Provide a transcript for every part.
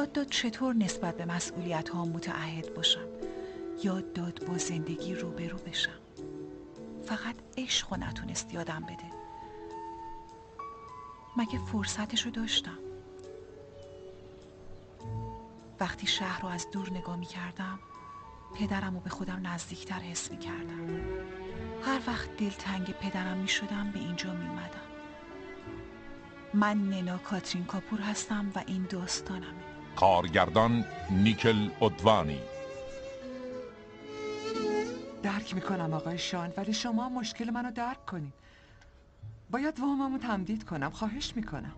یاد داد چطور نسبت به مسئولیت ها متعهد باشم. یاد داد با زندگی روبرو بشم. فقط عشق نتونست یادم بده. مگه فرصتشو داشتم؟ وقتی شهر رو از دور نگاه می کردم پدرم رو به خودم نزدیکتر حس می کردم. هر وقت دلتنگ پدرم می شدم به اینجا می اومدم. من ننا کاترین کاپور هستم و این داستانمه. کارگردان نیکل ادوانی. درک میکنم آقای شان، ولی شما مشکل منو درک کنید. باید واممو تمدید کنم. خواهش میکنم.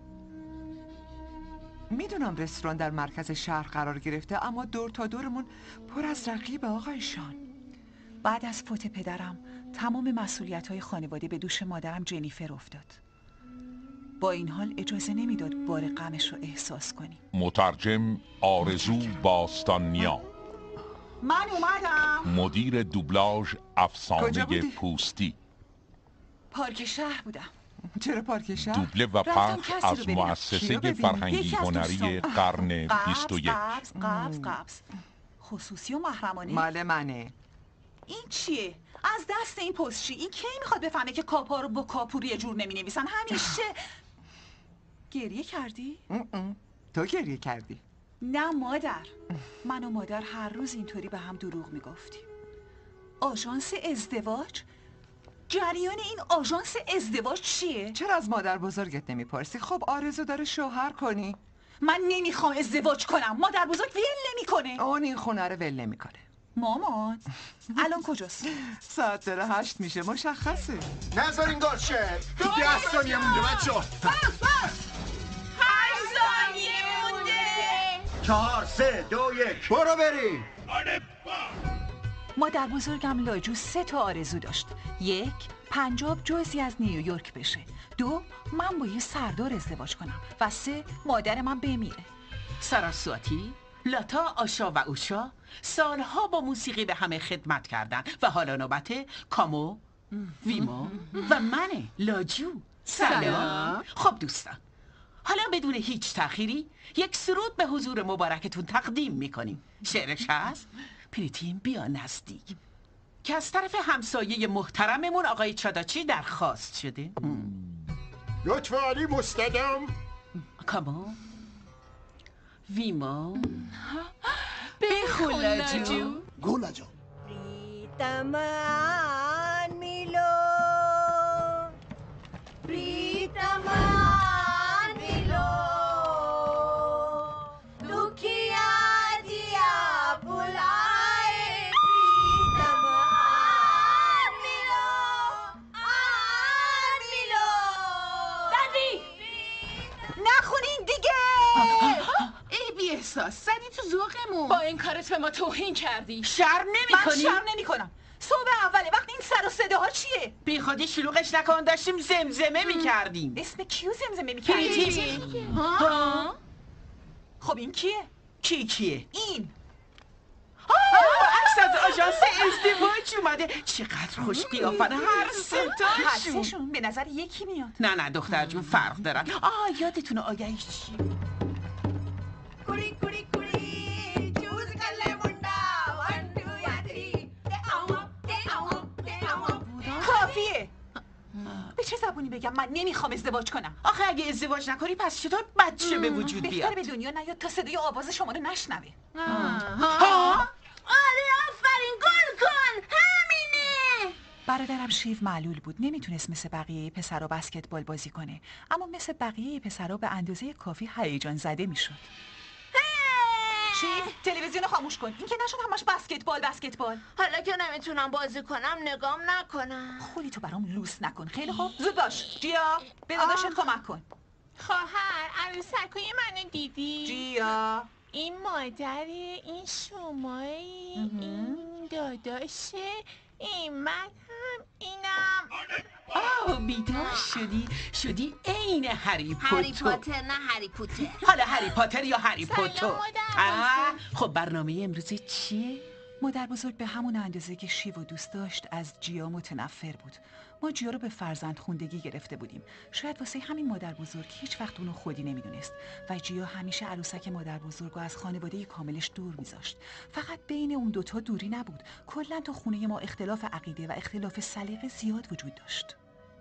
میدونم رستوران در مرکز شهر قرار گرفته، اما دور تا دورمون پر از رقیب آقای شان. بعد از فوت پدرم تمام مسئولیت‌های خانواده به دوش مادرم جنیفر افتاد. با این حال اجازه نمیداد بار غمش رو احساس کنیم. مترجم آرزو باستانیا. من اومدم. مدیر دوبلاژ افسانه پوستی. پارک شهر بودم. چرا پارک شهر؟ دوبله و پخش از مؤسسه فرهنگی هنری قرن 21. قبض خصوصی و محرمانه. مال منه. این چیه؟ از دست این پستچی این کی میخواد بفهمه که کاپا رو با کاپور یه جور نمی نویسن؟ همیشه گریه کردی؟ تو گریه کردی؟ نه مادر. من و مادر هر روز اینطوری به هم دروغ میگفتیم. آژانس ازدواج؟ جریان این آژانس ازدواج چیه؟ چرا از مادر بزرگت نمیپرسی؟ خب آرزو داره شوهر کنی. من نمیخوام ازدواج کنم. مادر بزرگ ول نمیکنه. اون این خونه رو ول نمیکنه. مامان الان کجاست؟ ساعت داره 8 میشه. مشخصه. نذارین گل شه. 10 ثانیه مونده بچه‌ها. 8 ثانیه مونده. 4 3 2 1 برو بریم. مادر بزرگم لاجو 3 تا آرزو داشت. 1 پنجاب جزئی از نیویورک بشه. 2 من با یه سردار ازدواج کنم. و 3 مادر من بمیره. ساراسواتی، لاتا، آشا و اوشا سالها با موسیقی به همه خدمت کردن و حالا نوبت کامو، ویمو و منه، لاجو. سلام. خب دوستان، حالا بدون هیچ تأخیری یک سرود به حضور مبارکتون تقدیم میکنیم. شعرش هست پریتیم بیا نزدیک، که از طرف همسایه محترممون آقای چاداچی درخواست شده. لطفا علی مستدام. کامو، ویمو، بخون لاجو. گو لاجو. پریتمان میلو، پریتمان میلو، دوکیا دیا بولای. پریتمان میلو، آن میلو. دادی نخونین دیگه. ای بی احساس، زدی تو ذوقمون. با این کارت به ما توهین کردی. شرم نمی من کنی؟ شرم نمی کنم. صبح اوله وقت این سر و صداها چیه؟ بی خودی شلوغش نکن، داشتیم زمزمه می کردیم. اسم کیو زمزمه می کردی؟ پریتی. ها؟ خب این کیه؟ کیه؟ این عکس از آژانس ازدواج اومده. چقدر خوش قیافن هر ستاشون. هستشون به نظر یکی میاد. نه دختر جون فرق دارن. یادتونه آگهیش چی؟ کوری کوری کوری جوز کله مندا 1 2 3 کافیه. به چه زبونی بگم من نمیخوام ازدواج کنم؟ آخه اگه ازدواج نکنی پس چطور بچه به وجود بیاد؟ بهتره به دنیا نیاد تا صدای آواز شما رو نشنوه. آره آفرین، گل کن. همینه. برادرم شیو معلول بود، نمیتونست مثل بقیه پسرا بسکتبال بازی کنه، اما مثل بقیه پسرا به اندازه کافی هیجان زده میشد. شیو تلویزیون خاموش کن. این که نشد همش بسکتبال. حالا که نمیتونم بازی کنم نگام نکنم. خولی تو برام لوس نکن. خیلی خوب زود باش. جیا به داداشت کمک کن. خواهر عروسکوی منو دیدی؟ جیا این مادر، این شمایی، این داداشه، این من هم، اینم. بیدار شدی عین هری پوتر. هری پاتر نه هری پوتر. حالا هری پاتر یا هری پوتر. سلام مادر. خب برنامه امروز چیه؟ مادر بزرگ به همون اندازه که شیو دوست داشت از جیا متنفر بود. ما جیا رو به فرزند خوندگی گرفته بودیم. شاید واسه همین مادر بزرگ هیچ وقت اونو خودی نمیدونست و جیا همیشه عروسک مادر بزرگ رو از خانواده کاملش دور میذاشت. فقط بین اون دوتا دوری نبود، کلا تو خونه ما اختلاف عقیده و اختلاف سلیقه زیاد وجود داشت.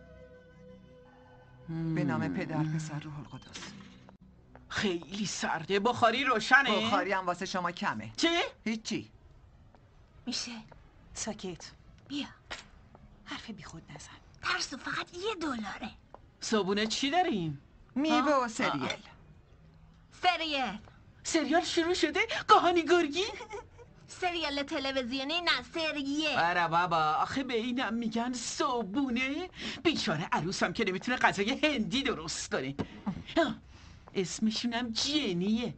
به نام پدر پسر روح القدس. خیلی سرده. بخاری روشنه؟ بخاری هم واسه شما کمه. چی؟ هیچی. میشه ساکت. بیا حرف بی خود نزن. ترسو فقط $1. صبونه چی داریم؟ میوه و سریال. سریال سریال شروع شده؟ گاهانی گرگی؟ سریال تلویزیونی نه سریه. آره بابا، آخه به اینم میگن صبونه. بیچاره عروسم که نمیتونه غذای هندی درست کنه. اسمشونم جنیه.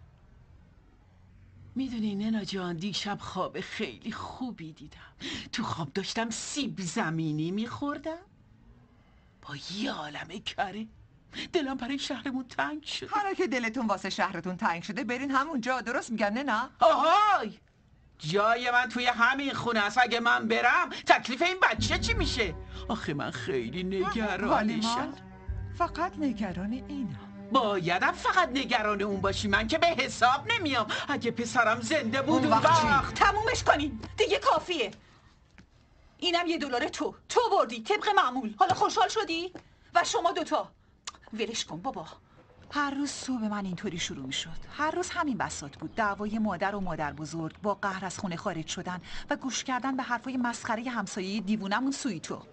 میدونی ننا جان، دیشب خواب خیلی خوبی دیدم. تو خواب داشتم سیب زمینی میخوردم با یه عالمه کره. دلم برای شهرمون تنگ شد. حالا که دلتون واسه شهرتون تنگ شده برین همونجا. درست میگن نه؟ آهای، جای من توی همین خونه است. اگه من برم تکلیف این بچه چی میشه؟ آخه من خیلی نگرانشم. فقط نگران اینم. بایدم فقط نگران اون باشی؟ من که به حساب نمیام. اگه پسرم زنده بود اون وقت تمومش کنین دیگه، کافیه. اینم $1 تو بردی طبق معمول. حالا خوشحال شدی؟ و شما دوتا ولش کن بابا. هر روز صبح من اینطوری شروع می شد. هر روز همین بساط بود، دعوای مادر و مادر بزرگ، با قهر از خونه خارج شدن و گوش کردن به حرفای مسخره همسایه دیوونمون سویتو.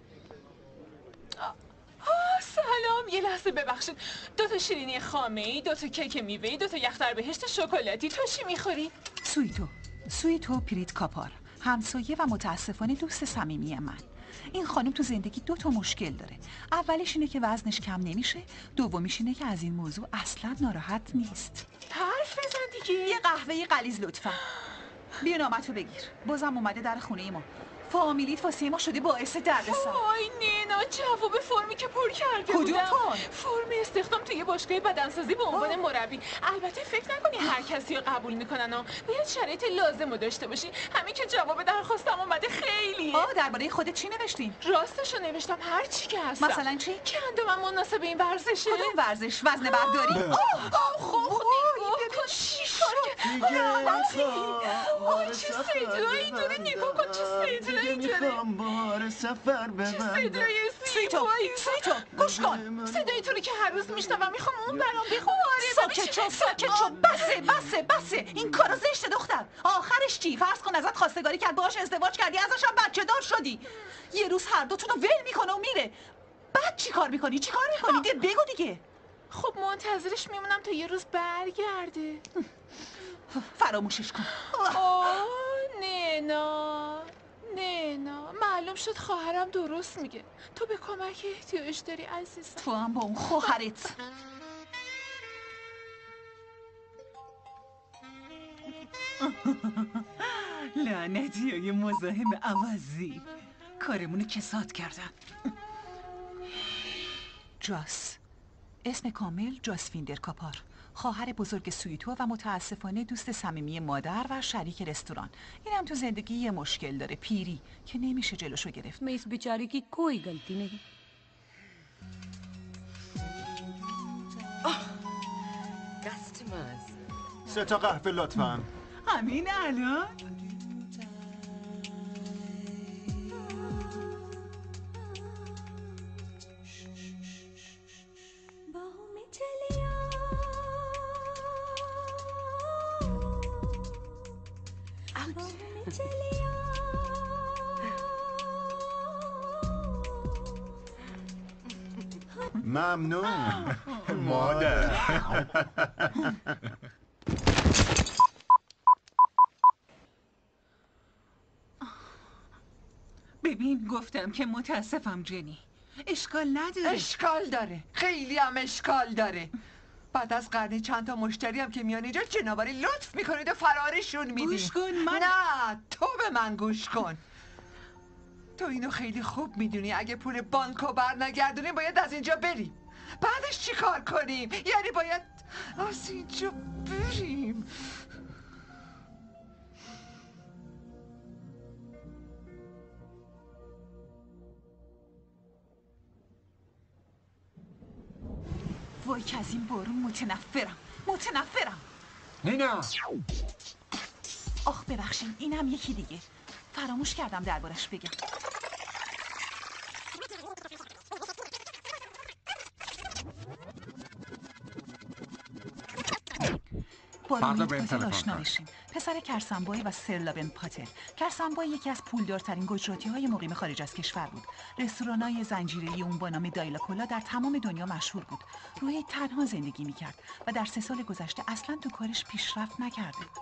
سلام، یه لحظه ببخشید. 2 شیرینی خامه‌ای، 2 کیک میوه‌ای، 2 یخ در بهشت شکلاتی. تو چی میخوری؟ سویتو پریت کاپار، همسایه و متاسفانه دوست صمیمی من. این خانم تو زندگی 2 مشکل داره. اولیش اینه که وزنش کم نمیشه، دومیش اینه که از این موضوع اصلا ناراحت نیست. حرف بزن دیگه. یه قهوه غلیظ لطفا. بیا نامتو بگیر. بازم اومده در خونه ما. فامیلیت واسه ما شده باعث دردسر. وای نینا، جواب فرمی که پر کرده کدوم بودم. فرم؟ استخدام توی باشگاه بدنسازی به عنوان مربی. البته فکر نکنی هر کسی رو قبول میکنن ها. باید شرایط لازم رو داشته باشی. همین که جواب درخواستم اومده خیلیه. درباره خودت چی نوشتین؟ راستشو نوشتم، هر چی که هستم. مثلا چی؟ که اندامم مناسب این ورزشه. کدوم ورزش؟ وزن برداری؟ خب نیگو چی چه صدایی داره. نگاه کن چه صدایی داره. بار سفر ببندم. سویتو گوش کن. صدای تو رو که هر روز میشنوم میخوام اون برام بخوام. ساکت شو. بسه. این کارو زشته دختر. آخرش چی؟ فرض کن ازت خواستگاری کرد، باهاش ازدواج کردی، ازش هم بچه دار شدی. یه روز هر دوتون رو ول میکنه و میره. بعد چی کار میکنی؟ بگو دیگه. خب منتظرش میمونم تا یه روز برگرده. فراموشش کن. نه معلوم شد خواهرم درست میگه. تو به کمک احتیاج داری عزیزم. تو هم با اون خواهرت. لعنتی های مزاحم عوضی کارمونو کساد کردن. جاس، اسم کامل جاسفیندر کاپار، خواهر بزرگ سویتو و متاسفانه دوست صمیمی مادر و شریک رستوران. اینم تو زندگی یه مشکل داره، پیری که نمیشه جلوشو گرفت. मैं इस बेचारे की कोई गलती नहीं. customers. 3 قهوه لطفاً. همین الان؟ ممنون مادر. ببین گفتم که متاسفم جنی. اشکال نداره. اشکال داره، خیلی هم اشکال داره. بعد از قرنی چند تا مشتری هم که میان اینجا جنابالی لطف میکنید و فرارشون میدین. گوش کن من. نه تو به من گوش کن. تو اینو خیلی خوب میدونی اگه پول بانکو بر نگردونیم باید از اینجا بریم. بعدش چی کار کنیم؟ یعنی باید از اینجا بریم. وای که از این بارون متنفرم. نینا آخ ببخشید، اینم یکی دیگه فراموش کردم دربارش بگم. با روحیت پاتل آشنا بشیم. پسر کرسنبای و سرلابن پاتل. کرسنبای یکی از پولدارترین گجراتی مقیم خارج از کشور بود. رستوران‌های زنجیره‌ای اون با نام دایلا کولا در تمام دنیا مشهور بود. روحیت تنها زندگی می‌کرد و در 3 سال گذشته اصلاً تو کارش پیشرفت نکرده بود.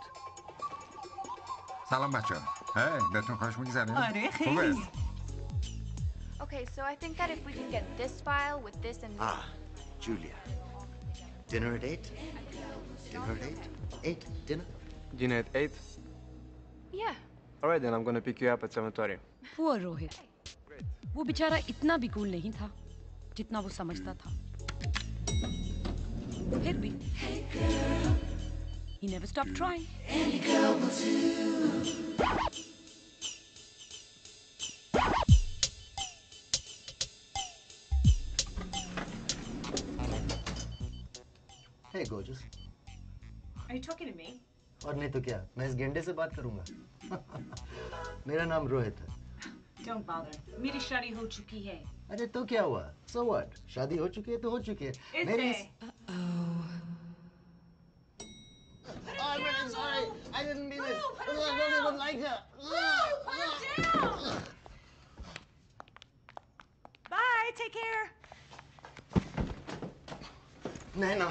سلام بچه‌ها. بهتون خوش می‌گذره؟ آره خیلی. Okay, so I think that if we can get this file with this and this... Julia. Dinner at 8? Dinner at 8? 8? Dinner? Dinner at 8? Yeah. All right, then I'm going to pick you up at 7:30. Poor रोहित, वो बेचारा इतना भी कूल नहीं था जितना वो समझता था। फिर भी he never stopped trying. Hey, gorgeous. Are you talking to me? और नहीं तो क्या, मैं इस गेंडे से बात करूंगा। मेरा नाम रोहित है। Don't bother. मेरी शादी हो चुकी है। अरे तो क्या हुआ? So what? शादी हो चुकी है तो हो चुकी है। मेरी I'm really sorry. I didn't mean it. I don't even like her. Put it down. Bye, take care. नहीं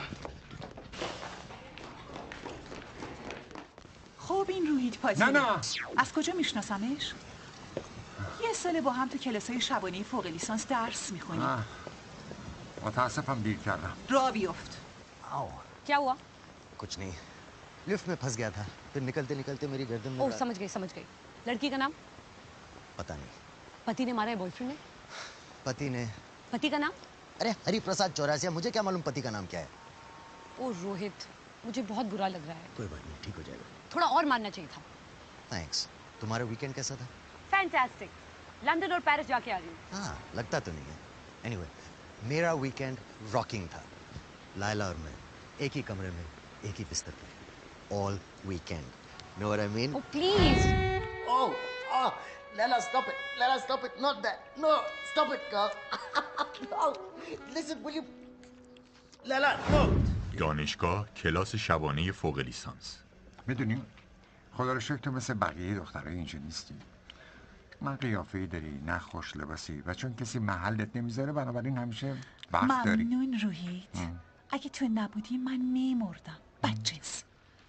خب این روحیت پاتل. نه از کجا میشناسمش؟ یه سال با هم تو کلاسای شبانه فوق لیسانس درس میخونیم. متاسفم دیر کردم. راه بیفت. क्या हुआ? कुछ नहीं, लिफ्ट में फंस गया था, फिर निकलते निकलते मेरी गर्दन में। ओह समझ गई। लड़की का नाम? पता नहीं। पति ने मारा है बॉयफ्रेंड ने? पति का नाम? अरे हरि प्रसाद चौरासिया, मुझे क्या मालूम पति का नाम क्या है। ओह रोहित, मुझे बहुत बुरा लग रहा है। कोई बात नहीं, ठीक हो जाएगा। थोड़ा और मानना चाहिए था। थैंक्स। तुम्हारा वीकेंड कैसा था? फैंटास्टिक। लंदन और पेरिस जाके आ रही हूँ। हाँ, लगता तो नहीं है। एनीवे, मेरा वीकेंड रॉकिंग था। लायला और मैं एक ही कमरे में, एक ही बिस्तर पर, all weekend. Know what I mean? Oh please. Oh, Lala, stop it. Not that. No, stop it, girl. No, listen, will you? Lala, no. دانشگاه کلاس شبانه فوق لیسانس. میدونی خدا رو شکر تو مثل بقیه دخترای اینجا نیستی. من قیافه‌ای داری، نه خوش لباسی، و چون کسی محلت نمیذاره بنابراین همیشه وقت داری. ممنون روحیت. اگه تو نبودی من میمردم. بدجنس.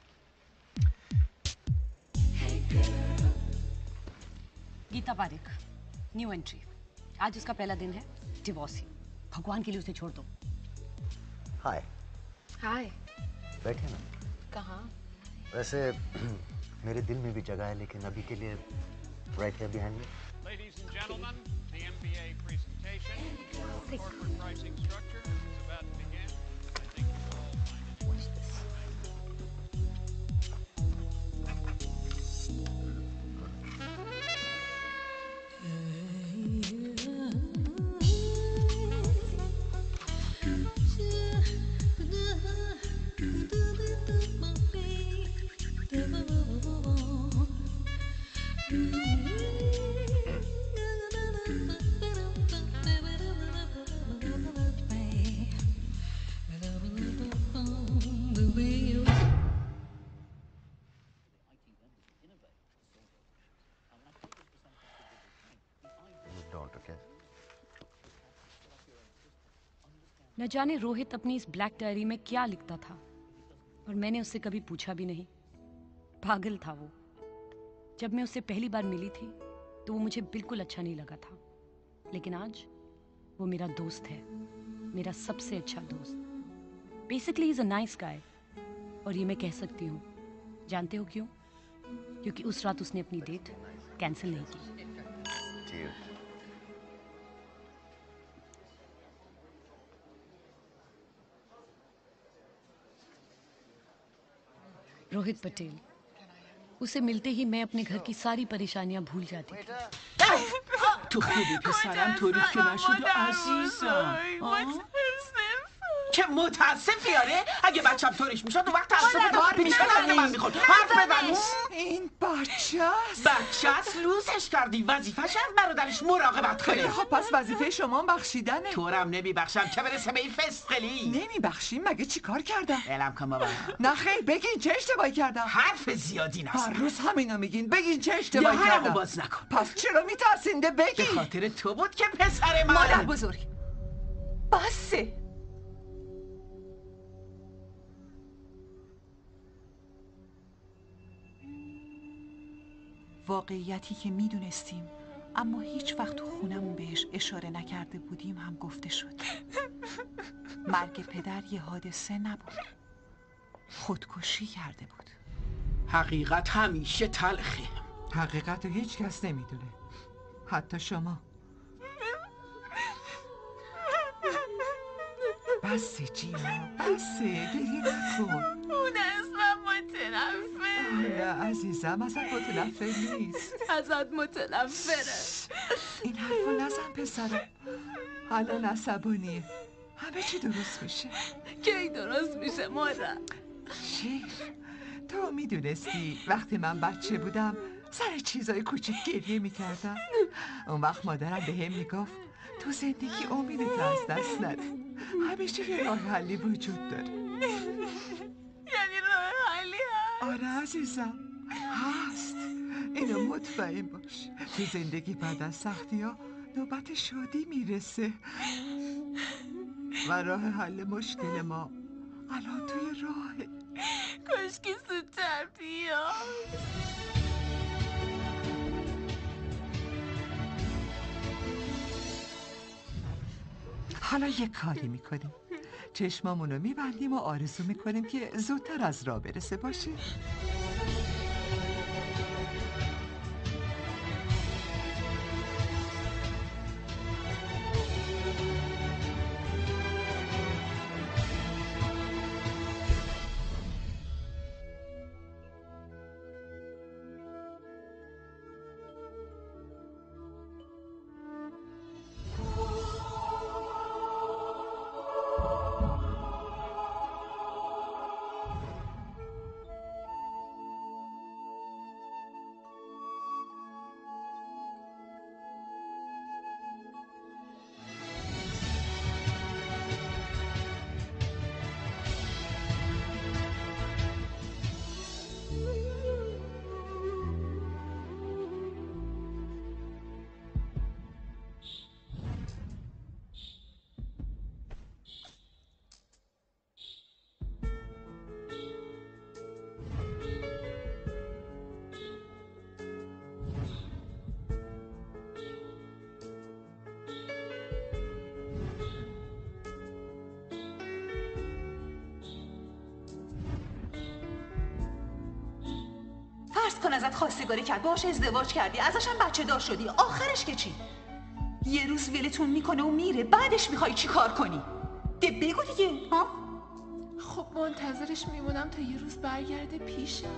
Geeta Pareek, new entry. आज उसका पहला दिन है, डिवोर्सी। भगवान के लिए उसे छोड़ दो। हाय। बैठे ना। कहाँ? वैसे मेरे दिल में भी जगह है, लेकिन अभी के लिए right here behind me. Ladies and gentlemen, the MBA presentation for corporate pricing structure is about to begin. I think you'll all find it. Watch this. न जाने रोहित अपनी इस ब्लैक डायरी में क्या लिखता था, और मैंने उससे कभी पूछा भी नहीं। पागल था वो। जब मैं उससे पहली बार मिली थी तो वो मुझे बिल्कुल अच्छा नहीं लगा था, लेकिन आज वो मेरा दोस्त है, मेरा सबसे अच्छा दोस्त। Basically is a nice guy, और ये मैं कह सकती हूँ। जानते हो क्यों? क्योंकि उस रात उसने अपनी डेट कैंसिल नहीं की। रोहित पटेल, उसे मिलते ही मैं अपने घर की सारी परेशानियां भूल जाती थी। تو خوبی پسرم؟ طوری که نشد عزیزم. که متاسفی آره؟ اگه بچم طوریش میشد اون وقت تعصب دار میشه من میخورد. حرف بزن. این بچه است. بچه است لوزش کردی. وظیفش از برادرش مراقبت کنه. خب پس وظیفه شما بخشیدنه. طورم نمیبخشم چه برسه به این فسقلی. نمیبخشیم؟ مگه چی کار کردم؟ علم کن بابا. نه خیر بگین چه اشتباهی کردم. حرف زیادی نزن. هر روز همینو میگین. بگین چه اشتباهی کردم. دهنمو باز نکن. پس چرا میترسینده بگین؟ به خاطر تو بود که پسر من. مادر بزرگ بسه. واقعیتی که میدونستیم اما هیچ وقت تو خونمون بهش اشاره نکرده بودیم هم گفته شد. مرگ پدر یه حادثه نبود، خودکشی کرده بود. حقیقت همیشه تلخه. حقیقت رو هیچ کس نمیدونه، حتی شما. بسه جینا، بسه، گریه نکن. اون اصلا متنفره. نه عزیزم، ازت متنفر نیست. ازت متنفره. این حرفو نزن پسرم. الان عصبانیه. همه چی درست میشه. کی درست میشه مادر؟ شیر، تو میدونستی وقتی من بچه بودم سر چیزای کوچیک گریه میکردم؟ اون وقت مادرم به هم میگفت تو زندگی امیدت از دست نده، همیشه یه راه حلی وجود داره. یعنی راه حلی هست؟ آره عزیزم هست. اینو مطمئن باش. تو زندگی بعد از سختی ها نوبت شادی میرسه و راه حل مشکل ما الان توی راهه. کاش که زودتر بیاد. حالا یه کاری میکنیم، چشمامونو میبندیم و آرزو میکنیم که زودتر از راه برسه. باشه؟ فرض کن ازت خواستگاری کرد، باهاش ازدواج کردی، ازش هم بچه دار شدی، آخرش که چی؟ یه روز ولتون میکنه و میره، بعدش میخوای چی کار کنی؟ بگو دیگه. ها؟ خب منتظرش میمونم تا یه روز برگرده پیشم.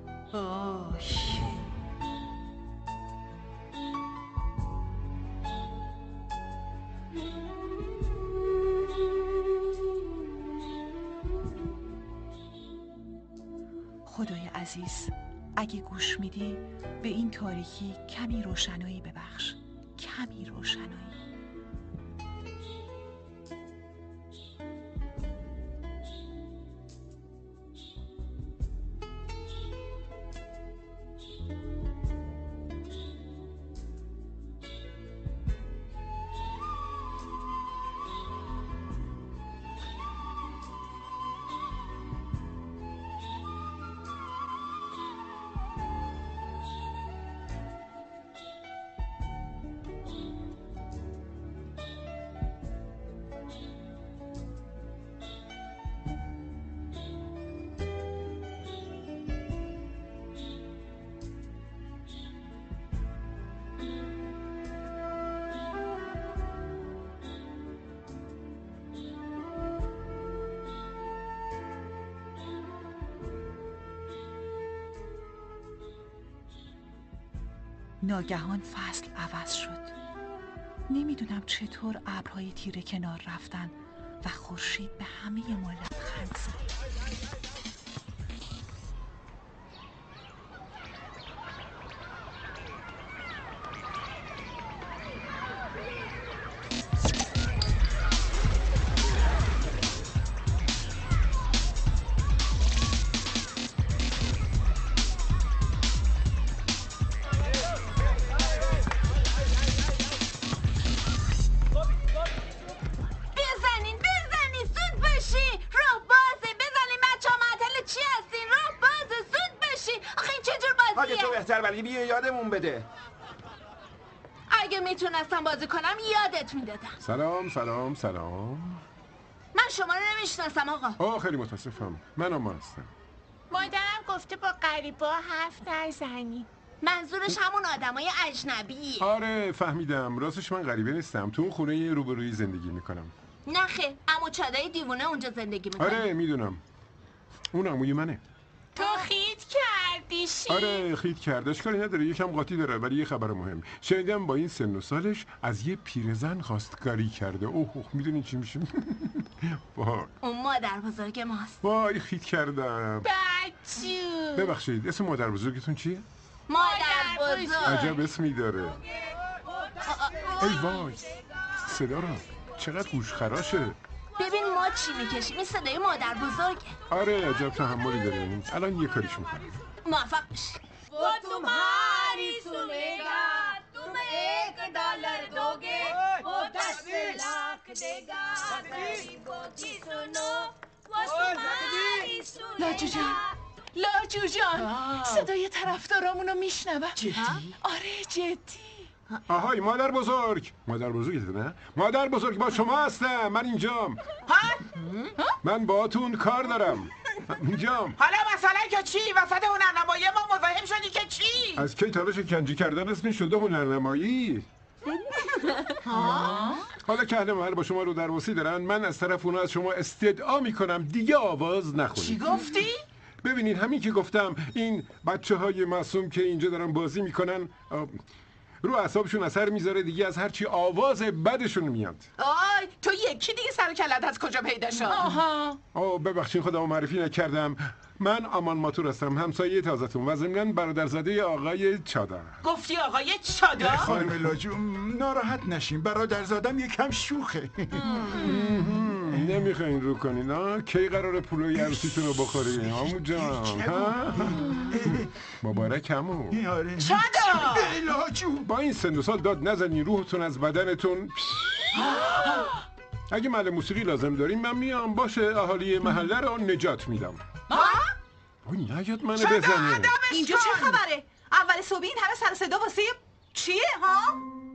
خدای عزیز، اگه گوش میدی به این تاریکی کمی روشنایی ببخش، کمی روشنایی. ناگهان فصل عوض شد. نمیدونم چطور ابرهای تیره کنار رفتن و خورشید به همه ما لبخند زد. ولی بیا یادمون بده. اگه میتونستم بازی کنم یادت میدادم. سلام. من شما رو نمیشناسم آقا. خیلی متاسفم. من آمان هستم. مادرم گفته با غریبا حرف نزنی. منظورش همون آدمای اجنبیه. آره فهمیدم. راستش من غریبه نیستم. تو اون خونه روبروی زندگی میکنم. نه خیر، عمو چادای دیوونه اونجا زندگی میکنه. آره میدونم. اون عموی منه. تو خید کردی شی؟ آره خید کرده. اشکالی نداره. یکم قاطی داره ولی یه خبر مهم. شنیدم با این سن و سالش از یه پیرزن خواستگاری کرده. اوه میدونی چی میشه؟ اون مادر بزرگ ماست. وای خید کردم. بچو. ببخشید اسم مادر بزرگتون چیه؟ مادر بزرگ. عجب اسمی داره. ای وای صدا رو چقدر گوش خراشه. ببین ما چی میکشیم، این صدای مادر بزرگه. آره عجب تحملی داره. الان یه کاریش میکنم. موفق بشی. वो तुम्हारी सुनेगा तुम $1 दोगे वो 10 लाख देगा गरीबों की सुनो वो तुम्हारी सुनेगा. لاجو جان صدای طرفدارامونو میشنوم. جدی؟ آره جدی. آهای مادر بزرگ نه؟ مادر بزرگ با شما هستم. من اینجام. من باهاتون کار دارم. اینجام. حالا مثلا که چی؟ وسط هنرنمایی ما مزاحم شدی که چی؟ از کی تلاش کنجی کردن اسمی شده هنرنمایی؟ حالا که اهل محل با شما رو درواسی دارن من از طرف اونا از شما استدعا میکنم دیگه آواز نخونید. چی گفتی؟ ببینید همین که گفتم این بچه‌های معصوم که اینجا دارن بازی میکنن رو اعصابشون اثر میذاره دیگه از هرچی آواز بدشون میاد. آی تو یکی دیگه سر کلت از کجا پیدا شد؟ ببخشید خودمو معرفی نکردم. من آمان ماتور هستم همسایه تازتون و ضمناً برادرزاده آقای چادر. گفتی آقای چادر؟ خانم لاجو ناراحت نشین برادرزادم یکم شوخه. نمیخواین رو کنین کی قراره پولوی عروسیتون رو بخوری عمو جان؟ مبارک عمو. چادر لاجو با این سن و سال داد نزنین روحتون از بدنتون. اگه محل موسیقی لازم داریم من میام باشه اهالی محله رو نجات میدم. وای نیاد منو بزنه. اینجا چه خبره؟ اول صبح این همه سر صدا واسه چیه ها؟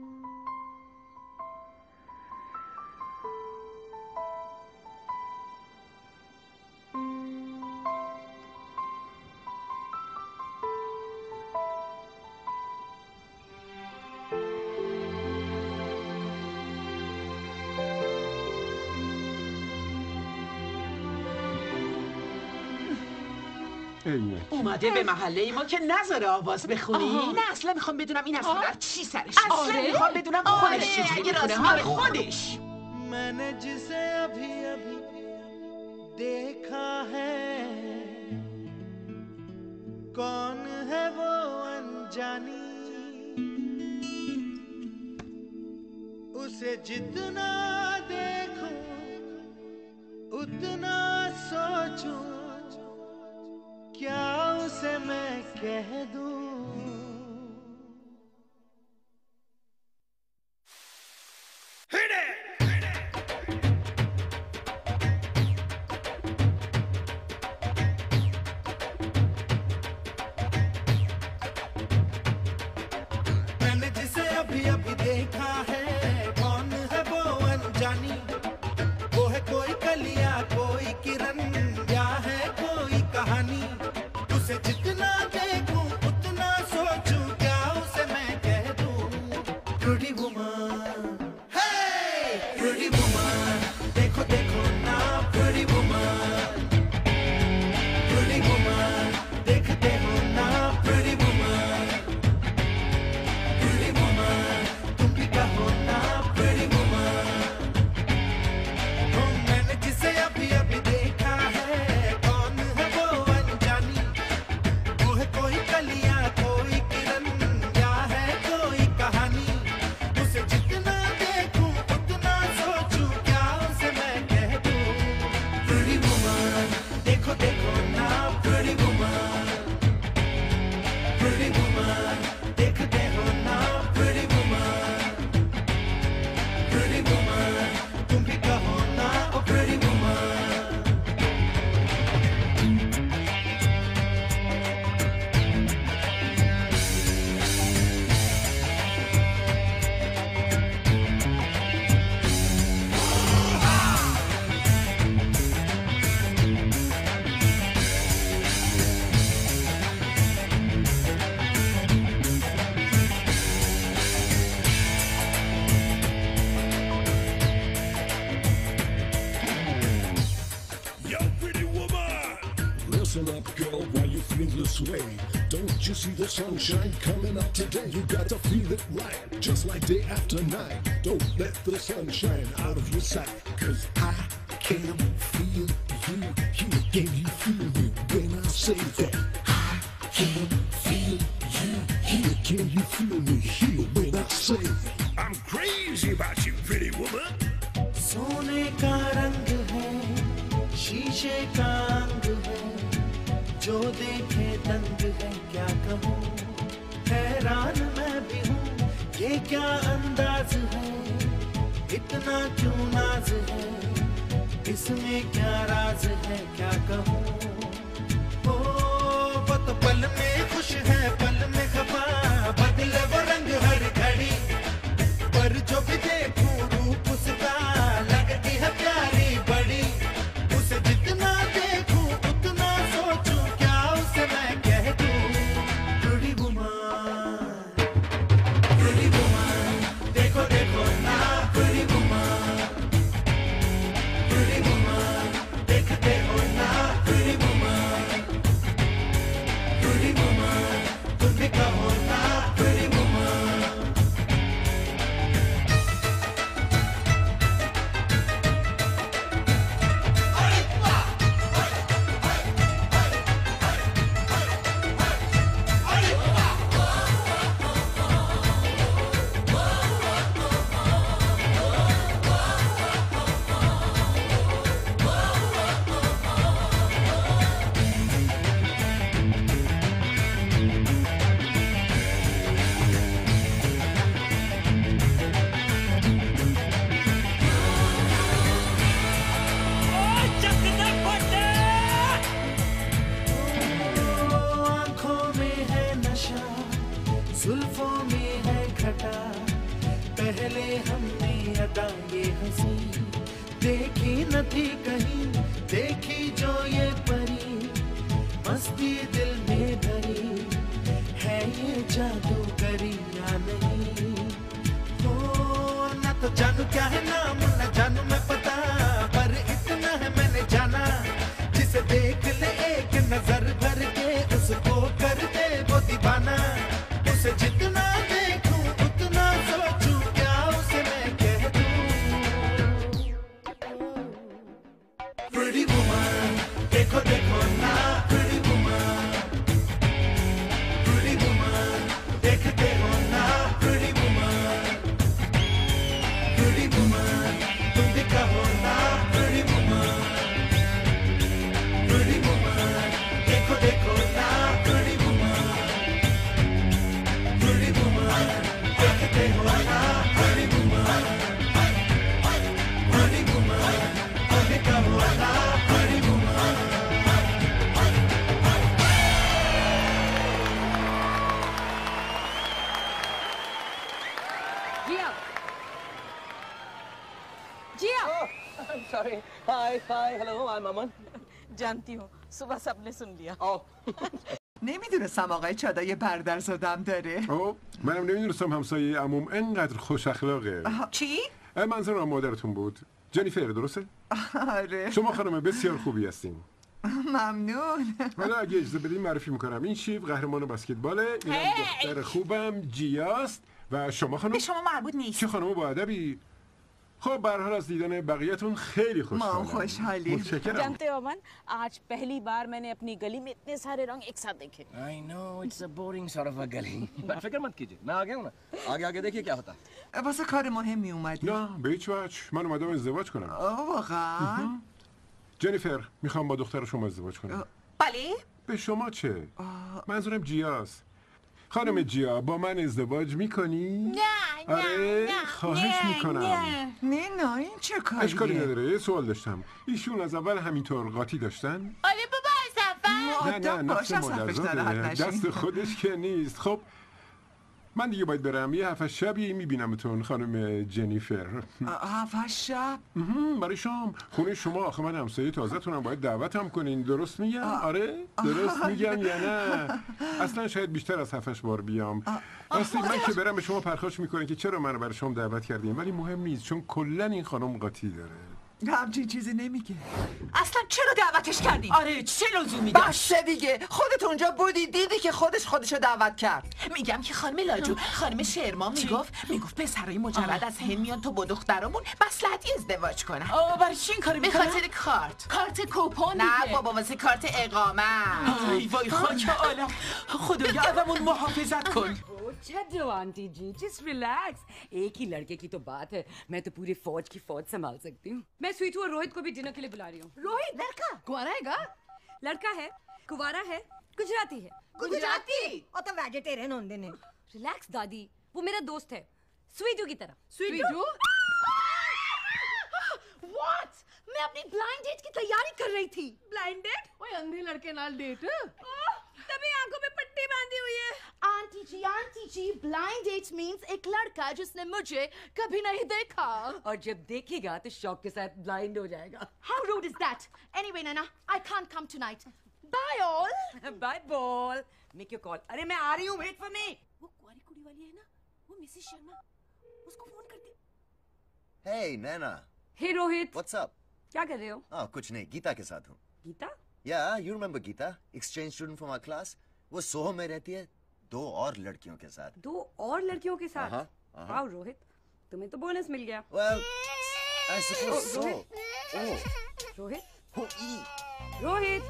اومده به محله ما که نذاره آواز بخونی؟ نه اصلا میخوام بدونم این اصلا چی سرش. اصلا میخوام بدونم خودش چجوری میکنه. خودش मैंने जिसे अभी अभी देखा है कौन है वो अनजानी उसे जितना देखूं उतना सोचूं क्या उसे मैं कह दूं Hit it! मैंने जिसे अभी अभी देखा है कौन है वो अनजानी वो है कोई कलिया कोई किरण या है कोई कहानी उसे जितना देखूं उतना सोचूं क्या उसे मैं कह दूं Pretty woman hey pretty woman देखो देखो ना pretty woman देखते हो ना pretty woman तुम भी कहो ना pretty woman this way. Don't you see the sunshine coming up today? You got to feel it right, just like day after night. Don't let the sunshine out of your sight, 'cause I can feel you here. Can you feel me when I say that? I can feel you here. Can you feel me here when I say I'm crazy about you, pretty woman? सोने का रंग है, शीशे का अंग है, जो देखे दंग है, क्या कहूँ, हैरान मैं भी हूँ, ये क्या अंदाज है, इतना क्यों नाज है, इसमें क्या राज है, क्या कहूँ, ओ वो तो पल में खुश है, पल में खफा, बदले वो रंग हर घड़ी, पर जो भी देखूं रूप उसका लगती है प्यारी बड़ी, उसे जितना देखूं उतना सोचूं, क्या उसे मैं कह दूं, pretty woman, देखो देखो ना pretty woman, देखते हो ना pretty woman, तुम भी कहो ना pretty woman. आँखों में है नशा, जुल्फों में है घटा, पहले हमने अदा ये हंसी देखी न थी कहीं, देखी जो ये परी, मस्ती दिल में भरी, है ये जादूगरी या नहीं, हो न तो जानू क्या है नाम, न जानू मैं पता, पर इतना है मैंने जाना, जिसे देख ले एक नजर भर के, उसको कर दे वो दीवाना, उसे जितना देखूं उतना सोचूं, क्या उसे मैं कह दूं, pretty woman, देखो देखो ना pretty woman, देखते हो ना pretty woman, तुम भी कहो ना pretty woman, देखो देखो ना pretty woman, देखते हो ना pretty woman, तुम भी कहो ना pretty woman. Jiya Sorry. Hi, hello, I'm Aman. जानती हूँ सुबह सबने सुन लिया. نمیدونستم آقای چادای برادرزادم داره. منم نمیدونستم همسایه عموم انقدر خوش اخلاقه. چی؟ منظورم مادرتون بود. جنیفر درسته؟ آره. شما خانم بسیار خوبی هستین. ممنون. حالا اگه اجازه بدین معرفی میکنم. این شیف قهرمان بسکتباله. اینم دختر خوبم جیاست و شما خانم؟ به شما مربوط نیست. چه خانم با ادبی؟ خب به هر حال از دیدن بقیه‌تون خیلی خوشحالم. ما خوشحالیم. متشکرم. जानते हो अमन, आज पहली बार मैंने अपनी गली में इतने सारे रंग एक साथ देखे. I know, it's a boring sort of a gully. फिक्र मत कीजिए, मैं आ गया हूँ ना. आगे देखिए क्या होता है. واسه کار مهمی اومدی؟ نه به هیچ وجه. من اومدم ازدواج کنم. واقعا؟ جنیفر میخوام با دختر شما ازدواج کنم. بله؟ به شما چه؟ منظورم جیاست. خانم جیا با من ازدواج میکنی؟ نه آره خواهش میکنم. نه این چه کاریه؟ اشکالی نداره. یه سوال داشتم. ایشون از اول همینطور قاطی داشتن؟ آره بابا از اول. نه نفس مادرزاده. دست خودش که نیست. خب من دیگه باید برم. یه 7 شبی میبینمتون خانم جنیفر. 7 شب؟ برای شام. خونه شما. آخه من همسایه تازه‌تونم، باید دعوتم کنین. درست میگم؟ آره درست میگم یا نه؟ اصلا شاید بیشتر از 7 بار بیام. راستی من که برم به شما پرخاش میکنه که چرا منو برای شام دعوت کردین، ولی مهم نیست چون کلا این خانم قاطی داره. همچین چیزی نمیگه. اصلا چرا دعوتش کردی؟ آره چه لزومی داشت؟ بسه دیگه، خودت اونجا بودی دیدی که خودشو دعوت کرد. میگم که خانم لاجو، خانم شرمان میگفت پسرای مجرد از هند میان تو با دخترامون مصلحتی ازدواج کنن. برای چی این کارو میکنن؟ به خاطر کارت کوپن دیگه. نه بابا، واسه کارت اقامت. ای وای خاک عالم، خدایا ازمون محافظت کن. छो आंटी जी जस्ट रिलैक्स एक ही लड़के की तो बात है मैं तो पूरी फौज की फौज संभाल सकती हूँ मैं स्वीटू और रोहित को भी डिनर के लिए बुला रही हूँ रोहित लड़का कुंवारा हैगा लड़का है कुंवारा है गुजराती है गुजराती और तो वेजिटेरियन होंगे ने रिलैक्स दादी वो मेरा दोस्त है स्वीटू की तरह स्वीटू व्हाट मैं अपनी ब्लाइंड डेट की तैयारी कर रही थी ब्लाइंड डेट ओए अंधे लड़के नाल डेट तभी आंखों में पट्टी बांधी हुई है aunty ji blind date means एक लड़का जिसने मुझे कभी नहीं देखा और जब देखेगा तो शौक के साथ ब्लाइंड हो जाएगा how rude is that anyway Naina I can't come tonight bye all bye ball make your call अरे मैं आ रही हूँ वेट फॉर मी वो कुंवारी कुड़ी वाली है ना वो मिसेस शर्मा उसको फोन कर दे Hey Naina. हे रोहित What's up? क्या कर रहे हो कुछ नहीं, गीता के साथ हूँ. Geeta Yeah, you remember Geeta, exchange student from our class? वो सोहो में रहती है 2 और लड़कियों के साथ. 2 और लड़कियों के साथ? वाह रोहित, तुम्हें तो बोनस मिल गया. Well, I suppose so. Rohit? Rohit?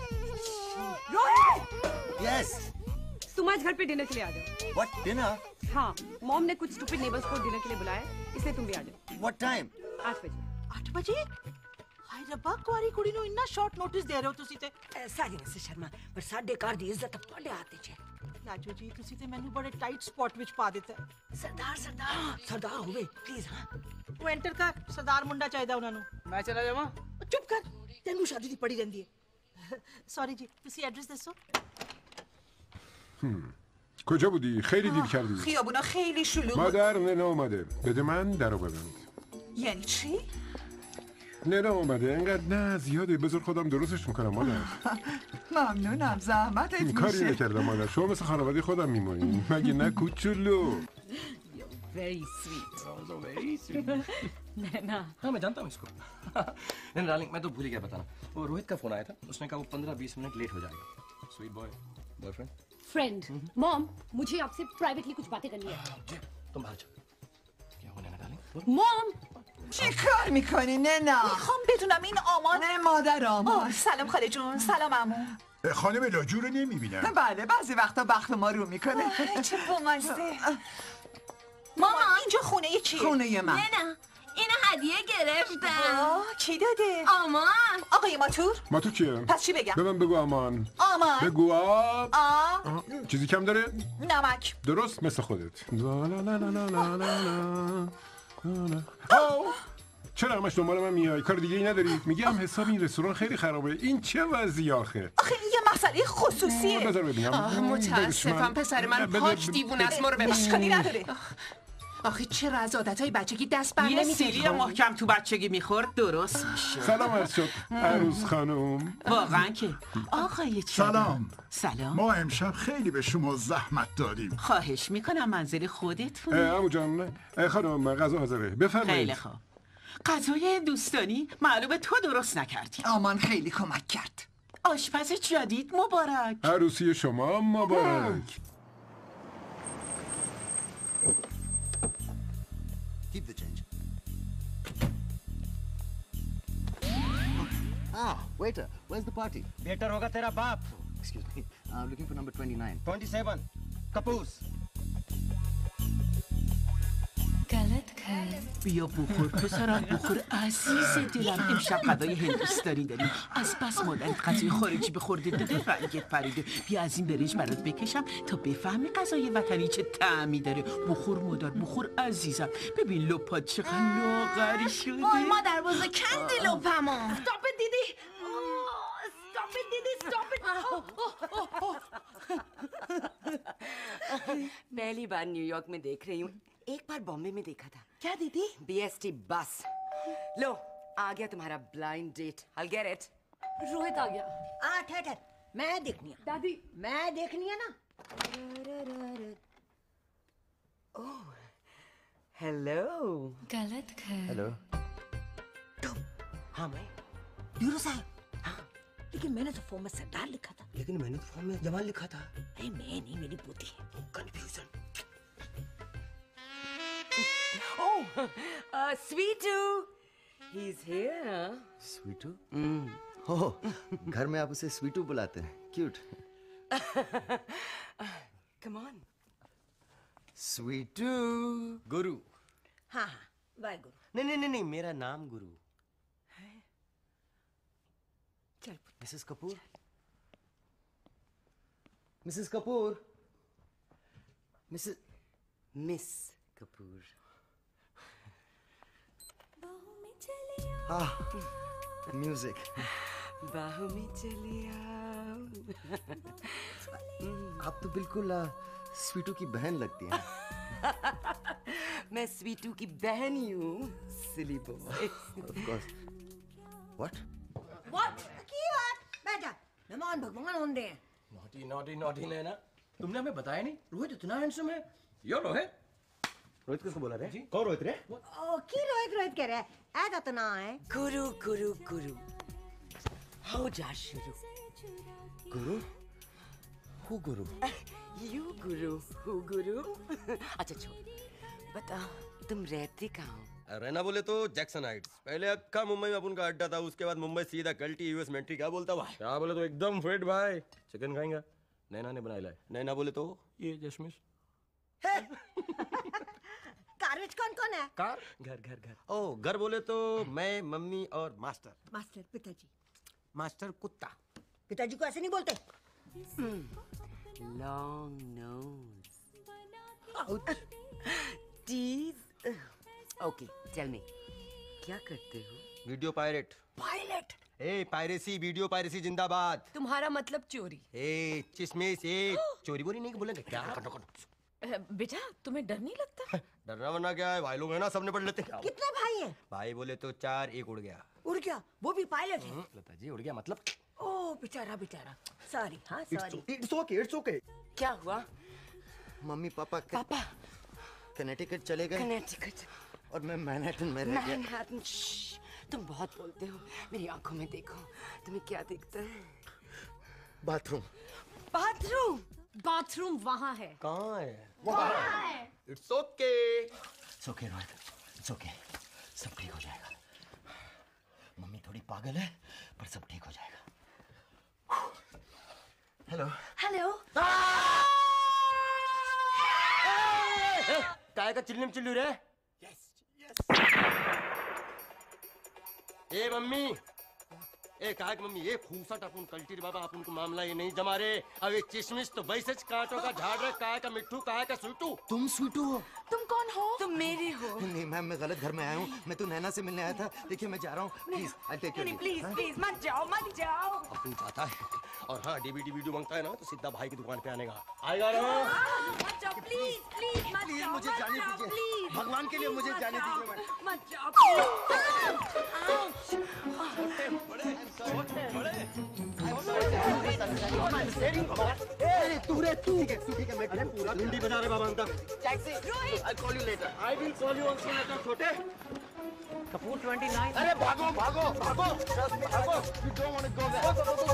Yes. तुम आज घर पे डिनर के लिए आ जाओ. What dinner? हाँ, मॉम ने कुछ स्टूपिड नेबर्स को डिनर के लिए बुलाया, इसलिए तुम भी आ जाओ. What time? 8 बजे. 8 बजे? ਹਾਏ ਰੱਬਾ ਕੁਆਰੀ ਕੁੜੀ ਨੂੰ ਇੰਨਾ ਸ਼ਾਰਟ ਨੋਟਿਸ ਦੇ ਰਹੇ ਹੋ ਤੁਸੀਂ ਤੇ ਸਾਡੀ ਮਿਸ ਸ਼ਰਮਾ ਪਰ ਸਾਡੇ ਘਰ ਦੀ ਇੱਜ਼ਤ ਤੁਹਾਡੇ ਹੱਥ 'ਚ ਹੈ ਲਾਜੋ ਜੀ ਤੁਸੀਂ ਤੇ ਮੈਨੂੰ ਬੜੇ ਟਾਈਟ ਸਪੌਟ ਵਿੱਚ ਪਾ ਦਿੱਤਾ ਸਰਦਾਰ ਹੋਵੇ ਪਲੀਜ਼ ਹਾਂ ਉਹ ਐਂਟਰ ਕਰ ਸਰਦਾਰ ਮੁੰਡਾ ਚਾਹੀਦਾ ਉਹਨਾਂ ਨੂੰ ਮੈਂ ਚਲਾ ਜਾਵਾਂ ਚੁੱਪ ਕਰ ਤੈਨੂੰ ਸ਼ਾਦੀ ਦੀ ਪੜੀ ਰਹਿੰਦੀ ਹੈ ਸੌਰੀ ਜੀ ਤੁਸੀਂ ਐਡਰੈਸ ਦੱਸੋ کجا بودی؟ خیلی دیر کردی. خیابونا خیلی شلوغ. مادر ننا اومده. بده من درو ببند. یعنی چی؟ ننا اومده. اینقدر نه زیاده. بذار خودم درستش میکنم مادر. ممنونم زحمتت میشه. کاری نکردم مادر. شما مثل خانواده خودم میمونین. مگه نه کوچولو. very sweet नैना हाँ मैं जानता हूँ इसको नहीं डार्लिंग मैं तो भूल ही गया बताना वो रोहित का फोन आया था उसने कहा वो 15-20 मिनट लेट हो जाएगा sweet boy boyfriend friend mom मुझे आपसे प्राइवेटली कुछ बातें करनी है तुम बाहर जाओ क्या हुआ Naina darling mom چی کار میکنی ننا؟ میخوام بدونم این آمان مادر آمان. سلام خاله جون سلام عمو. خانم لاجو رو نمیبینم. بله بعضی وقتا بخت ما رو میکنه. چه بامزه. ماما اینجا خونه کی؟ خونه من. نه اینو هدیه گرفتم. کی داده؟ آمان. آقای ماتور؟ ماتور کیه؟ پس چی بگم؟ به من بگو آمان. آمان. بگو آب. چیزی کم داره؟ نمک. درست مثل خودت. لا لا لا لا لا لا لا. چرا همش دنبال من میای؟ کار دیگه ای نداری؟ میگم حساب این رستوران خیلی خرابه. این چه وضعیه آخه؟ آخه این یه مسئله خصوصیه. بذار ببینم. متاسفم پسر من پاک دیوونه است. ما رو ببین. اشکالی نداره. آخه چرا از عادتهای بچگی دست بر نمی‌داری؟ یه سیلی محکم تو بچگی میخورد درست میشه. سلام عرض شد عروس خانم. واقعا که آقای سلام. سلام. ما امشب خیلی به شما زحمت دادیم. خواهش میکنم منزل خودتون. عمو جان خانم غذا حاضره. بفرمایید. خیلی خوب. غذای دوستانی معلومه تو درست نکردی. آمان خیلی کمک کرد. آشپز جدید مبارک. عروسی شما مبارک. Keep the change. Waiter, where's the party? Better होगा तेरा बाप. Excuse me. I'm looking for number 29. 27. Kapuz. بیا بخور پسرم بخور عزیز دلم امشب غذای هندوستانی داریم از بس مادرت غذای خارجی به خورده داده رنگت پریده بیا از این برنج برات بکشم تا بفهمی غذای وطنی چه طعمی داره بخور مادر بخور عزیزم ببین لپات چقدر لاغری شده وای مادر بزرگ کندی لپمو Stop it دیدی Stop it دیدی Stop it पहली बार न्यूयॉर्क में देख रही हूँ एक बार बॉम्बे में देखा था क्या दीदी BST बस लो आ गया तुम्हारा blind date I'll get it Rohit आ गया ठहर मैं देखनी है दादी मैं देखनी है ना हेलो Hello. हाँ मैं ब्यूरो साहब। हाँ, लेकिन मैंने तो फॉर्म में सरदार लिखा था। लेकिन मैंने तो फॉर्म में जवान लिखा था। अरे मैं नहीं, मेरी पोती है। Confusion. Oh, Sweetu, he's here. Sweetu? Oh, घर में आप उसे स्वीटू बुलाते हैं। Cute. Come on. Sweetu. Guru. हाँ हाँ, बाय गुरु। नहीं, मेरा नाम गुरु। चल Mrs Kapoor. Mrs Kapoor. Miss Kapoor. Music. बाहों में चले आओ। आप तो बिल्कुल स्वीटू की बहन लगती हैं। मैं स्वीटू की बहन ही हूँ, silly boy. Of course. What? What? की बात? बैठा। मेहमान भगवान होंगे हैं। नॉटी नैना, तुमने हमें बताया नहीं। रोहित इतना हैंडसम है। यो रोहित। रोहित किसको बोला रे? कौन रोहित रे? ओ की रोहित कह रहा है? ऐसा तो ना है। गुरु गुरु गुरु। हो जा शुरू। गुरु? हु गुरु? यू गुरु, हु गुरु। अच्छा छोड़। बता, तुम रहते कहाँ हो? रहना बोले तो जैक्सन हाइट्स। पहले अक्का मुंबई में अपन का अड्डा था, उसके बाद मुंबई सीधा कल्टी यूएस मेंट्री। क्या बोलता भाई? क्या बोले तो एकदम फिट भाई। चिकन खाएंगा? नैना ने बनाया है। नैना बोले तो ये जशमिश। कार में कौन है? कार? घर। ओ घर बोले तो मैं, मम्मी और मास्टर। मास्टर पिताजी। मास्टर कुत्ता। पिताजी को ऐसे नहीं बोलते। Long nose. Tease. Okay, tell me, क्या करते हो? Video pirate. Pilot? A piracy, video piracy जिंदाबाद। तुम्हारा मतलब चोरी? ए चिसमिस, ए चोरी बोरी नहीं बोलेंगे क्या? बेटा तुम्हें डर नहीं लगता? डरना वरना क्या है, भाई लोग है ना, सबने पढ़ लेते हैं। कितने भाई हैं? भाई बोले तो 4, एक उड़ गया। उड़ गया? वो भी पायलट है? लता जी उड़ गया मतलब? ओ बेचारा। सॉरी। हाँ सॉरी। It's okay. क्या हुआ? मम्मी पापा कनेटिकट चले गए। कनेटिकट? और मैं मैनहट्टन में रह गया। मैनहट्टन। तुम बहुत बोलते हो। मेरी आंखों में देखो, तुम्हें क्या दिखता है? बाथरूम वहाँ है। कहाँ है? वहाँ है। It's okay Rohit, it's okay. सब ठीक हो जाएगा। मम्मी थोड़ी पागल है, पर सब ठीक हो जाएगा। हेलो। काय का चिल्लू रे? यस। ए मम्मी, ए काय मम्मी, ये फूसा टापून कल्टी रे बाबा, अपन को मामला ये नहीं जमा रे। अब ये चिशमिश तो वैसे कांटों का झाड़ रहे। काय का मिट्टू, काय का स्वीटू। तुम स्वीटू हो? तुम कौन हो? तुम मेरी हो। नहीं मैम, मैं गलत घर में आया हूँ। मैं तो नैना से मिलने आया था। देखिए मैं जा रहा हूँ। Please I take your leave. Please मत जाओ। अपन जाता है और हाँ डीवीडी वीडियो मांगता है ना तो सीधा भाई की दुकान पे आने का। आएगा ना? मत जाओ प्लीज मुझे जाने दीजिए। भगवान के लिए मुझे जाने दीजिए। मत जाओ। तू ठीक है, मैं पूरा लुंडी बजा रहे बाबा अंता। Taxi. I'll call you later. I will call you also later, छोटे। कपूर 29। अरे भागो। You don't want to go there.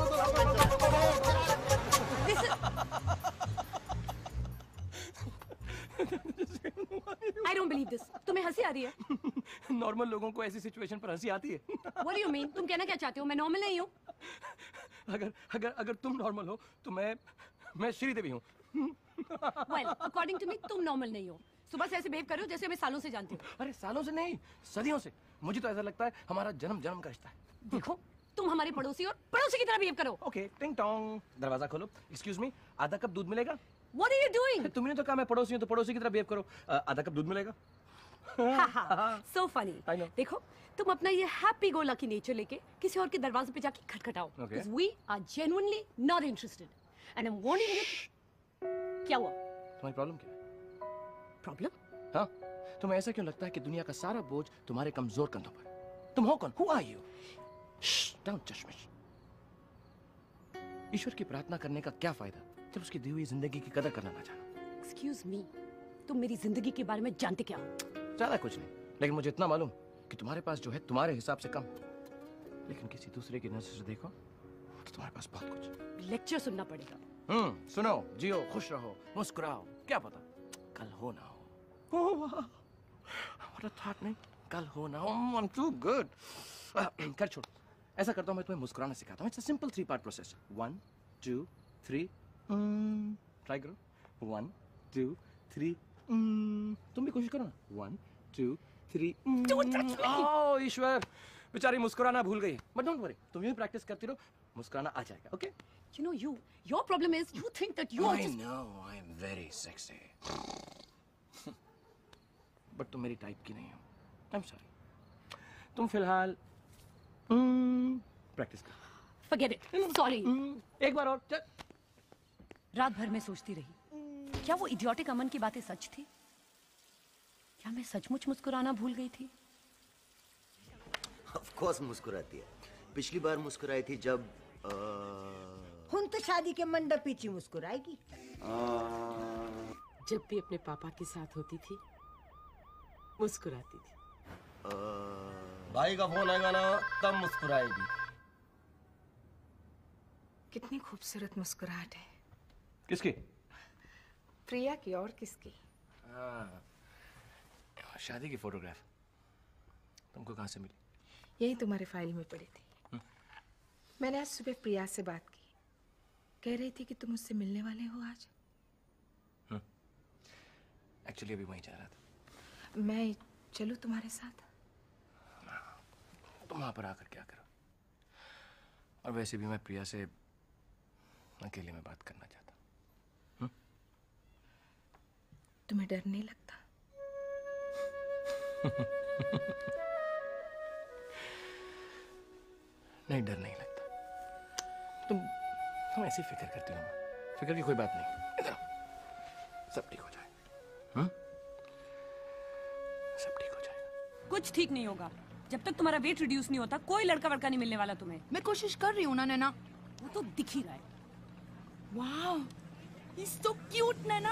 I don't believe this. तुम्हें हंसी आ रही है? नॉर्मल लोगों को ऐसी सिचुएशन पर हंसी आती है। What do you mean? तुम कहना क्या चाहते हो? मैं नॉर्मल नहीं हूँ? अगर तुम नॉर्मल हो तो मैं श्रीदेवी हूँ। Well, according to me, तुम नॉर्मल नहीं हो। सुबह से ऐसे बिहेव कर रहे हो जैसे मैं सालों से जानती हूँ। अरे सालों से नहीं, सदियों से। मुझे तो ऐसा लगता है हमारा जन्म का रिश्ता है। देखो, तुम हमारे पड़ोसी और पड़ोसी की तरह बिहेव करो। ओके, टिंग टोंग, दरवाजा खोलो। एक्सक्यूज मी, आधा कप दूध मिलेगा? What are you doing? तुमने तो कहा मैं पड़ोसी हूँ तो पड़ोसी की तरह बिहेव करो। आधा कप दूध मिलेगा? So funny. देखो, तुम अपना ये हैप्पी गो लकी नेचर लेके किसी और के दरवाजे पे जाके खटखटाओ। Because we are genuinely not interested. And I'm warning you. क्या हुआ? तुम्हारी प्रॉब्लम क्या है? प्रॉब्लम? हाँ, तुम्हें ऐसा क्यों लगता है कि दुनिया का सारा बोझ तुम्हारे कमजोर कंधों पर? तुम हो कौन? Who are you? Don't judge me. ईश्वर की प्रार्थना करने का क्या फायदा जब उसकी दी हुई जिंदगी की कदर करना ना जानो? Excuse me, तुम मेरी जिंदगी के बारे में जानते क्या हो? ज्यादा कुछ नहीं, लेकिन मुझे इतना मालूम कि तुम्हारे पास जो है तुम्हारे हिसाब से कम। लेकिन किसी दूसरे की नजर से देखो तो तुम्हारे पास बहुत कुछ। लेक्चर सुनना पड़ेगा। सुनो, जियो, खुश रहो, मुस्कुराओ, क्या पता कल हो ना हो। What a thought, नहीं कल हो ना हो। I'm too good। कर छोड़, ऐसा करता हूँ मैं तुम्हें मुस्कुराना सिखाता हूँ। It's a simple 3-part process। 1 2 3 ट्राई करो। 1 2 3 तुम भी कोशिश करो ना। 1 2 3 ओह ईश्वर, बेचारी मुस्कुराना भूल गई। बट डोंट वरी, तुम यूं ही प्रैक्टिस करती रहो, मुस्कुराना आ जाएगा। Okay? You know, your problem is you think that you are I just... know, I'm very sexy. But तुम मेरी टाइप की नहीं हो। I'm sorry। तुम फिलहाल प्रैक्टिस करो। Forget it. Sorry। एक बार और। रात भर में सोचती रही, क्या वो इडियोटिक अमन की बातें सच थी? क्या मैं सचमुच मुस्कुराना भूल गई थी? Of course मुस्कुराती है। पिछली बार मुस्कुराई थी जब हुन तो शादी के मंडप पीछे मुस्कुराएगी। जब भी अपने पापा के साथ होती थी मुस्कुराती थी। भाई का फोन आएगा ना तब मुस्कुराएगी। कितनी खूबसूरत मुस्कुराहट है। किसकी? प्रिया की और किसकी? शादी की फोटोग्राफ तुमको कहाँ से मिली? यही तुम्हारे फाइल में पड़ी थी। मैंने आज सुबह प्रिया से बात की, कह रही थी कि तुम उससे मिलने वाले हो आज। एक्चुअली अभी वहीं जा रहा था। मैं चलूं तुम्हारे साथ? तुम वहां पर आकर क्या करो? और वैसे भी मैं प्रिया से अकेले में बात करना चाहता हूँ। तुम्हें डर नहीं लगता? नहीं, डर नहीं लगता। तुम ऐसी फिक्र करती हो। फिक्र की कोई बात नहीं। इधर आओ, सब ठीक हो जाएगा। सब ठीक हो जाएगा। कुछ ठीक नहीं होगा। जब तक तुम्हारा वेट रिड्यूस नहीं होता कोई लड़का वड़का नहीं मिलने वाला तुम्हें। मैं कोशिश कर रही हूँ ना नैना। वो तो दिख ही रहा है। Wow, he's so cute Naina.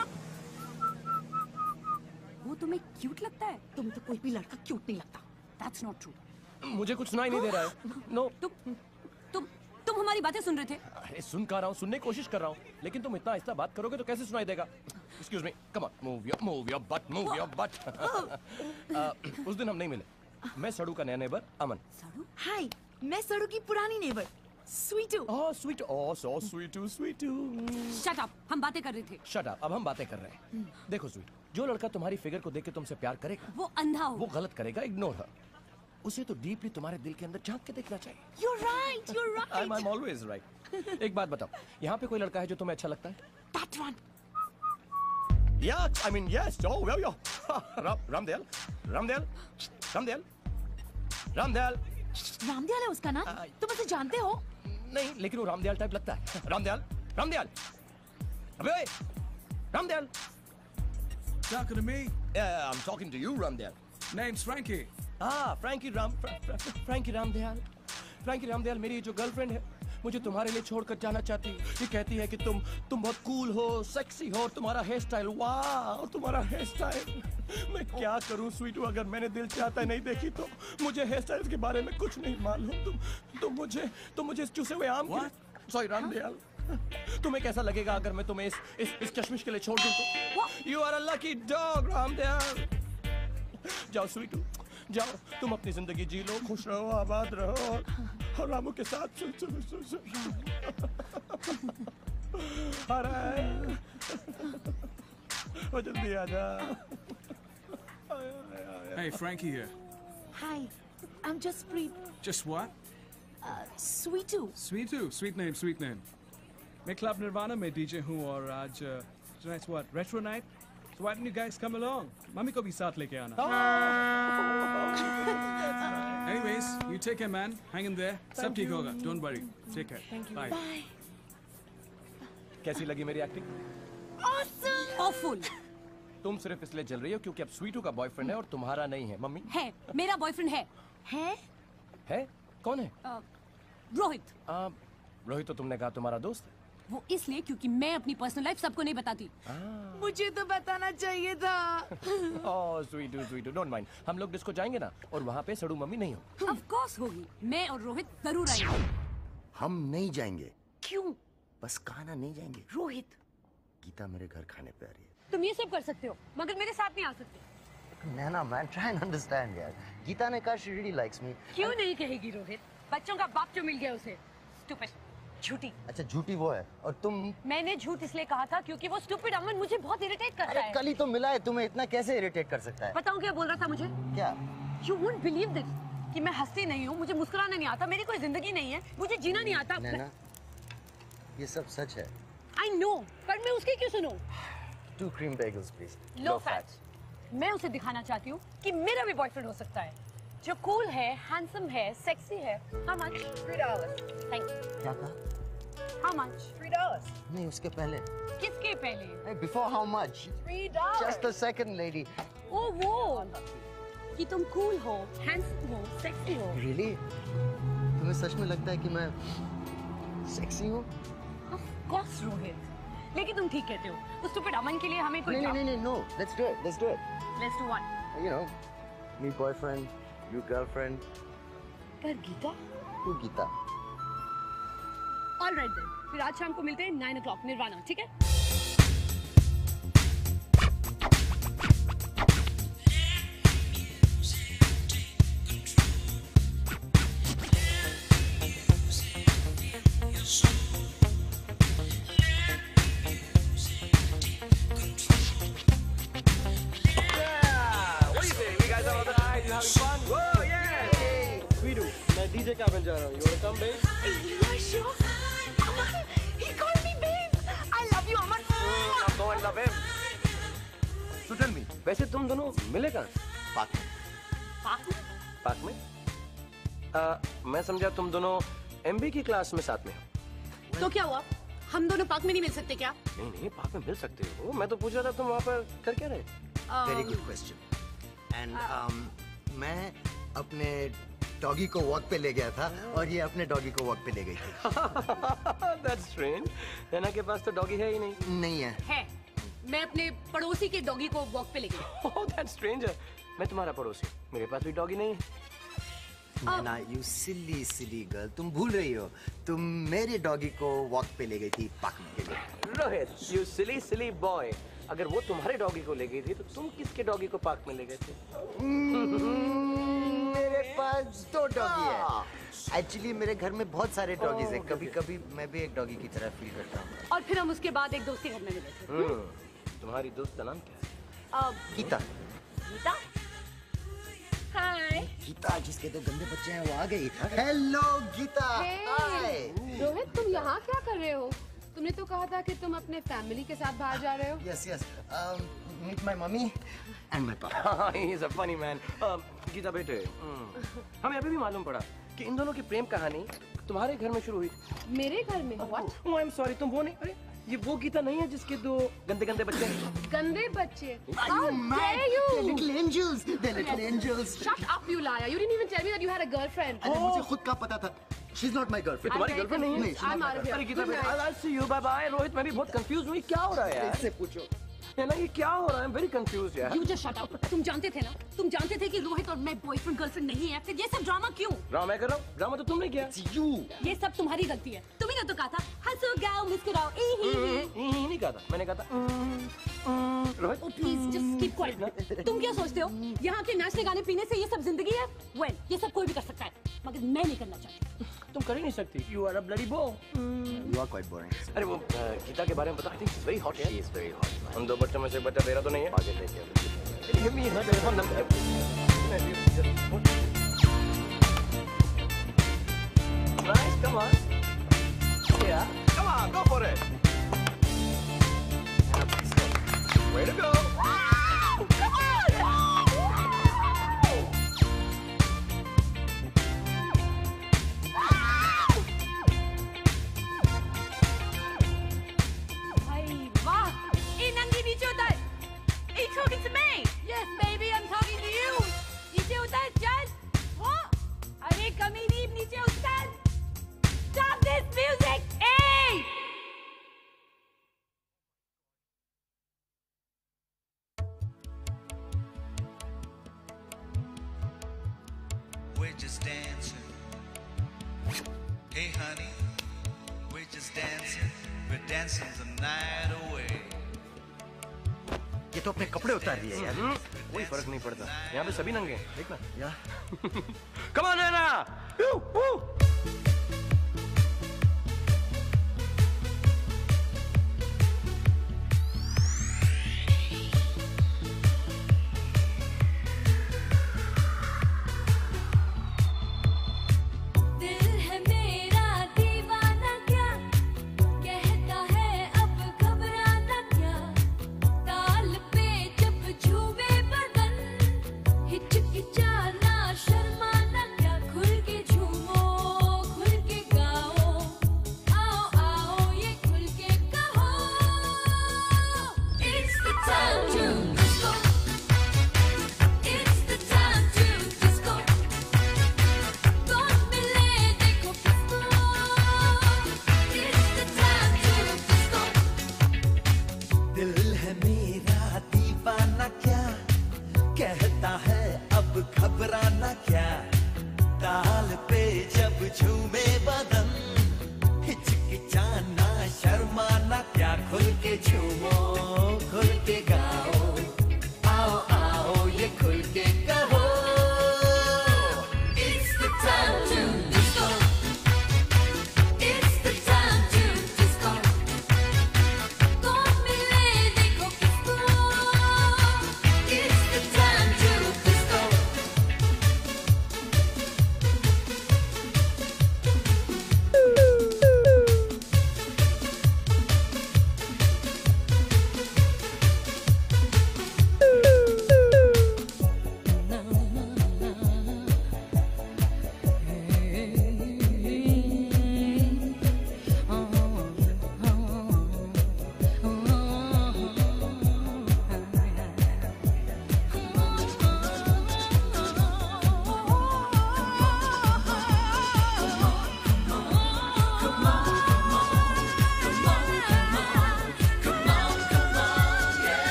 वो तुम्हें क्यूट लगता है? तुम्हें तो कोई भी लड़का क्यूट नहीं लगता। That's not true। मुझे कुछ सुनाई नहीं दे रहा है। नो। तुम हमारी बातें सुन रहे थे? अरे सुन कर रहा हूँ, सुनने की कोशिश कर रहा हूँ, लेकिन तुम इतना आहिस्ता बात करोगे तो कैसे सुनाई देगा? Excuse me, come on, move your butt। उस दिन हम नहीं मिले। मैं सड़ू का नया नेबर अमन। सड़ू? हाय, मैं सड़ू की पुरानी neighbour Sweetu. Oh sweet, oh so Sweetu. Shut up, हम बातें कर रहे थे। शट अप, अब हम बातें कर रहे हैं। देखो स्वीट, जो लड़का तुम्हारी फिगर को देख के तुमसे प्यार करेगा वो अंधा हो। वो गलत करेगा, इग्नोर हर। उसे तो डीपली तुम्हारे दिल के अंदर झांक के देखना चाहिए। You're right। I'm always right। एक बात बताओ, यहाँ पे कोई लड़का है जो तुम्हें अच्छा लगता है? That one। Yeah, I mean yes। Oh well, yo। Ramdayal है उसका नाम? तुम उसे जानते हो? नहीं, लेकिन वो रामदयाल टाइप लगता है। रामदयाल। अबे Ramdayal. Talking to me? Yeah, I'm talking to you, Ramdayal. Name's Frankie। Frankie Ramdayal. Frankie Ramdayal मेरी जो गर्लफ्रेंड है, मुझे तुम्हारे लिए छोड़कर जाना चाहती है। ये कहती है कि तुम बहुत कूल हो, सेक्सी हो, और तुम्हारा हेयर स्टाइल, वाह तुम्हारा हेयर स्टाइल। मैं क्या करूं स्वीटू, अगर मैंने दिल चाहता नहीं देखी तो। मुझे हेयर स्टाइल के बारे में कुछ नहीं मालूम। तुम मुझे इस चूसे हुए आम की। सॉरी रामदयाल, तुम्हें कैसा लगेगा अगर मैं तुम्हें इस कश्मिश के लिए छोड़ दूं तो? You are a lucky dog Ramdayal. जाओ स्वीटू, जाओ, तुम अपनी जिंदगी जी लो, खुश रहो, आबाद रहो, और रामू के साथ सुन। अरे वो जल्दी आ जा। Hey, Frankie here। Hi, I'm just Preet। Just what? Sweetu। Sweet name। मैं क्लब निर्वाणा में डीजे हूँ और आज tonight's what? Retro night? So why don't you guys come along? Mummy को भी साथ लेके आना। Anyways, you take care, man. Hang in there. सब ठीक होगा. Don't worry. Take care. Thank you। Bye। कैसी लगी मेरी एक्टिंग? Awesome। Awful। तुम सिर्फ इसलिए जल रही हो क्योंकि अब स्वीटू का बॉयफ्रेंड है और तुम्हारा नहीं है। मम्मी है, मेरा बॉयफ्रेंड है। है? कौन है? रोहित। रोहित तो तुमने कहा तुम्हारा दोस्त है। वो इसलिए क्योंकि मैं अपनी पर्सनल लाइफ सबको नहीं बताती। मुझे तो बताना चाहिए था। Oh Sweetu don't mind. हम लोग डिस्को जाएंगे ना और वहाँ पे सड़ू मम्मी नहीं हो। ऑफ कोर्स होगी, मैं और रोहित जरूर आएंगे। हम नहीं जाएंगे। क्यों? बस खाना नहीं जाएंगे। रोहित, गीता मेरे घर खाने पे आ रही है। तुम ये सब कर सकते हो मगर मेरे साथ नहीं आ सकते। Naina man, try and understand यार। गीता ने कहा शी रियली लाइक्स मी। क्यों नहीं कहेगी रोहित? बच्चों का बाप जो मिल गया उसे। स्टूपिड, झूठी। अच्छा झूठी वो है और तुम? मैंने झूठ इसलिए कहा था क्योंकि वो स्टूपिड अमन मुझे बहुत इरिटेट करता है। कल ही तो मिला है, तुम्हें इतना कैसे इरिटेट कर सकता है? बताऊं क्या बोल रहा था मुझे? क्या? You won't believe this कि मैं हंसती नहीं हूँ, मुझे मुस्कुराना नहीं आता, मेरी कोई जिंदगी नहीं है, मुझे जीना नहीं आता। नैना, ये सब सच है। I know, पर मैं उसकी क्यों सुनूं? 2 cream bagels please. Low fat। मैं उसे दिखाना चाहती हूँ कि मेरा भी बॉयफ्रेंड हो सकता है, जो कूल है, हैंडसम है, सेक्सी है। How much? $3. Thank you। क्या कहा? How much? $3। नहीं, उसके पहले। किसके पहले? Hey, before how much? $3। Just a second, lady. ओ वो कि तुम कूल हो, हैंडसम हो, सेक्सी हो। Really? तुम्हें सच में लगता है कि मैं सेक्सी हूँ? Of course, Rohit. लेकिन तुम ठीक कहते हो। उस स्टूपिड अमन के लिए हमें कोई नहीं, no. Let's do it. Let's do it. Let's do what? You know, me boyfriend, you girlfriend. पर गीता? तू गीता। All right then। फिर आज शाम को मिलते हैं 9 o'clock निर्वाणा, ठीक है? डीजे क्या बन जा रहा हूँ? You wanna come, babe? You are sure? Aman, he called me babe. I love you, Aman. I'm so in love him. So tell me, वैसे तुम दोनों मिले कहाँ? पार्क में। पार्क में? मैं समझा तुम दोनों MB की क्लास में साथ में हो। तो क्या हुआ? हम दोनों पार्क में नहीं मिल सकते क्या? नहीं, पार्क में मिल सकते हो। मैं तो पूछ रहा था तुम वहाँ पर कर क्या रहे? Very good question. And मैं अपने डॉगी को वॉक पे ले गया था और ये अपने डॉगी को वॉक पे ले गई थी। That's strange. नैना के पास तो डॉगी है ही नहीं। नहीं है। है। मैं अपने पड़ोसी के डॉगी को वॉक पे ले गई। Oh, that's strange. मैं तुम्हारा पड़ोसी, मेरे पास भी डॉगी नहीं है। नैना, you silly girl, तुम भूल रही हो, तुम मेरे डॉगी को वॉक पे ले गई थी पार्क में के लिए। Rohit, you silly boy. अगर वो तुम्हारे डॉगी को ले गई थी तो तुम किसके डॉगी को पार्क में ले गए थे? मेरे पास 2 डॉगी है। एक्चुअली मेरे घर में बहुत सारे डॉगीज हैं। कभी मैं भी एक डॉगी की तरह फील करता हूँ। और फिर हम उसके बाद एक दोस्त के घर में मिले थे। तुम्हारी दोस्त का नाम क्या है? गीता। गीता? हाय। गीता, जिसके 2 गंदे बच्चे हैं, वो आ गई। हेलो गीता। हाय। रोहित, तुम यहाँ क्या कर रहे हो? तुमने तो कहा था कि तुम अपने फैमिली के साथ बाहर जा रहे हो। Yes. Meet my mommy and my papa. He's a funny man. Gita बेटे, हमें अभी भी मालूम पड़ा कि इन दोनों की प्रेम कहानी तुम्हारे घर में शुरू हुई। मेरे घर में? What? Oh, I'm sorry, तुम वो नहीं? अरे ये वो गीता नहीं है जिसके 2 गंदे बच्चे हैं? गंदे बच्चे? Are you mad? They're little angels. They're little angels. Shut up, you liar. You didn't even tell me that you had a girlfriend. अरे मुझे खुद का पता था। She's not my girlfriend. तुम्हारी गर्लफ्रेंड नहीं है? I'm out of here. अरे गीता बेटे, I'll see you. Bye bye. Rohit, मैं भी बहुत कंफ्यूज हुई। क्या हो रहा है यार? इससे पूछो। है ना, ये क्या हो रहा है? वेरी कंफ्यूज यार। You just shut up. तुम जानते थे ना? तुम जानते थे कि रोहित और मैं बॉयफ्रेंड गर्लफ्रेंड नहीं है, फिर ये सब ड्रामा क्यों? ड्रामा मैं कर रहा हूँ? ड्रामा तो तुमने किया। ये सब तुम्हारी गलती है। तुमने तो कहा था हंसो गाओ मुस्कुराओ। नहीं कहा था, मैंने कहा था Rohit. Oh please just keep quiet. तुम क्या सोचते हो? यहाँ के नाचने गाने पीने से ये सब जिंदगी है? Well, ये सब कोई भी कर सकता है, मगर मैं नहीं करना चाहती। तुम कर ही नहीं सकती। You are a bloody bore. You are quite boring. अरे वो गीता के बारे में पता? I think she's very hot. She is very hot. हम 2 बच्चों में से बच्चा तेरा तो नहीं है? आगे देखिए। Give me her telephone number. Nice, come on. Yeah, come on, go for it. Way to go. Come on. Are you talking to me? Yes, baby, I'm talking to you. You deal with that, Jazz? Hey honey, we're just dancing, we're dancing the night away. ये तो अपने कपड़े उतार दिए यार। कोई फर्क नहीं पड़ता, यहाँ पे सभी नंगे हैं, देखना यार। Come on Nana!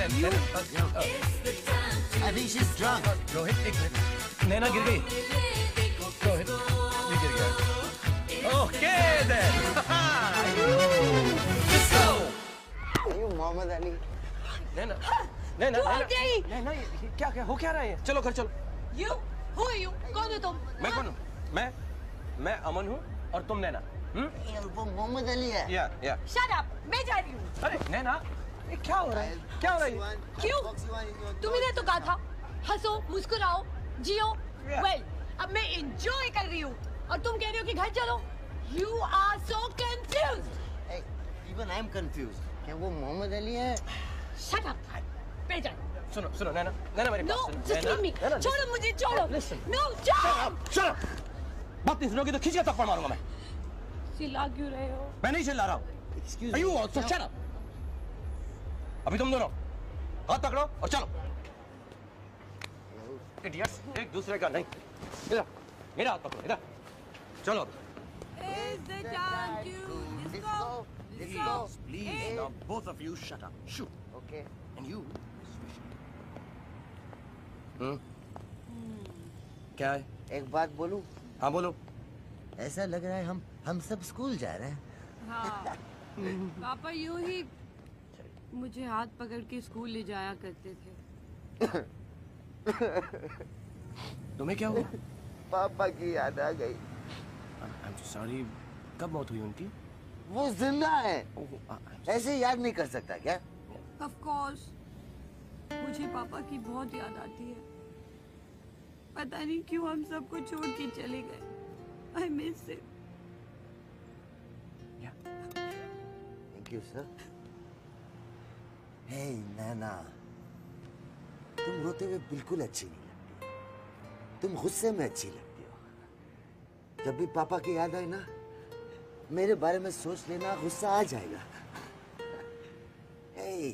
I think she's drunk. Rohit एक मिनट। नैना गिर गई। रोहित ये गिर गया। Okay then. Let's go. Mohammad अली। नैना नैना क्या हो क्या रहा है? चलो घर चलो। You? Who are you? कौन हो तुम? मैं कौन हूँ? मैं अमन हूँ और तुम नैना। वो मोहम्मद अली है। या। Shut up! मैं जा रही हूँ। अरे नैना ये क्या हो रहा है? क्या हो रहा है? क्यों? तुमने तो कहा था हंसो, मुस्कुराओ, जियो। Well, अब मैं enjoy कर रही हूँ और तुम कह रही हो कि घर चलो। You are so confused. Hey, even I'm confused. क्या वो मोहम्मद अली है? Shut up! पे जा। सुनो नैना मेरे No, पास। just leave me. छोड़ो मुझे, छोड़ो। No, Shut up! बात नहीं सुनोगी तो खींच के थप्पड़ मारूंगा मैं। चिल्ला क्यों रहे हो? मैं नहीं चिल्ला रहा हूँ। Excuse me. You also shut up. अभी तुम दोनों हाथ पकड़ो और चलो। Idiots, एक दूसरे का नहीं। इधर, मेरा हाथ पकड़ो, इधर। चलो। Is the time to disco? Please, now both of you shut up. Shoot. Okay. And you. क्या है? एक बात बोलूं? हाँ बोलो। ऐसा लग रहा है हम सब स्कूल जा रहे हैं। हाँ। पापा यूं ही मुझे हाथ पकड़ के स्कूल ले जाया करते थे। तुम्हें क्या हुआ? पापा की याद आ गई। I'm sorry. कब मौत हुई उनकी? वो जिंदा है। ऐसे याद नहीं कर सकता क्या? Of course. मुझे पापा की बहुत याद आती है। पता नहीं क्यों हम सबको छोड़ के चले गए। I miss it. Thank you, sir. Hey, नैना, तुम रोते हुए बिल्कुल अच्छी नहीं लगती। तुम गुस्से में अच्छी लगती हो। जब भी पापा की याद आए ना, मेरे बारे में सोच लेना, गुस्सा आ जाएगा। Hey,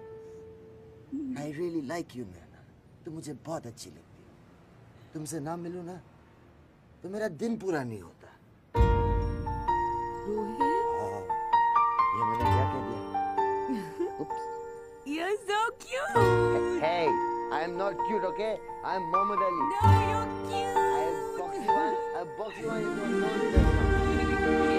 I really like you, नैना। तुम मुझे बहुत अच्छी लगती हो। तुमसे ना मिलूं ना, तो मेरा दिन पूरा नहीं होता। रोहित? ये मैंने क्या कह दिया? Oops. You're so cute. Hey, I'm not cute, okay? I'm Muhammad Ali. No, you're cute. I'll box you on your nose.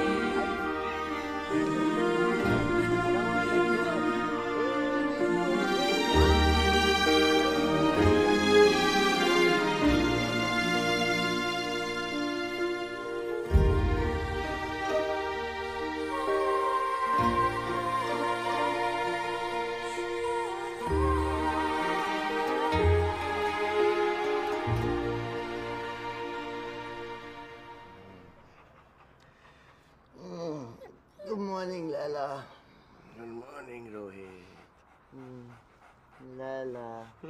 Good morning, Lala. Good morning, Rohit. Lala.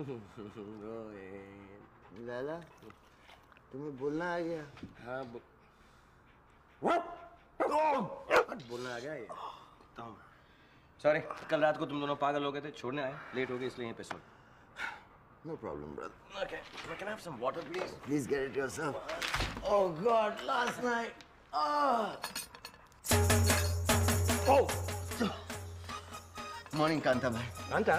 Rohit. Lala, तुम्हें बोलना आ गया? हाँ बोलना आ गया ये। सॉरी, कल रात को तुम दोनों पागल हो गए थे, छोड़ने आए, लेट हो गए इसलिए यहीं पे सो। No problem, brother. Okay, can I have some water, please? Please get it yourself. Oh God, last night. Oh. Morning, Kanta bhai. Kanta?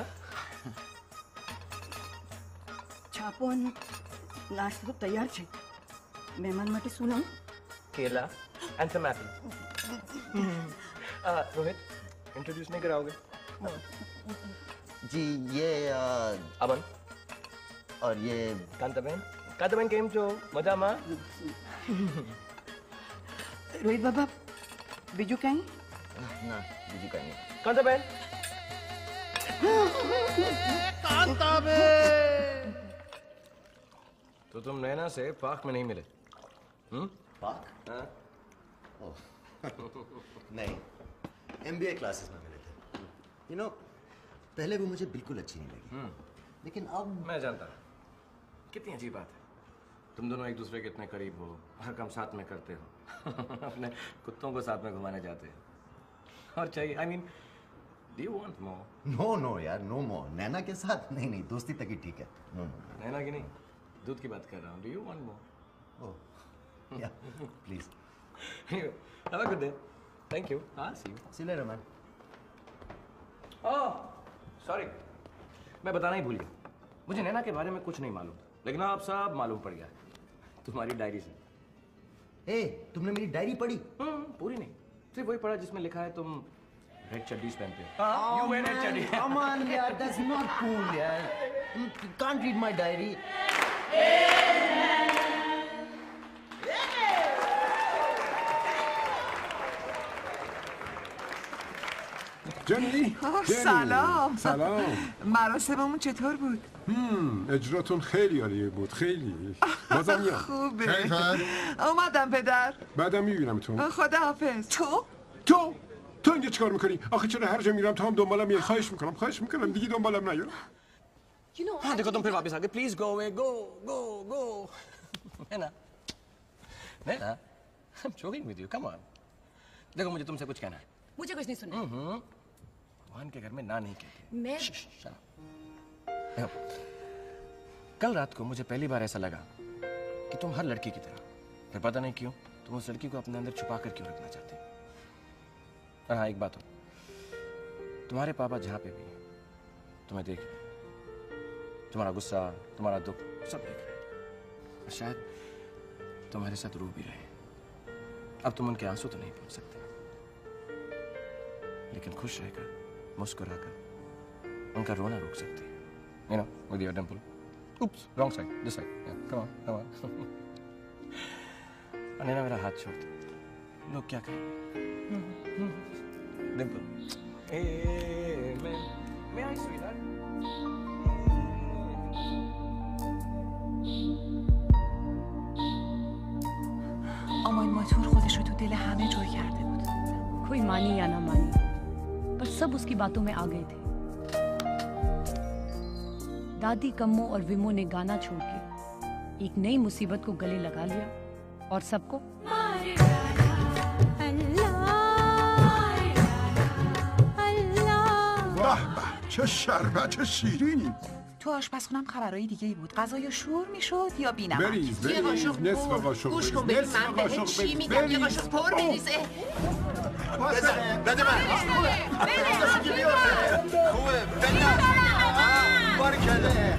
છાપો નાસ્તો તો તૈયાર છે મહેમાન માટે શું લાવું? केला and some apple. Rohit, introduce नहीं कराओगे? जी ये अमन और ये कांताबेन केम छो मजाમાં? રોહિત બાબા બીજું કાંઈ? ના બીજું કાંઈ નહીં. कांताबेन तो तुम नैना से पार्क में नहीं मिले? पार्क? हाँ? नहीं, MBA क्लासेस में मिले थे। You know, पहले वो मुझे बिल्कुल अच्छी नहीं लगी, लेकिन अब मैं जानता हूँ। कितनी अजीब बात है, तुम दोनों एक दूसरे के इतने करीब हो, हर काम साथ में करते हो, अपने कुत्तों को साथ में घुमाने जाते हो, और चाहिए, I mean, do you want more? No यार, no more. नैना के साथ नहीं, दोस्ती तक ही ठीक है। No. नैना की नहीं, दूध की बात कर रहा हूँ। Do you want more? Oh, yeah, please. Have a good day. Thank you. See you. See you later, man. Oh, sorry. मैं बताना ही भूल गया। मुझे नैना के बारे में कुछ नहीं मालूम, लेकिन अब सब मालूम पड़ गया तुम्हारी डायरी से। तुमने मेरी डायरी पढ़ी? पूरी नहीं, सिर्फ वही पढ़ा जिसमें लिखा है तुम रेड चड्डीज पहनते हो। You wear red चड्डी। Come on यार, that's not cool यार। You can't read my diary. جنی سلام. سلام. مراسممون چطور بود؟ اجراتون خیلی عالی بود، خیلی. بازم میام. خوبه. اومدم پدر. بعدم میبینم تو. خداحافظ. تو اینجا چیکار میکنی؟ آخه چرا هر جا میرم تو هم دنبالم میای؟ خواهش میکنم دیگه دنبالم نیا. हाँ देखो तुम फिर वापस आ गए। Please go away, go. Naina, I'm joking with you. Come on. देखो मुझे तुमसे कुछ कहना है। मुझे कुछ नहीं सुनना। भगवान के घर में ना नहीं कहते। मैं देखो, कल रात को मुझे पहली बार ऐसा लगा कि तुम हर लड़की की तरह, फिर पता नहीं क्यों तुम उस लड़की को अपने अंदर छुपा कर क्यों रखना चाहते हो। और हाँ एक बात हो, तुम्हारे पापा जहाँ पे भी हैं तुम्हें देख रहे हैं, तुम्हारा गुस्सा, तुम्हारा दुख सब देख रहे हैं, और शायद तुम्हारे साथ रो भी रहे हैं। अब तुम उनके आंसू तो नहीं पहुंच सकते, लेकिन खुश रहकर, मुस्कुराकर उनका रोना रोक सकते हैं। You know, with your dimple. Oops, wrong side, this side. Yeah, come on. और नैना मेरा हाथ छोड़ दो, लोग क्या कहेंगे? Dimple. Hey, may I, sweetheart? آمال ماتور خودش رو تو دل همه جای کرده بود. कोई मानी या ना मानी, पर सब उसकी बातों में आ गए थे। दादी, कम्मो और विमो ने गाना छोड़ के एक नई मुसीबत को गले लगा लिया और सबको چه شربت شیرینی. تو آشپزخونم خبرای دیگه ای بود. غذا شور میشد یا بی‌نمک. بریز نصف قاشق. گوش کن ببین من بهت چی میگم. یه قاشق پر بریزه. بده من. خوبه. بده. بارکلا.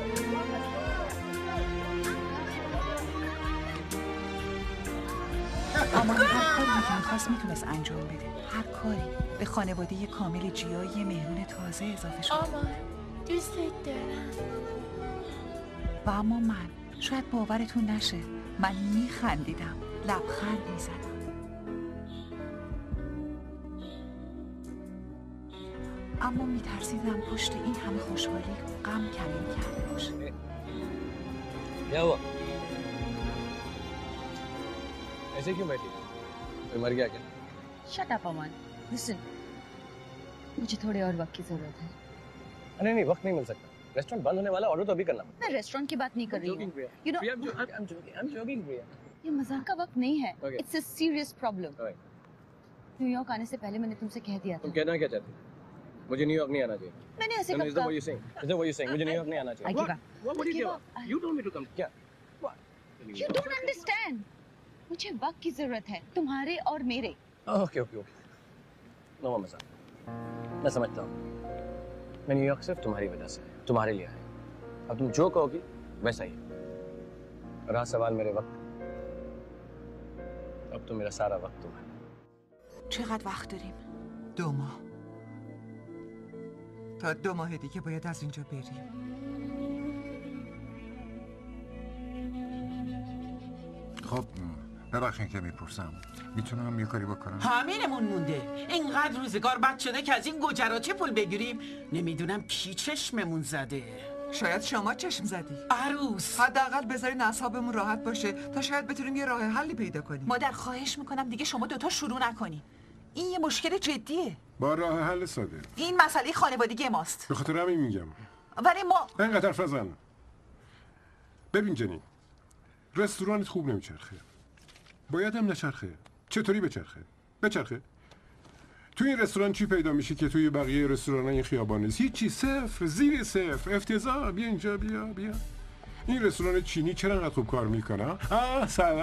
اما هر کاری که میخواست میتونست انجام بده. هر کاری به خانواده کامل جیایی مهمون تازه اضافه شد. دوست دارم. و اما من شاید باورتون نشه، من میخندیدم، لبخند میزدم. اما میترسیدم پشت این همه خوشحالی غم کمین کرده باشه. क्या हुआ? ऐसे क्यों बैठी? कोई मर गया क्या? Shut up, Aman. Listen, मुझे थोड़े और वक्त की जरूरत है। नहीं वक्त नहीं मिल सकता। रेस्टोरेंट बंद होने वाला, ऑर्डर तो अभी करना। मैं रेस्टोरेंट की बात नहीं कर रही हूँ। You know, I'm joking, Priya. ये मजाक का वक्त नहीं है। Okay. It's a serious problem. New York आने से पहले मैंने तुमसे कह दिया था। तुम कहना क्या चाहती? मुझे न्यूयॉर्क नहीं आना चाहिए। मैंने ऐसे कब कहा? Is that what you're saying? मुझे न्यूयॉर्क नहीं आना चाहिए। What did you? You told me to come. क्या? You don't understand. मुझे वक्त की जरूरत है, तुम्हारे और मेरे। ओके। नो मजाक। मैं समझता हूँ। मैं न्यूयॉर्क सिर्फ तुम्हारी वजह से, तुम्हारे लिए आया। अब तुम जो कहोगी वैसा ही। रहा सवाल मेरे वक्त, अब तो मेरा सारा वक्त तुम्हारा। چقدر وقت داریم؟ 2 ماه. تا 2 ماه دیگه باید از اینجا بریم. خب ببخشید که میپرسم، میتونم یه کاری بکنم؟ همینمون مونده. اینقدر روزگار بد شده که از این گجرا چه پول بگیریم؟ نمیدونم کی چشممون زده. شاید شما چشم زدی. عروس، حداقل بذارین اعصابمون راحت باشه تا شاید بتونیم یه راه حلی پیدا کنیم. مادر خواهش میکنم دیگه شما دوتا شروع نکنی. این یه مشکل جدیه. با راه حل ساده. این مسئله خانوادگی ماست. به خاطر همین میگم. ولی ما اینقدر حرف نزن. ببین جنی، رستورانت خوب نمیچرخه. باید هم نچرخه. چطوری بچرخه؟ توی این رستوران چی پیدا میشه که توی بقیه رستوران‌های این خیابان نیست؟ هیچی، صفر، زیر صفر، افتضاح. بیا اینجا، بیا. این رستوران چینی چرا انقدر خوب کار میکنه؟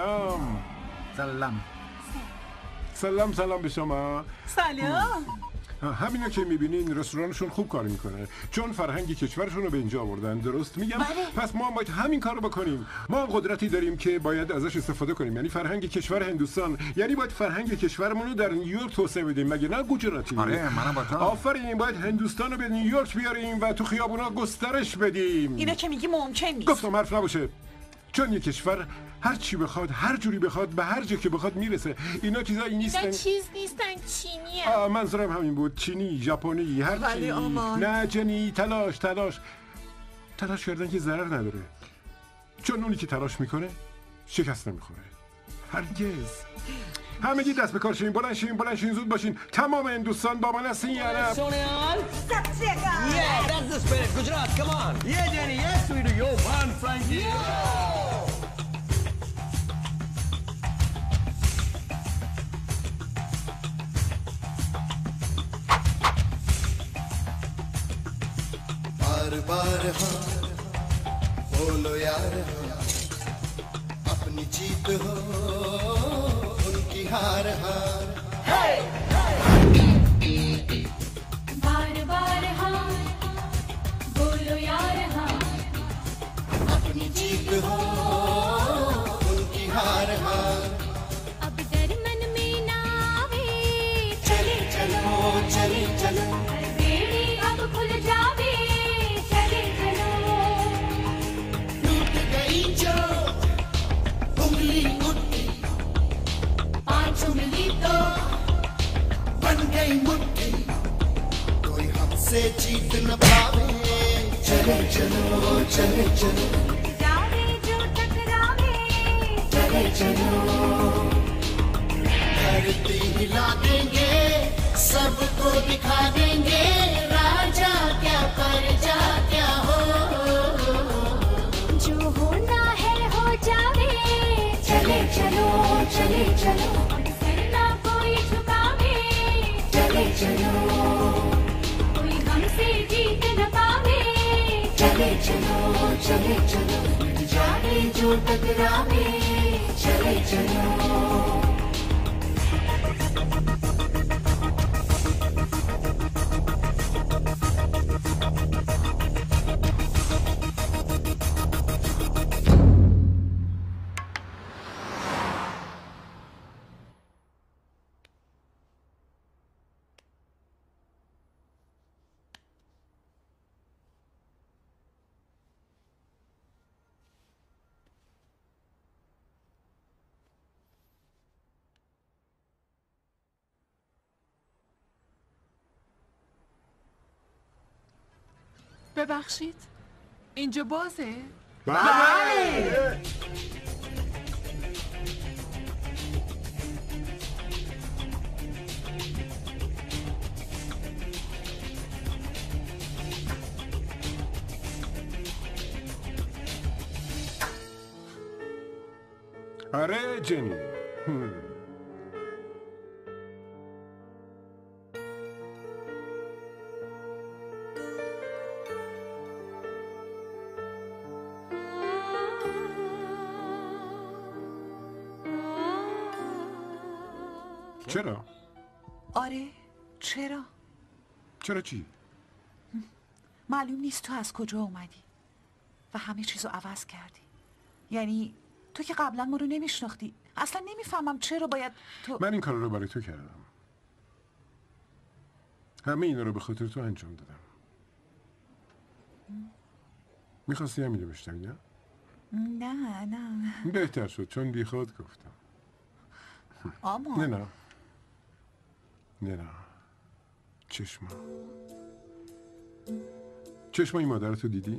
سلام به شما. سلام. همینا که میبینین رستورانشون خوب کار میکنه چون فرهنگ کشورشون رو به اینجا آوردن. درست میگم؟ پس ما باید همین کار رو بکنیم. ما قدرتی داریم که باید ازش استفاده کنیم. یعنی فرهنگ کشور هندوستان، یعنی باید فرهنگ کشورمون رو در نیویورک توسعه بدیم، مگه نه گوجراتی؟ آره منم با تو. آفرین، باید هندوستان رو به نیویورک بیاریم و تو خیابونا گسترش بدیم. اینا که میگی ممکن نیست. گفتم حرف نباشه. چون یک کشور هر چی بخواد، هر جوری بخواد، به هر جا که بخواد میرسه. اینا چیزایی نیستن. اینا چیز نیستن، چینیه. منظورم همین بود. چینی، ژاپنی، هر چی. نه جنی، تلاش کردن که ضرر نداره. چون اونی که تلاش میکنه شکست نمیخوره. هرگز. همگی دست به کار شین، بلند شین، زود باشین. تمام هندوستان با من هستین یا نه؟ Yeah, that's the spirit. Gujarat, come on. Yeah, Jenny, yes, we do. Yo, man, Frankie. बार हाँ बोलो यार हाँ अपनी जीत हो उनकी हार हार बार बार हाँ बोलो यार हाँ अपनी जीत हो उनकी हार हार अब डर मन में ना आवे चले चलो बेड़ी अब खुल जावे चले चलो टूट गई जो उंगली उठी 5 उंगली तो बन गई मुट्ठी कोई हमसे जीत न पावे चले चलो जावे जो टकरावे चले चलो धरती हिला देंगे सबको दिखा देंगे राजा क्या प्रजा क्या हो जो होना है हो जावे चले चलो सरना कोई झुकावे चले चलो कोई हमसे जीत न पावे चले चलो जाने जो टकरावे चले चलो ببخشید اینجا بازه؟ بله. آره جنی. چرا؟ آره چرا؟ چرا چی؟ معلوم نیست تو از کجا اومدی و همه چیزو عوض کردی. یعنی تو که قبلا ما رو نمیشناختی. اصلا نمیفهمم چرا باید تو... من این کار رو برای تو کردم. همه اینا رو به خاطر تو انجام دادم. میخواستی همین رو بشنوی نه؟ نه بهتر شد چون بی خود گفتم. اما نه چشمای مادرتو دیدی؟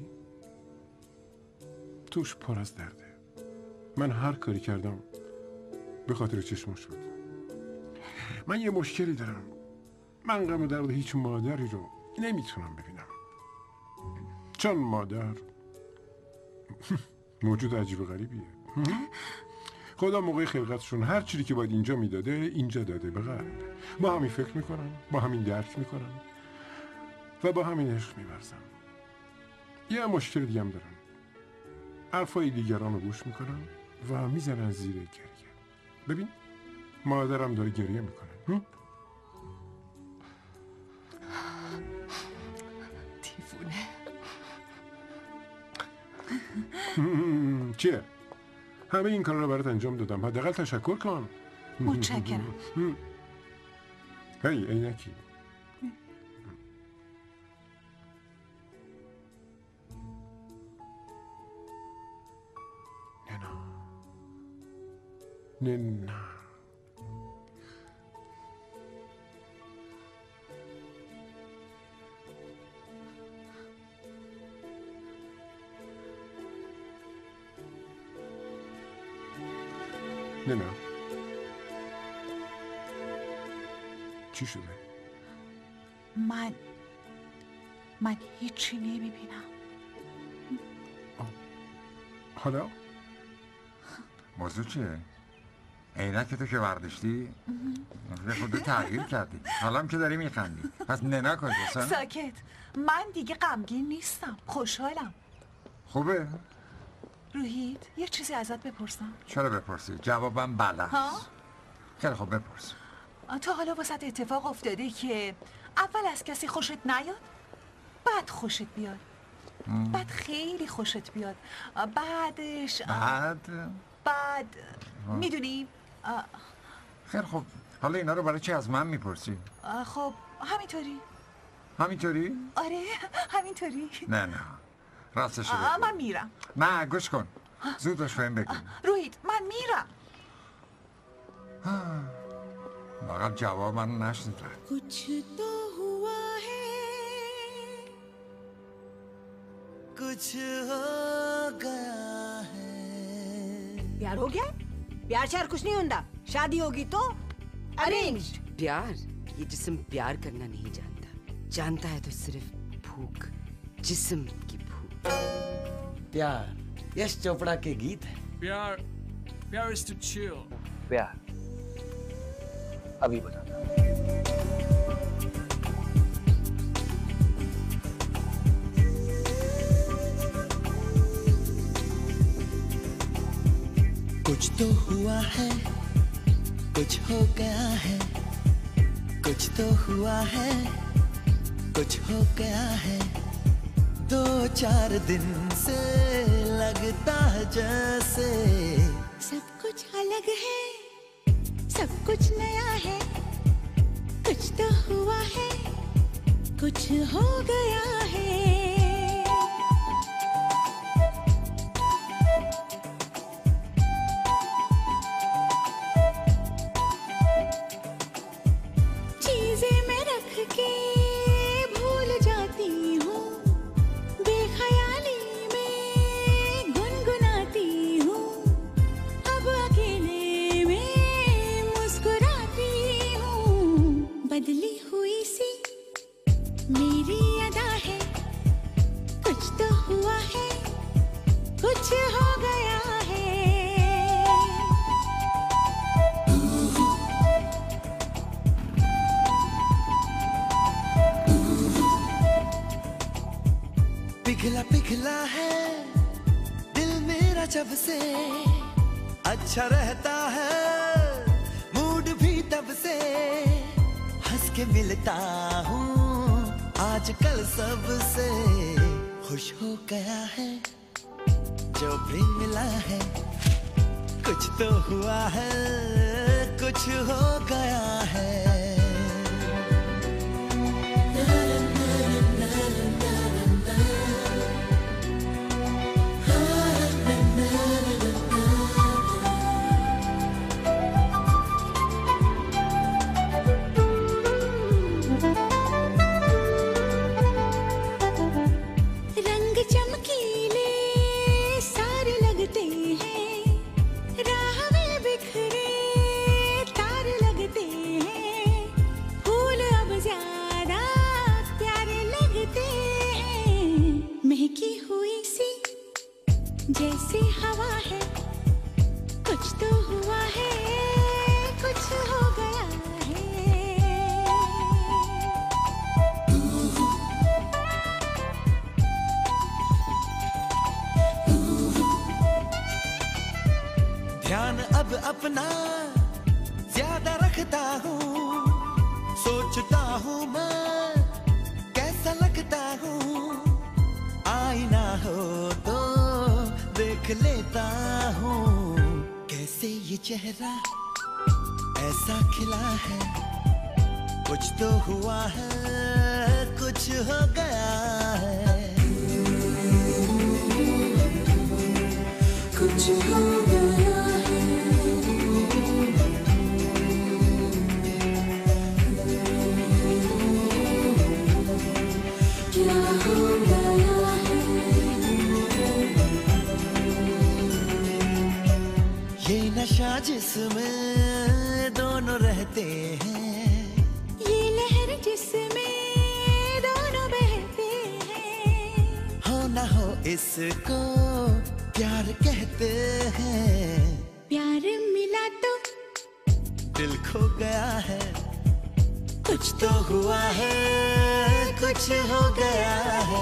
توش پر از درده. من هر کاری کردم به خاطر چشماش بود. من یه مشکلی دارم. من غم درد هیچ مادری رو نمیتونم ببینم. چون مادر موجود عجیب و غریبیه. خدا موقع خلقتشون هر چیزی که باید اینجا میداده اینجا داده به قلب. با همین فکر میکنن، با همین درک میکنن و با همین عشق میورزن. یه مشکل دیگه هم دارن. حرفای دیگران رو گوش میکنن و میزنن زیر گریه. ببین مادرم داره گریه میکنه. چیه؟ همه این کارا رو برات انجام دادم، حداقل تشکر کن. متشکرم. هی عینکی. نه. نه. چی شده؟ من هیچی نمیبینم. حالا؟ موضوع چیه؟ عینک تو که برداشتی؟ خودت تغییر کردی. حالا هم که داری میخندی. پس ننا کجاست؟ ساکت. من دیگه غمگین نیستم. خوشحالم. خوبه؟ روحید یه چیزی ازت بپرسم؟ چرا بپرسی؟ جوابم بله. ها؟ خیلی خوب بپرس. تا حالا واسه اتفاق افتاده که اول از کسی خوشت نیاد، بعد خوشت بیاد، بعد خیلی خوشت بیاد، بعدش بعد میدونی؟ خیلی خوب. حالا اینا رو برای چی از من میپرسی؟ خب همینطوری. همینطوری؟ آره همینطوری. نه راستش بگو. من میرم. نه گوش کن. زود باش بهم بگو. روحید من میرم. واقعا جواب من نشنیدم. कुछ तो हुआ है कुछ हो गया है प्यार हो गया? प्यार शार कुछ नहीं होता, शादी होगी तो अरेंज्ड। प्यार, ये जिस्म प्यार करना नहीं जानता, जानता है तो सिर्फ भूख, जिस्म की भूख। प्यार यश चोपड़ा के गीत है। प्यार is to chill. प्यार अभी बताता हूँ। कुछ तो हुआ है कुछ हो गया है कुछ तो हुआ है कुछ हो गया है 2-4 दिन से लगता है जैसे सब कुछ अलग है, सब कुछ नया है, कुछ तो हुआ है, कुछ हो गया है। चीजें मैं रख के भूल जाती हूँ, बेख्याली में गुनगुनाती हूँ, अब अकेले में मुस्कुराती हूँ। बदली हुई सी मेरी अदा है, कुछ तो हुआ है, कुछ हो गया है। पिघला पिघला है दिल मेरा जब से, अच्छा रहता है मूड भी तब से, हंस के मिलता हूँ आजकल सबसे, खुश हो गया है जो भी मिला है, कुछ तो हुआ है, कुछ हो गया है। रंग चमकीले सारे लगते हैं, राह में बिखरे तारे लगते हैं, फूल अब ज्यादा प्यारे लगते हैं, महकी हुई सी जैसी हवा है, कुछ तो हुआ है, कुछ हो गया है। ध्यान अब अपना ज्यादा रखता हूँ, सोचता हूँ मैं कैसा लगता हूँ, आईना हो तो देख लेता हूँ कैसे ये चेहरा ऐसा खिला है, कुछ तो हुआ है, कुछ हो गया है, कुछ हो गया है, क्या हो गया है। ये नशा जिसमें दोनों रहते हैं, ये लहर जिसमें दोनों बहते हैं, हो न हो इसको प्यार कहते हैं। प्यार मिला तो दिल खो गया है, कुछ तो हुआ है, कुछ हो गया है।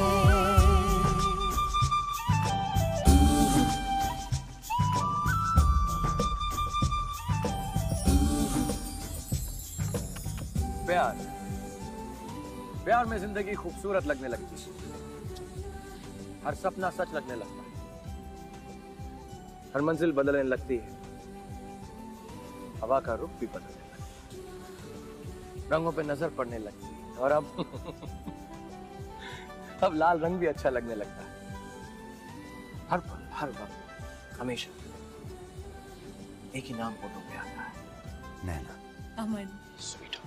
प्यार प्यार में जिंदगी खूबसूरत लगने लगती है, हर सपना सच लगने लगता है, हर मंजिल बदलने लगती है, हवा का रुख भी बदलने लगता है, रंगों पे नजर पड़ने लगती है, और अब लाल रंग भी अच्छा लगने लगता है। हर पल हर वक्त हमेशा एक ही नाम फोटो पे आता है, नैना। अमन। स्वीटू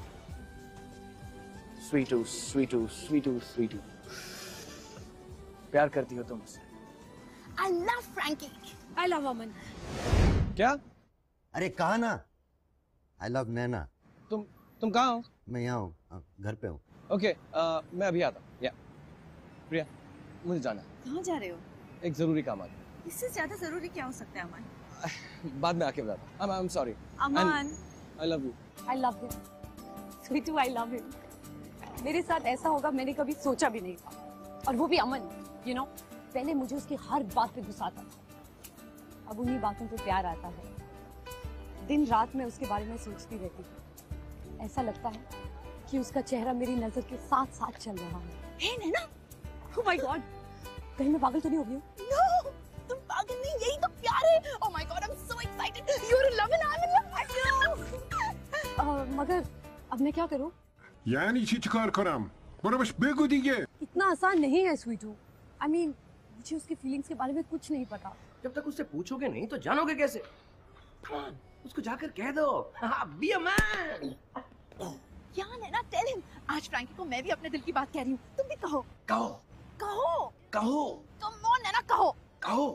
स्वीटू स्वीटू स्वीटू स्वीटू, प्यार करती हो तुम मुझसे? I love Frankie. I love अमन। क्या? अरे कहा ना, आई लव नैना। तुम कहाँ हो? मैं यहाँ हूँ, घर पे हूँ। ओके, मैं अभी आता हूँ। या प्रिया, मुझे जाना है। कहाँ जा रहे हो? एक जरूरी काम आ गया। इससे ज्यादा जरूरी क्या हो सकता है अमन? बाद में आके बताता हूँ। I'm sorry। Aman, I love you। I love him। Sweetu, I love him। मेरे साथ ऐसा होगा मैंने कभी सोचा भी नहीं था, और वो भी अमन। You know, पहले मुझे उसकी हर बात पे गुस्सा आता था, अब उन्हीं बातों पे प्यार आता है। दिन रात मैं उसके बारे में सोचती रहती हूँ, ऐसा लगता है कि उसका चेहरा मेरी नजर के साथ साथ चल रहा है। Hey नैना, Oh my God, कहीं मैं पागल तो नहीं हो गई हूँ? no, तुम पागल नहीं, यही तो प्यार है। Oh my God, I'm so excited. You're in love and I'm in love. I know. मगर अब मैं क्या करूँ? یعنی چی کار کنم؟ برو بهش بگو دیگه. इतना आसान नहीं है स्वीटू। I mean, मुझे उसके फीलिंग्स के बारे में कुछ नहीं पता। जब तक उससे पूछोगे नहीं तो जानोगे कैसे? Come on, उसको जाकर कह दो। Be a man. Yeah Naina, tell him. आज फ्रैंकी को मैं भी अपने दिल की बात कह रही हूँ, तुम भी कहो। कहो। कहो। कहो। Come on नैना, कहो। कहो।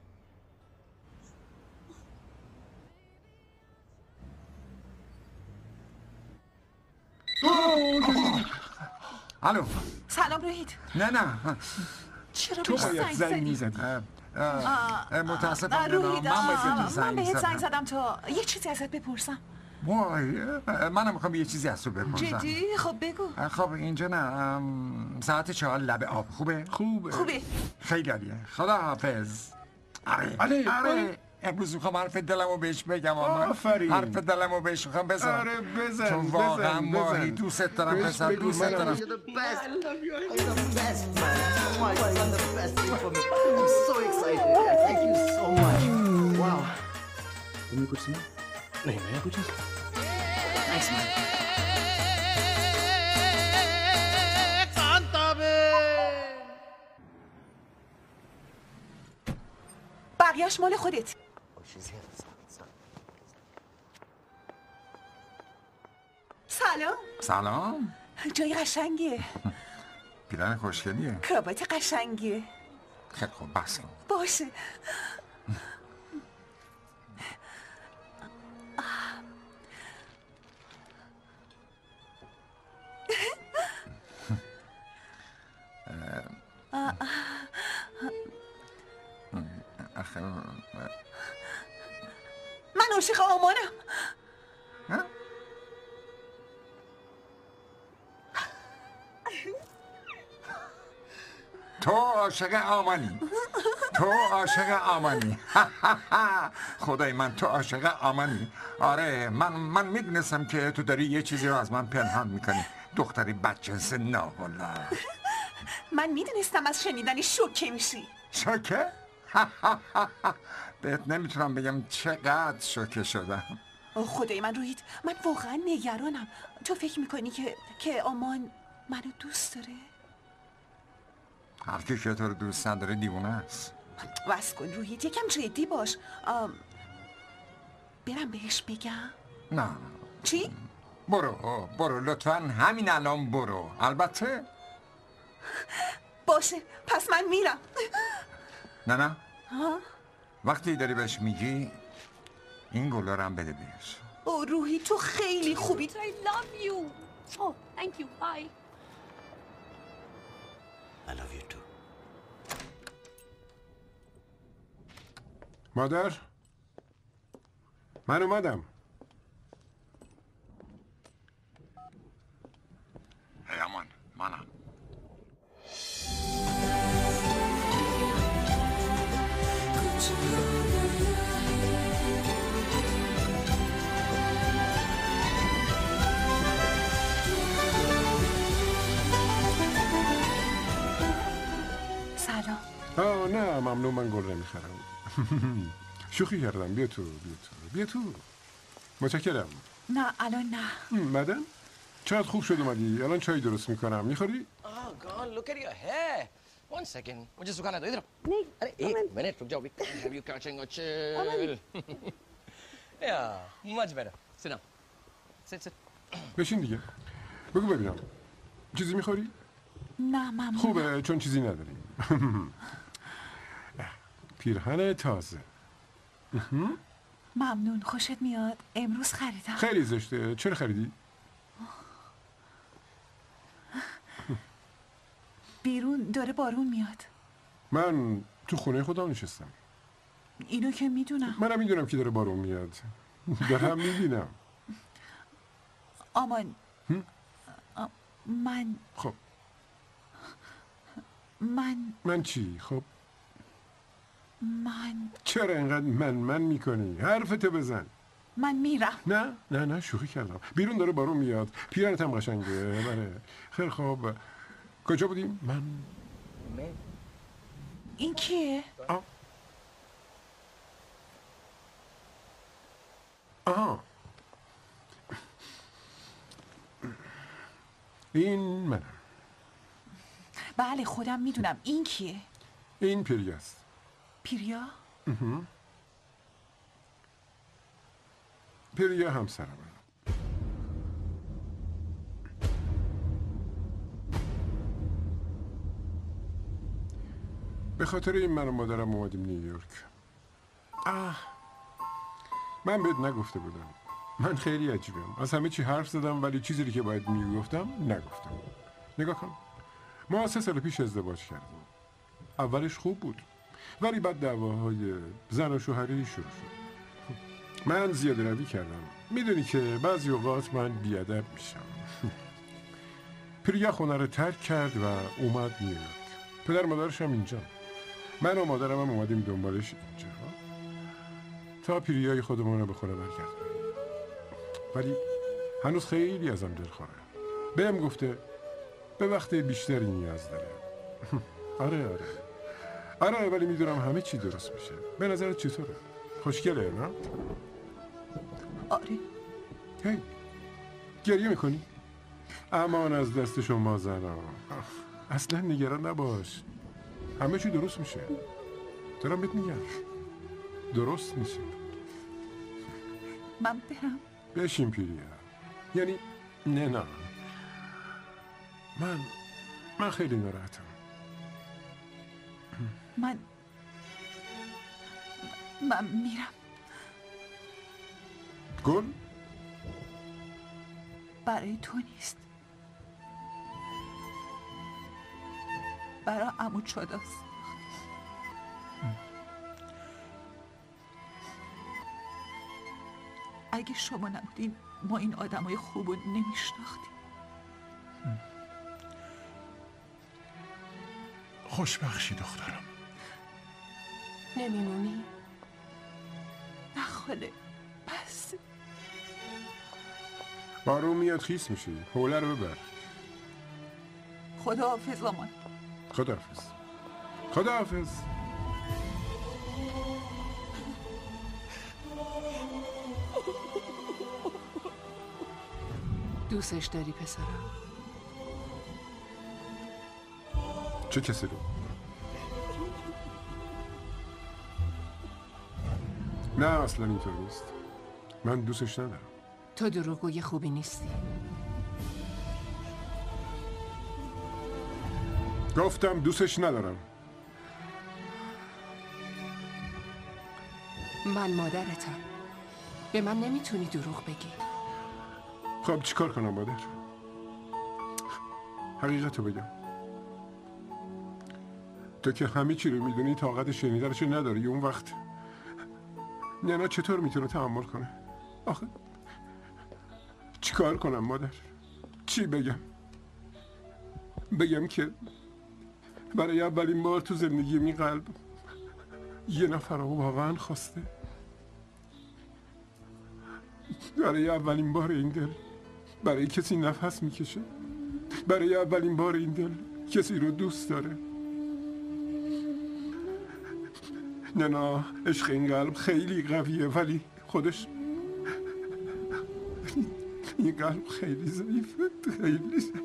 الو سلام روحید. نه چرا تو بهش باید زنگ زنگ زدی؟ میزدی. متاسفم روحید، من باید من بهت زنگ زدم. زدم تا یه چیزی ازت بپرسم. وای منم میخوام یه چیزی از تو بپرسم. جدی؟ خب بگو. خب اینجا نه ساعت 4 لب آب خوبه؟ خوبه. خیلی عالیه. خدا حافظ. آره امروز میخوام حرف دلمو بهش بگم. آفرین. حرف دلمو بهش میخوام بزنم. آره بزن. چون واقعا ماهی دوست دارم پسر، دوست دارم. You're the best. You're the best, man. Oh my God, you're the best thing for me. I'm so excited. Thank you so much. Wow. तुमने कुछ सुना? नहीं, मैंने कुछ नहीं सुना। Thanks, man. بقیهش مال خودت. سلام. سلام. جای قشنگیه. پیرن خوشگلیه. کرابات قشنگیه. خیلی خوب بحث کن. باشه. من عاشق آمانم. تو عاشق آمانی. تو عاشق آمانی. خدای من تو عاشق آمانی. آره من میدونستم که تو داری یه چیزی رو از من پنهان میکنی. دختری بدجنس ناولا. من میدونستم از شنیدنی شوکه میشی. شوکه؟ بهت نمیتونم بگم چقدر شوکه شدم. خدای من روحیت، من واقعا نگرانم. تو فکر میکنی که آمان منو دوست داره؟ هر کی که تو رو دوست نداره دیوونه است. بس کن روحیت، یکم جدی باش. برم بهش بگم؟ نه. چی؟ برو لطفاً همین الان برو. البته باشه، پس من میرم. نه وقتی داری بهش میگی این گلا رو هم بده بهش. روحی تو خیلی خوبی. I love you. Oh, thank you. Bye. I love you too. مادر، من اومدم. هی امان، منم. سلام. نه ممنون، من گل نمیخرم. شوخی کردم. بیا تو. متشکرم. نه الان نه. مدن چقدر خوب شد اومدی. الان چای درست میکنم. میخوری؟ Oh God, look at your hair. One second. मुझे सुखाना दो इधर. नहीं. अरे एक मिनट रुक जाओ. We can't have you catching a chill. Yeah, much better. Sit down. Sit. بشین دیگه. بگو ببینم. چیزی میخوری؟ نه ممنون. خوبه چون چیزی نداریم. پیرهن تازه. ممنون، خوشت میاد. امروز خریدم. خیلی زشته. چرا خریدی؟ بیرون داره بارون میاد. من تو خونه خودم نشستم. اینو که میدونم. منم میدونم که داره بارون میاد. دارم میبینم. آمان من خب من چی؟ خب من چرا اینقدر من میکنی؟ حرفتو بزن. من میرم. نه شوخی کردم. بیرون داره بارون میاد. پیرنت هم قشنگه. بله. خیلی خوب. کجا بودیم؟ من این کیه؟ آها این منم. بله خودم میدونم. این کیه؟ این پیریاست. پیریا؟ پیریا همسرمه. به خاطر این من و مادرم اومدیم نیویورک. من بهت نگفته بودم. من خیلی عجیبم. از همه چی حرف زدم ولی چیزی که باید میگفتم نگفتم. نگاه کن. ما 3 سال پیش ازدواج کردیم. اولش خوب بود ولی بعد دعواهای زن و شوهری شروع شد. من زیاده روی کردم. میدونی که بعضی اوقات من بیادب میشم. پریا خونه رو ترک کرد و اومد نیویورک. پدر مادرش هم اینجا. من و مادرم هم اومدیم دنبالش اینجا تا پیریای خودمون رو به خونه برگردیم. ولی هنوز خیلی ازم دلخوره. بهم گفته به وقت بیشتری نیاز داره. آره ولی میدونم همه چی درست میشه. به نظرت چطوره؟ خوشگله نه؟ آره. هی گریه میکنی؟ امان از دست شما زنا. اصلا نگران نباش. همه چی درست میشه. دارم بهت میگم درست میشه. من برم؟ بشین پیریا. یعنی نه من خیلی ناراحتم. من میرم. گل؟ برای تو نیست، برای عمو چاداست. اگه شما نبودین ما این آدمای خوبو نمیشناختیم. خوشبخشی دخترم. نمیمونی؟ نه خاله بس. بارون میاد خیس میشی. حوله رو ببر. خداحافظ مامان. خداحافظ. دوستش داری پسرم؟ چه کسی رو؟ نه اصلا اینطور نیست. من دوستش ندارم. تو دروغگوی خوبی نیستی. گفتم دوستش ندارم. من مادرتم. به من نمیتونی دروغ بگی. خب چیکار کنم مادر؟ حقیقتو بگم. تو که همه چی رو میدونی، طاقت شنیدنشو نداری. اون وقت ننا چطور میتونه تحمل کنه؟ آخه چیکار کنم مادر؟ چی بگم؟ بگم که برای اولین بار تو زندگیم این قلب یه نفر رو واقعا خواسته. برای اولین بار این دل برای کسی نفس میکشه. برای اولین بار این دل کسی رو دوست داره. نه عشق این قلب خیلی قویه، ولی خودش این قلب خیلی ضعیفه. خیلی ضعیفه.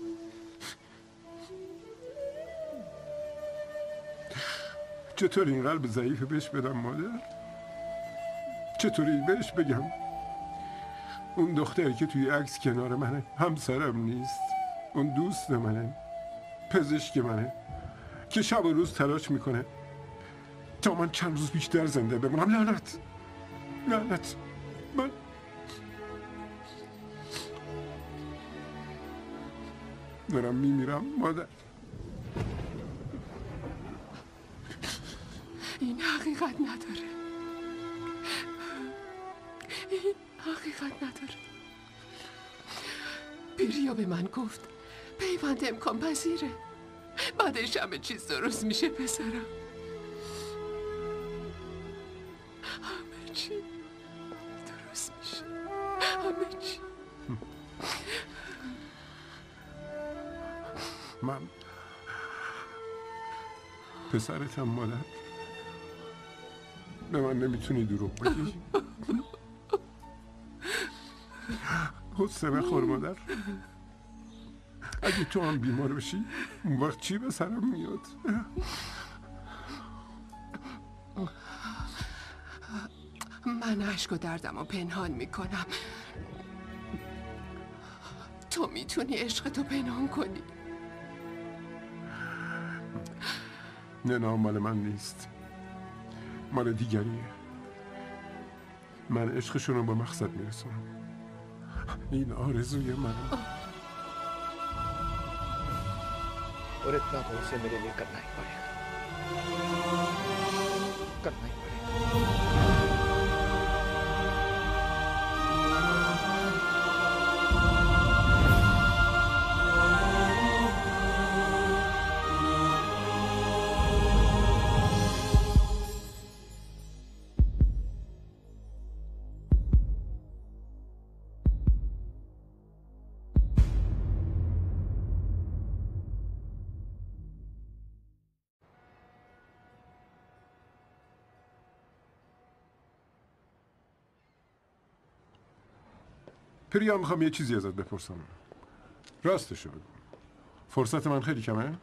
چطور این قلب ضعیفه بهش بدم مادر؟ چطوری بهش بگم اون دختری که توی عکس کنار منه همسرم نیست، اون دوست منه، پزشک منه، که شب و روز تلاش میکنه تا من چند روز بیشتر زنده بمونم. لعنت لعنت. من دارم میمیرم مادر. این حقیقت نداره. این حقیقت نداره. پریا به من گفت پیوند امکان پذیره، بعدش همه چیز درست میشه پسرم. همه چی درست میشه. همه چی. من پسرتم مادر. به من نمیتونی دروغ بگی. غصه نخور مادر. اگه تو هم بیمار بشی اون وقت چی به سرم میاد؟ من عشق و دردم رو پنهان میکنم. تو میتونی عشقتو پنهان کنی. نه مال من نیست، مال دیگریه. من عشقشون رو با مقصد میرسونم. این آرزوی منه. और इतना तो उसे मेरे लिए करना ही पड़ेगा, करना ही पड़ेगा। پریا میخوام یه چیزی ازت بپرسم. راستشو بگو. فرصت من خیلی کمه؟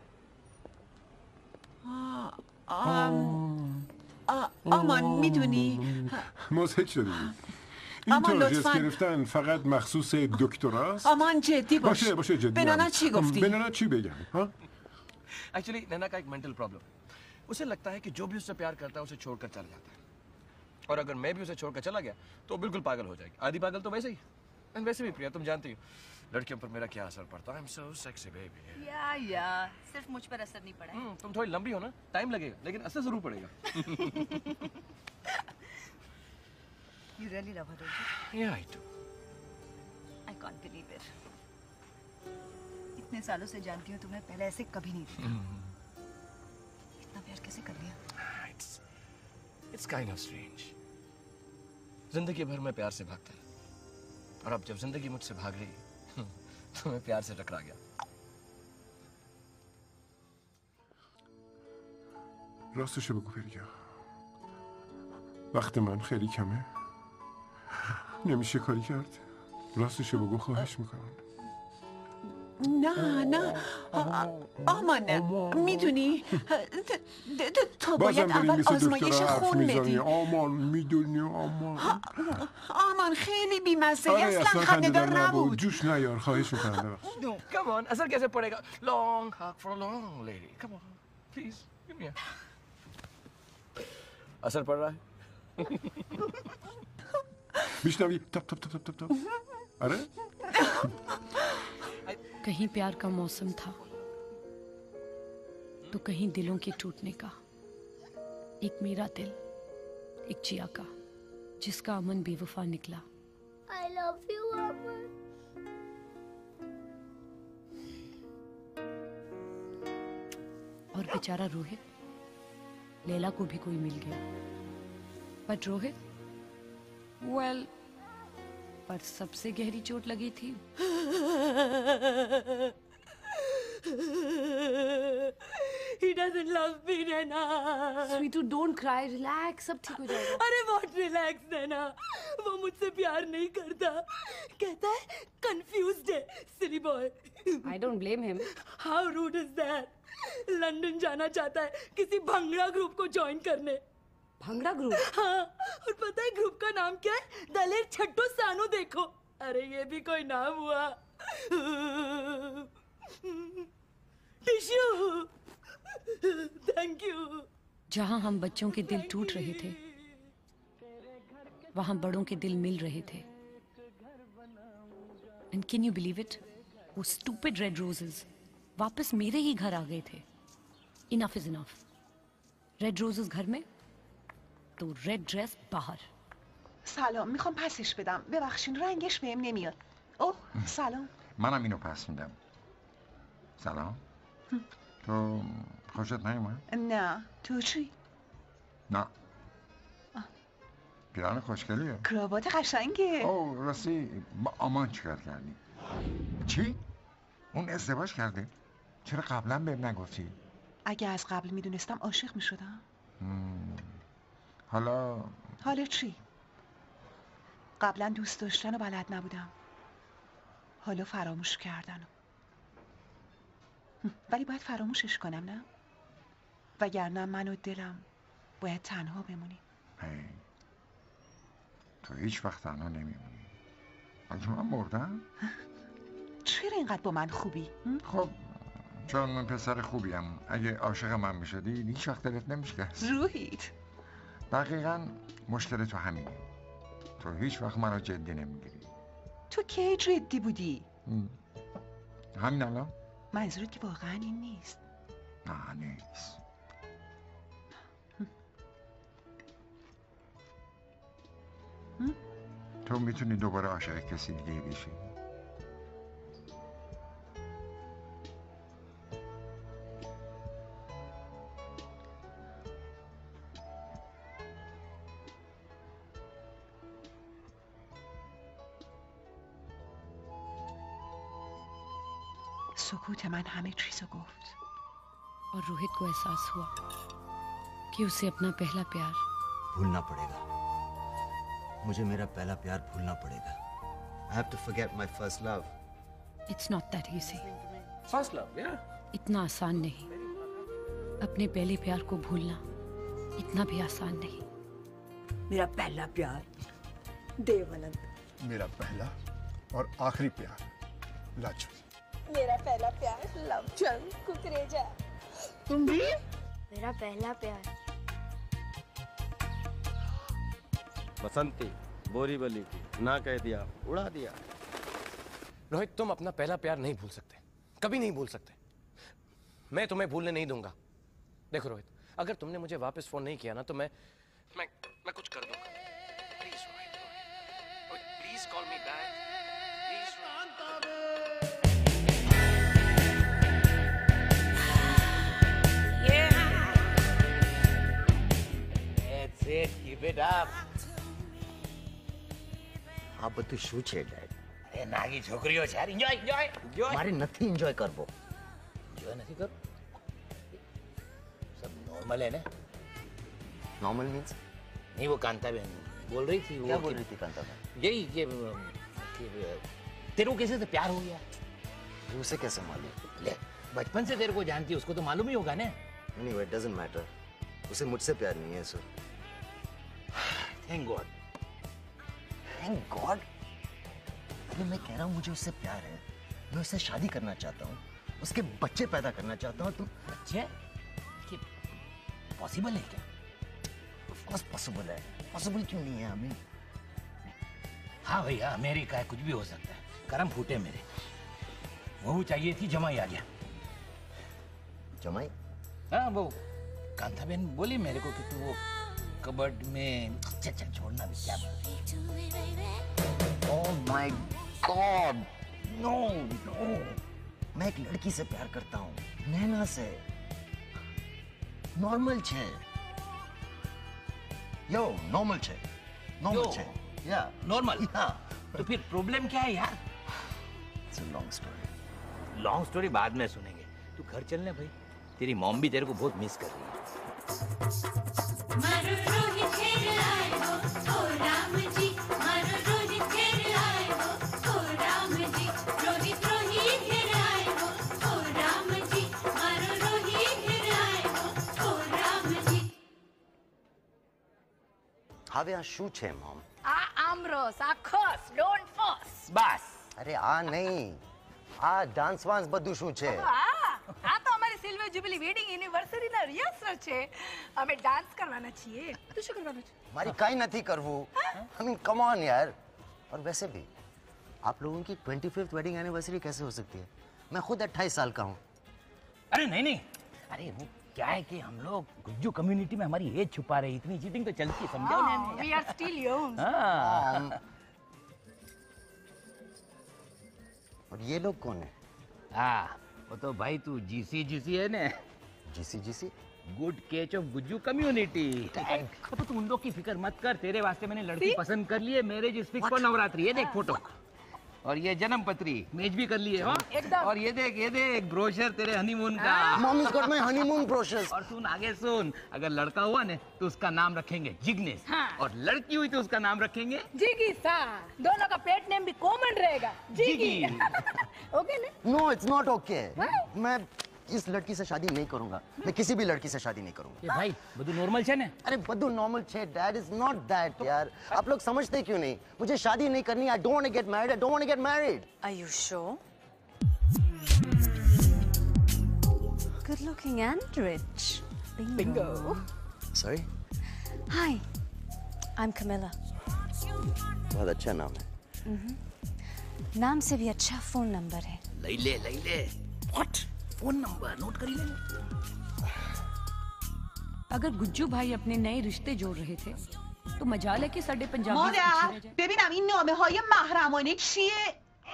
آمان میدونی مزهک شدی. این تراژیست گرفتن فقط مخصوص دکتراست؟ آمان جدی باش. باشه جدی. به نانا چی گفتی؟ به نانا چی بگم؟ एक्चुअली नैना का एक मेंटल प्रॉब्लम है। उसे लगता है कि जो भी उससे प्यार करता है उसे छोड़कर चला जाता है, और अगर मैं भी उसे छोड़कर चला गया तो बिल्कुल पागल हो जाएगी। आधी पागल तो वैसे ही, एंड वैसे भी प्रिया तुम जानती हो लड़कियों पर मेरा क्या असर पड़ता है। I am so sexy baby. या सिर्फ मुझ पर असर नहीं पड़ा है। तुम थोड़ी लंबी हो ना, टाइम लगेगा लेकिन असर जरूर पड़ेगा। You really love her, don't you? Yeah, I do. I can't believe it. इतने सालों से जानती हूँ तुम्हें, पहले ऐसे कभी नहीं देखा। इतना प्यार कैसे कर लिया? It's kind of strange. जिंदगी भर मैं प्यार से भागता रहा, और अब जब जिंदगी मुझसे भाग रही है तो मैं प्यार से टकरा गया। راستشو بگو پریا. وقت من خیلی کمه. نمیشه کاری کرد. راستشو بگو، خواهش میکنم. نه آمان میدونی تو باید اول آزمایش خون بدی. آمان میدونی آمان خیلی بیمزه اصلا خنده‌دار نبود. جوش نیار، خواهش میکنم. No, come on, asal कैसे पड़ेगा? Long hug for a long lady. Come on, please, give me a. असर पड़ रहा है? میشنوی؟ تپ تپ تپ تپ تپ. آره؟ कहीं प्यार का मौसम था तो कहीं दिलों के टूटने का। एक मेरा दिल, एक जिया का, जिसका अमन बेवफा निकला। I love you, अमन। और बेचारा रोहित, लैला को भी कोई मिल गया। बट रोहित, वेल, पर सबसे गहरी चोट लगी थी। He doesn't love me, Naina. Sweetu, don't cry. Relax. सब ठीक हो जाएगा. अरे what relax, Naina? वो मुझसे प्यार नहीं करता. कहता है confused है, silly boy. I don't blame him. How rude is that? London जाना चाहता है किसी भंगड़ा ग्रुप को ज्वाइन करने. भंगड़ा ग्रुप? हाँ, और पता है ग्रुप का नाम क्या है? दलेर छट्टू सानू देखो. अरे ये भी कोई नाम हुआ. टिश्यू. Thank you. जहां हम बच्चों के दिल टूट रहे थे, वहां बड़ों के दिल मिल रहे थे. And can you believe it? वो stupid red roses वापस मेरे ही घर आ गए थे. Enough is enough. Red roses घर में, तो red dress बाहर. سلام، میخوام پسش بدم. ببخشین رنگش بهم نمیاد. اوه سلام. منم اینو پس میدم. سلام. تو خوشت نیومد؟ نه، تو چی؟ نه. پیران خوشگلیه. کراوات قشنگه. اوه راستی با آمان چیکار کردی؟ چی؟ اون ازدواج کرده؟ چرا قبلا بهم نگفتی؟ اگه از قبل میدونستم عاشق میشدم. حالا چی؟ قبلا دوست داشتن و بلد نبودم. حالا فراموش کردن. ولی باید فراموشش کنم، نه؟ وگرنه من و دلم باید تنها بمونیم. تو هیچ وقت تنها نمیمونی. اگه من مردم؟ چرا اینقدر با من خوبی؟ خب چون من پسر خوبیم. اگه عاشق من میشدی هیچ وقت دلت نمیشکست. روحیت. دقیقاً مشکل تو همینه. تو هیچ وقت منو جدی نمیگیری. تو کی جدی بودی؟ همین الان؟ منظورت که واقعا این نیست. نه نیست. تو میتونی دوباره عاشق کسی دیگه بشی؟ سکوت من همه چیزو گفت. और रोहित को एहसास हुआ कि उसे अपना पहला प्यार भूलना पड़ेगा. मुझे मेरा पहला प्यार भूलना पड़ेगा. I have to forget my first love. It's not that easy. First love, yeah. इतना आसान नहीं. अपने पहले प्यार को भूलना इतना भी आसान नहीं. मेरा पहला प्यार देवानंद. मेरा पहला और आखिरी प्यार लाजू. मेरा पहला प्यार लवचंद कुकरेजा. तुम भी? मेरा पहला प्यार बसंती बोरीवली की ना कह दिया उड़ा दिया. रोहित तुम अपना पहला प्यार नहीं भूल सकते. कभी नहीं भूल सकते. मैं तुम्हें भूलने नहीं दूंगा. देखो रोहित, अगर तुमने मुझे वापस फोन नहीं किया ना तो मैं कुछ कर दूंगा. Please Rohit, please call me back. Keep it up. આ બધું શું છે ડેડ? એ નાગી છોકરીઓ છે યાર. એન્જોય. મારે નથી એન્જોય કરવો. એન્જોય નથી કર. सब नॉर्मल है ना? नॉर्मल मीन्स नहीं वो कांता बहन बोल रही थी। क्या बोल रही थी कांता बहन? यही कि तेरे को किसी से प्यार हो गया। उसे कैसे मालूम? ले बचपन से तेरे को जानती है, उसको तो मालूम ही होगा ना। Anyway, it doesn't matter. उसे मुझसे प्यार नहीं है sir. Thank God. Thank God? अरे मैं कह रहा हूँ मुझे उससे प्यार है, मैं उससे शादी करना चाहता हूँ, उसके बच्चे पैदा करना चाहता हूँ। तुम बच्चे? पॉसिबल है क्या? Of course possible है। पॉसिबल क्यों नहीं है हमें? हाँ भैया, अमेरिका है, कुछ भी हो सकता है। करम फूटे मेरे। वो चाहिए थी, जमाई आ गया। जमाई? हाँ वो कांता बहन बोली मेरे को कि तू वो कबर्ड में चल छोड़ना भी क्या। Oh my God! No, no! मैं एक लड़की से प्यार करता हूँ, नैना से। नॉर्मल छे। यो, नॉर्मल छे। नॉर्मल छे। या नॉर्मल। हाँ। तो फिर प्रॉब्लम क्या है यार? It's a long story. Long story बाद में सुनेंगे। तू घर चलने भाई, तेरी मॉम भी तेरे को बहुत मिस कर रही है। હવે આ શું છે મોમ? આમરસ આ ખસ ડોન્ટ ફોર્સ બસ અરે આ નહીં આ ડાન્સ વાન્સ બધું શું છે? આ તો અમારી સિલ્વર જ્યુબિલી વેડિંગ એનિવર્સરીના રિહર્સલ છે. અમે ડાન્સ કરવાના છીએ. તું શું કરવાનો છે? મારી કાઈ નથી કરવું. I mean come on यार. और वैसे भी आप लोगों की 25th वेडिंग एनिवर्सरी कैसे हो सकती है? मैं खुद 28 साल का हूँ. अरे नहीं अरे वो क्या है कि हम लोग गुज्जू कम्युनिटी में हमारी एज छुपा रहे, इतनी चीटिंग तो चलती है, समझाओ ना। We are still young. और ये लोग कौन है? वो तो भाई तू जीसी है ना। GC good catch of Gujju community. तो तू उन लोग की फिक्र मत कर, तेरे वास्ते मैंने लड़की पसंद कर ली है। Marriage is fix for Navratri. ये देख फोटो और ये जन्म पत्री मेज भी कर लिए। और ये देख ब्रोशर तेरे हनीमून का। Mom is got my honeymoon brochure. और सुन आगे सुन, अगर लड़का हुआ ना तो उसका नाम रखेंगे जिग्नेश। और लड़की हुई तो उसका नाम रखेंगे जिगी सा। दोनों का पेट नेम भी कॉमन रहेगा, जिगी। ओके ना? No it's not okay. मैं इस लड़की से शादी नहीं करूंगा। मैं किसी भी लड़की से शादी नहीं करूंगा। ये भाई बधु नॉर्मल छे ने? अरे बधु नॉर्मल छे, डैड इज नॉट दैट यार। आप लोग समझते क्यों नहीं? मुझे शादी नहीं करनी। I don't want to get married. I don't want to get married. Are you sure? Good looking and rich. Bingo. Sorry? Hi, I am Camilla. बहुत अच्छा नाम है। नाम से भी अच्छा फोन नंबर है। ले ले। व्हाट? फोन नंबर नोट कर ले। अगर गुज्जू भाई अपने नए रिश्ते जोड़ रहे थे तो मजाल है कि साडे Punjabi مادر ببینم این نامه های محرمانه چیه؟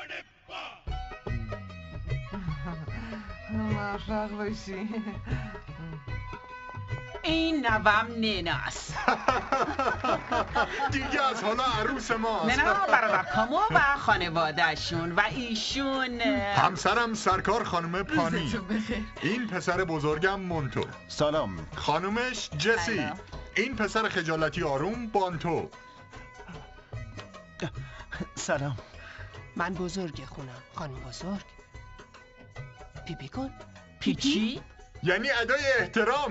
موفق باشی. این نوام نیناست. دیگه از حالا عروس ماست. نه برادر کامو و خانوادهشون و ایشون همسرم سرکار خانم پانی. این پسر بزرگم مونتو. سلام. خانومش جسی. این پسر خجالتی آروم بانتو. سلام. من بزرگ خونم. خانم بزرگ. پیپی کن. پیپی؟ یعنی ادای احترام.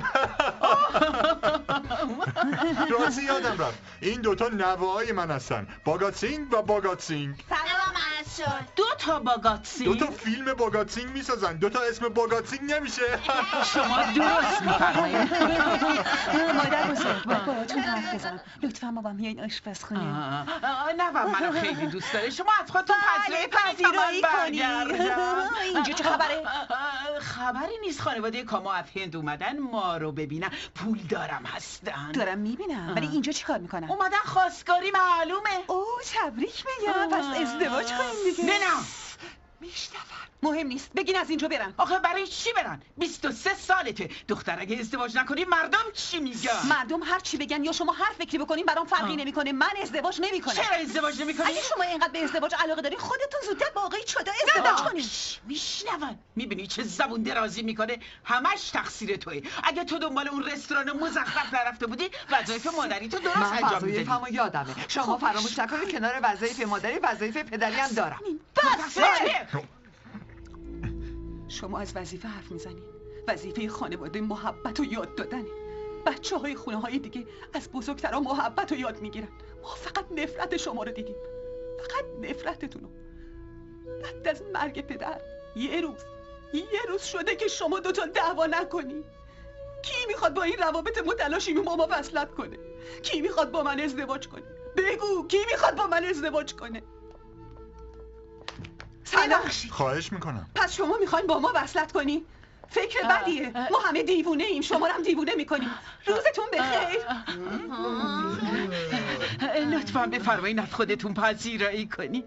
راستی یادم رفت این دوتا نوه‌های من هستن، باگاتسینگ و باگاتسینگ. سلام عشق. دو تا باگاتسینگ؟ دو تا فیلم باگاتسینگ میسازن، دو تا اسم باگاتسینگ نمیشه. شما درست میفرمایید. مادر بزرگ با باباتون حرف بزن. لطفاً با هم بیاین آشپزخونه. نه منو خیلی دوست داره. شما از خودتون پذیرایی کنید. اینجا چه خبره؟ خبری نیست. خانواده کامو از هند اومدن ما رو ببینن. پول دارم هستن. دارم میبینم. ولی اینجا چیکار میکنن؟ اومدن خواستگاری معلومه. اوه تبریک میگم. پس ازدواج کنیم دیگه. نه میشنون. مهم نیست، بگین از اینجا برن. آخه برای چی برن؟ 23 سالته. دختر اگه ازدواج نکنی مردم چی میگن؟ مردم هر چی بگن یا شما هر فکری بکنین برام فرقی نمیکنه. من ازدواج نمیکنم. چرا ازدواج نمیکنی؟ اگه شما اینقدر به ازدواج علاقه دارین خودتون زودتر با آقای چادا ازدواج کنین. میشنون. میبینی چه زبون درازی میکنه؟ همش تقصیر توئه. اگه تو دنبال اون رستوران مزخرف نرفته بودی وظایف مادری تو درست انجام میدادی. من وظایفمو یادمه. شما فراموش نکنید کنار وظایف مادری وظایف پدری هم دارم. بس. شما از وظیفه حرف میزنین. وظیفه خانواده محبت رو یاد دادنه. بچه های خونه های دیگه از بزرگترها محبت رو یاد میگیرن. ما فقط نفرت شما رو دیدیم. فقط نفرتتون رو. بعد از مرگ پدر یه روز شده که شما دوتا دعوا نکنی. کی میخواد با این روابط متلاشی ماما وصلت کنه؟ کی میخواد با من ازدواج کنه؟ بگو کی میخواد با من ازدواج کنه؟ سلام. خواهش میکنم. پس شما میخواین با ما وصلت کنی؟ فکر بدیه. ما همه دیوونه ایم. شما هم دیوونه میکنیم. روزتون بخیر. لطفاً بفرمایین از خودتون پذیرایی کنی.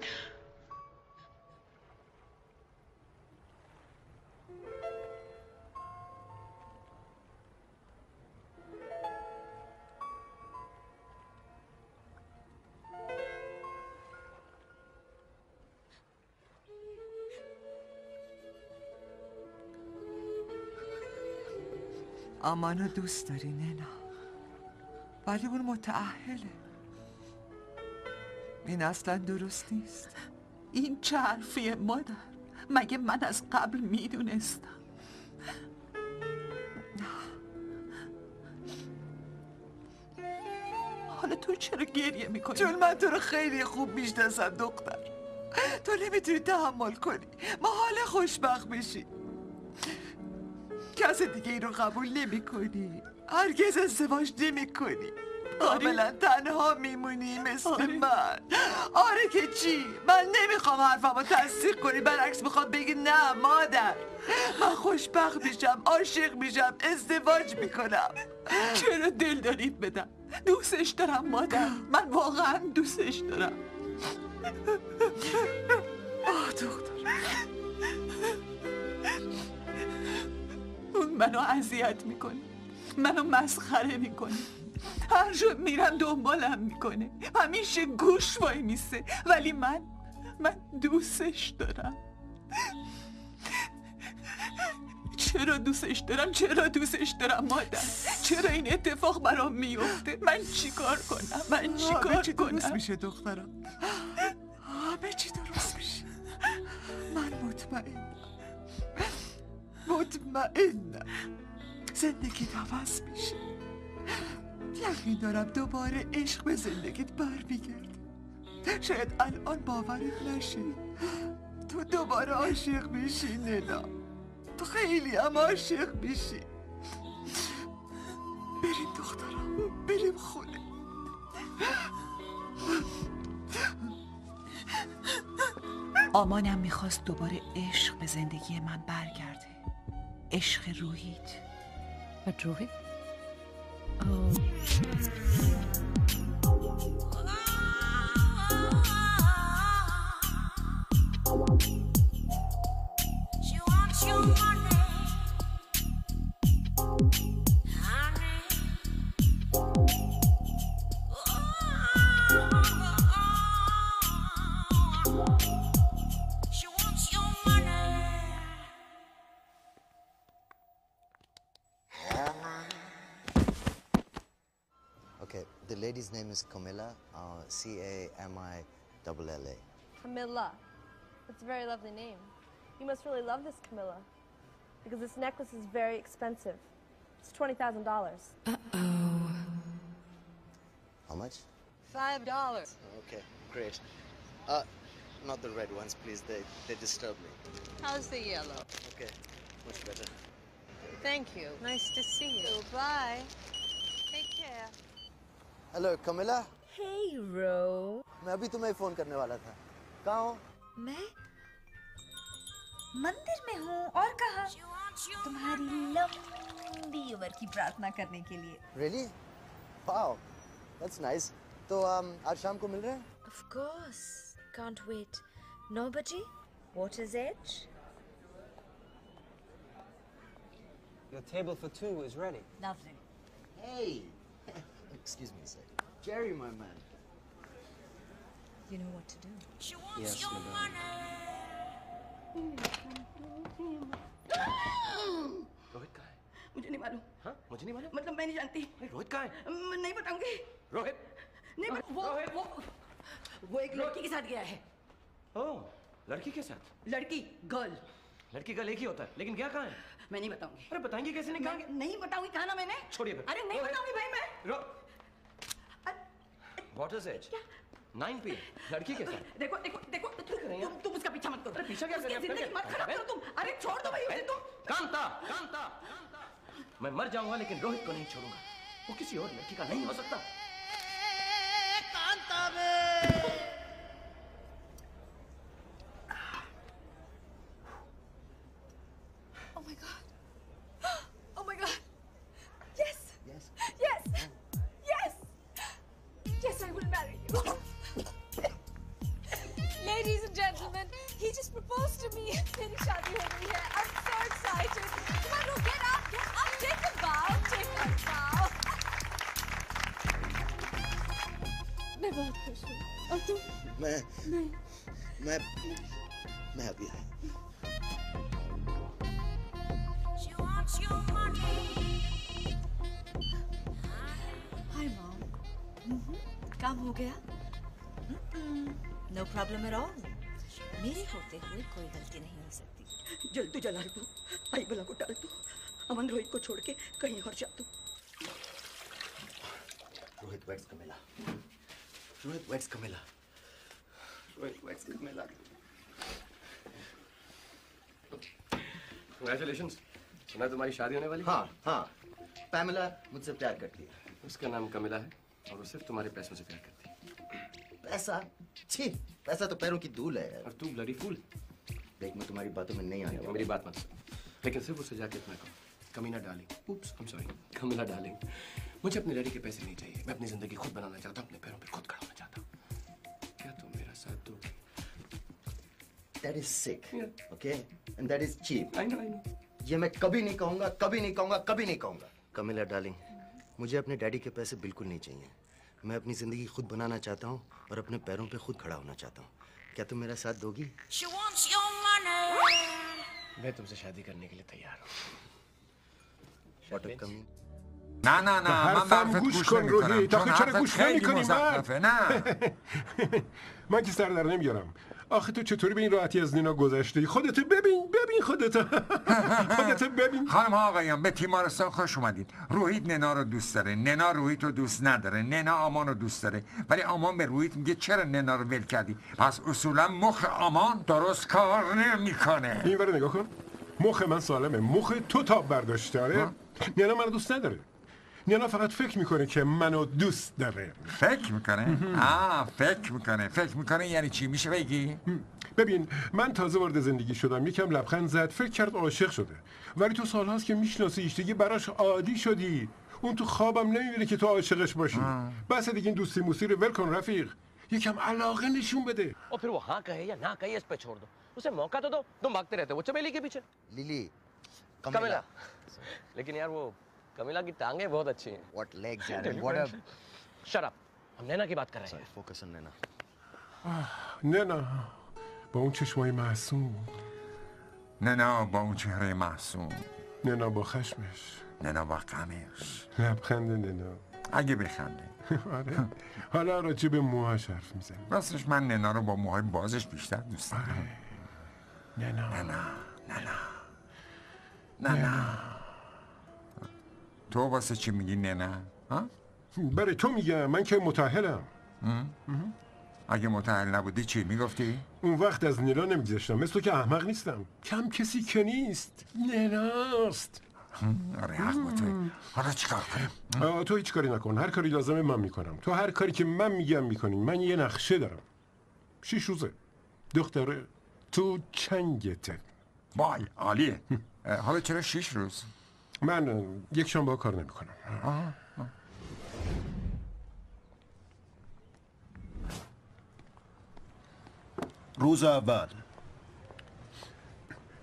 آمانو دوست داری ننا، ولی اون متأهله. این اصلا درست نیست. این چه حرفیه مادر؟ مگه من از قبل میدونستم؟ حالا تو چرا گریه میکنی؟ چون من تو رو خیلی خوب میشناسم دختر. تو نمیتونی تحمل کنی ما حال خوشبخت بشی. کس دیگه این رو قبول نمی کنی. هرگز ازدواج نمی کنی. کاملا تنها میمونی مثل من. آره که چی؟ من نمیخوام حرفمو تصدیق کنی، برعکس میخوام بگی نه مادر، من خوشبخت میشم، عاشق میشم، ازدواج میکنم. چرا دل دارید بدم؟ دوستش دارم مادر، من واقعا دوستش دارم. آه دختر، اون منو اذیت میکنه، منو مسخره میکنه، هر جا میرم دنبالم میکنه، همیشه گوش وای میسه، ولی من دوستش دارم. چرا دوستش دارم مادر؟ چرا این اتفاق برام میفته؟ من چیکار کنم؟ همه چی درست میشه دخترم، همه چی درست میشه. من مطمئنم زندگیت عوض میشه. یقین دارم دوباره عشق به زندگیت برمیگرده. شاید الان باورت نشه تو دوباره عاشق میشی ننا، تو خیلی هم عاشق میشی. بریم دخترم، بریم خونه. آمانم میخواست دوباره عشق به زندگی من برگرده، عشق روحیت. و روحیت؟ Okay, the lady's name is Camilla, C-A-M-I-L-L-A. Camilla. That's a very lovely name. You must really love this Camilla, because this necklace is very expensive. It's $20,000. How much? $5. Okay, great. Not the red ones, please. They disturb me. How's the yellow? Okay, much better. Thank you. Nice to see you. Bye. Take care. Hello Camilla. Hey, Ro. मैं अभी तुम्हें फोन करने वाला था। कहाँ हो? मैं मंदिर में हूँ और कहाँ? तुम्हारी लंबी उम्र की प्रार्थना करने के लिए। Really? Wow, that's nice. तो आज शाम को मिल रहे हैं? Of course. Can't wait. 9 बजे? Water's Edge? Your table for two is ready. Lovely. Hey! Excuse me a sec. Jerry, my man. You know what to do. Yes, madam. Rohit कहाँ है? मुझे नहीं मालूम। हाँ? मुझे नहीं मालूम। मतलब मैं नहीं जानती। रोहित कहाँ है? मैं नहीं बताऊंगी। रोहित? नहीं वो एक लड़की के साथ गया है। ओह, लड़की के साथ? लड़की, गर्ल। लड़की का एक ही होता है, लेकिन क्या कहाँ है? मैं नहीं बताऊंगी। अरे बताएंगे कैसे नहीं कहेंगे? नहीं बताऊंगी, कहा ना मैंने। छोड़िए फिर। अरे नहीं बताऊंगी भाई मैं। Water's Edge? 9 PM, लड़की के साथ। देखो देखो देखो तुम उसका पीछा मत करो। अरे पीछा क्या करें? जिंदगी मत खराब करो तुम। अरे छोड़ दो भाई उसे तुम। कांता, कांता, मैं मर जाऊंगा लेकिन रोहित को नहीं छोड़ूंगा। वो किसी और लड़की का नहीं हो सकता। कांता बे। Oh my God. Oh my God. Yes. Yes. Yes. Yes. Yes, I will marry you. Ladies and gentlemen, he just proposed to me. मेरी शादी हो गई है. I'm so excited. Come on, get up, take a bow, take a bow. मैं बहुत खुश हूँ. और तुम? मैं नहीं. अभी आया. Hi, Mom. काम हो गया? No problem at all. मेरे होते हुए कोई गलती नहीं हो सकती. जल्दी जला दो. आई बला को डाल दो. अमन रोहित को छोड़ के कहीं और जा दो. Rohit weds Camilla. Rohit weds Camilla. Rohit weds Camilla. Congratulations. सुना तुम्हारी शादी होने वाली? हाँ. पैमिला मुझसे प्यार करती है. उसका नाम कमिला है और वो सिर्फ तुम्हारे पैसों से प्यार करती है. पैसा? छी, पैसा तो पैरों की धूल है. और तू ब्लडी फूल. देख मैं तुम्हारी बातों में नहीं आने वाला. मेरी बात मत सुन. लेकिन सिर्फ उससे जाके इतना कहो. कमीना darling. Oops, I'm sorry. Camilla darling. मुझे अपनी लड़की के पैसे नहीं चाहिए. मैं अपनी जिंदगी खुद बनाना चाहता हूँ. अपने पैरों पर खुद खड़ा होना चाहता हूँ. क्या तुम मेरा साथ दोगे? That is sick, okay? And that is cheap. I know. ये मैं कभी नहीं कहूँगा, कभी नहीं कहूँगा, कभी नहीं कहूँगा. कमिला डार्लिंग, मुझे अपने डैडी के पैसे बिल्कुल नहीं चाहिए. मैं अपनी जिंदगी खुद बनाना चाहता हूँ और अपने पैरों पे खुद खड़ा होना चाहता हूँ. क्या तुम मेरा साथ दोगी? मैं तुमसे शादी करने के लिए तैयार हूँ. What a coming. نه من برفت گوش نمیکنم چون حرفت خیلی مزخرفه. نه من که سر در نمیارم. آخه تو چطوری به این راحتی از نینا گذشتی؟ خودتو ببین خودتو. خودتو ببین. خانم ها آقایان به تیمارستان خوش اومدید. روحیت ننا رو دوست داره. ننا روحیت رو دوست نداره. ننا آمان رو دوست داره. ولی آمان به روحیت میگه چرا ننا رو ول کردی؟ پس اصولا مخ آمان درست کار نمیکنه. این برو نگاه کن. مخ من سالمه. مخ تو تاب برداشته. آره؟ ننا منو دوست نداره. نینا فقط فکر میکنه که منو دوست داره. فکر میکنه؟ فکر میکنه یعنی چی؟ میشه بگی؟ ببین من تازه وارد زندگی شدم. یکم لبخند زد. فکر کرد عاشق شده. ولی تو سالهاست که میشناسیش دیگه براش عادی شدی. اون تو خوابم نمیبینه که تو عاشقش باشی. بس دیگه این دوستی موسی رو ول کن رفیق. یکم علاقه نشون بده. और फिर वो हाँ कहे या ना कहे इस पे छोड़ दो. उसे मौका तो दो. तुम भागते रहते हो वो चमेली के पीछे. लिली. कमिला. लेकिन यार वो कमिला की टांगे बहुत अच्छी हैं. What legs and what a. Shut up. हम नैना की बात कर रहे हैं. Focus on नैना. ننا با اون چشمای معصوم. ننا با اون چهره معصوم. ننا با خشمش. ننا با غمش. لبخند ننا. اگه بخنده. آره. حالا راجع به موهاش حرف میزنیم. راستش من ننا رو با موهای بازش بیشتر دوست دارم. ننا. تو واسه چی میگی ننا؟ برای تو میگم. من که متأهلم. اگه متأهل نبودی چی میگفتی؟ اون وقت از نینا نمیگذاشتم. مثل تو که احمق نیستم. کم کسی که نیست. نناست. آره حق با توی. حالا چیکار کنیم؟ تو هیچ کاری نکن. هر کاری لازمه من میکنم. تو هر کاری که من میگم میکنی. من یه نقشه دارم. 6 روزه. دختره تو چنگته. وای عالیه. حالا چرا 6 روز؟ من یک شنبه کار نمیکنم. روز اول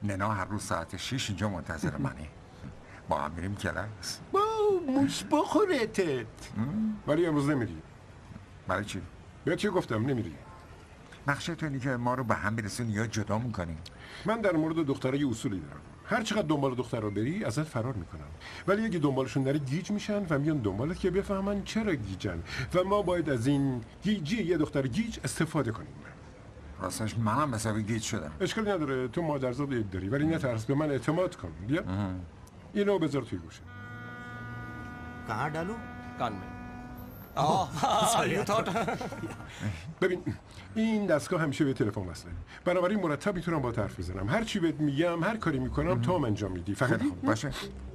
ننا هر روز ساعت 6 اینجا منتظر منه. با هم میریم کلاس. موش بخورتت. ولی امروز نمیری. برای چی؟ بهت چی گفتم نمیری. نقشه تو اینی که ما رو به هم برسونی یا جدا میکنی؟ من در مورد دخترها یه اصولی دارم. هر چقدر دنبال دختر رو بری ازت فرار میکنن، ولی اگه دنبالشون نری گیج میشن و میان دنبالت که بفهمن چرا گیجن و ما باید از این گیجی یه دختر گیج استفاده کنیم. راستش منم حسابی گیج شدم. اشکالی نداره، تو مادرزاد داری، ولی نترس، به من اعتماد کن. بیا اینو بذار توی گوشه. کहाँ डालूं؟ कान में। Sorry, you thought. ببین این دستگاه همیشه به تلفن وصله، بنابراین مرتب میتونم با حرف بزنم. هر چی بهت میگم، هر کاری میکنم تو هم انجام میدی. فهمیدی؟ باشه.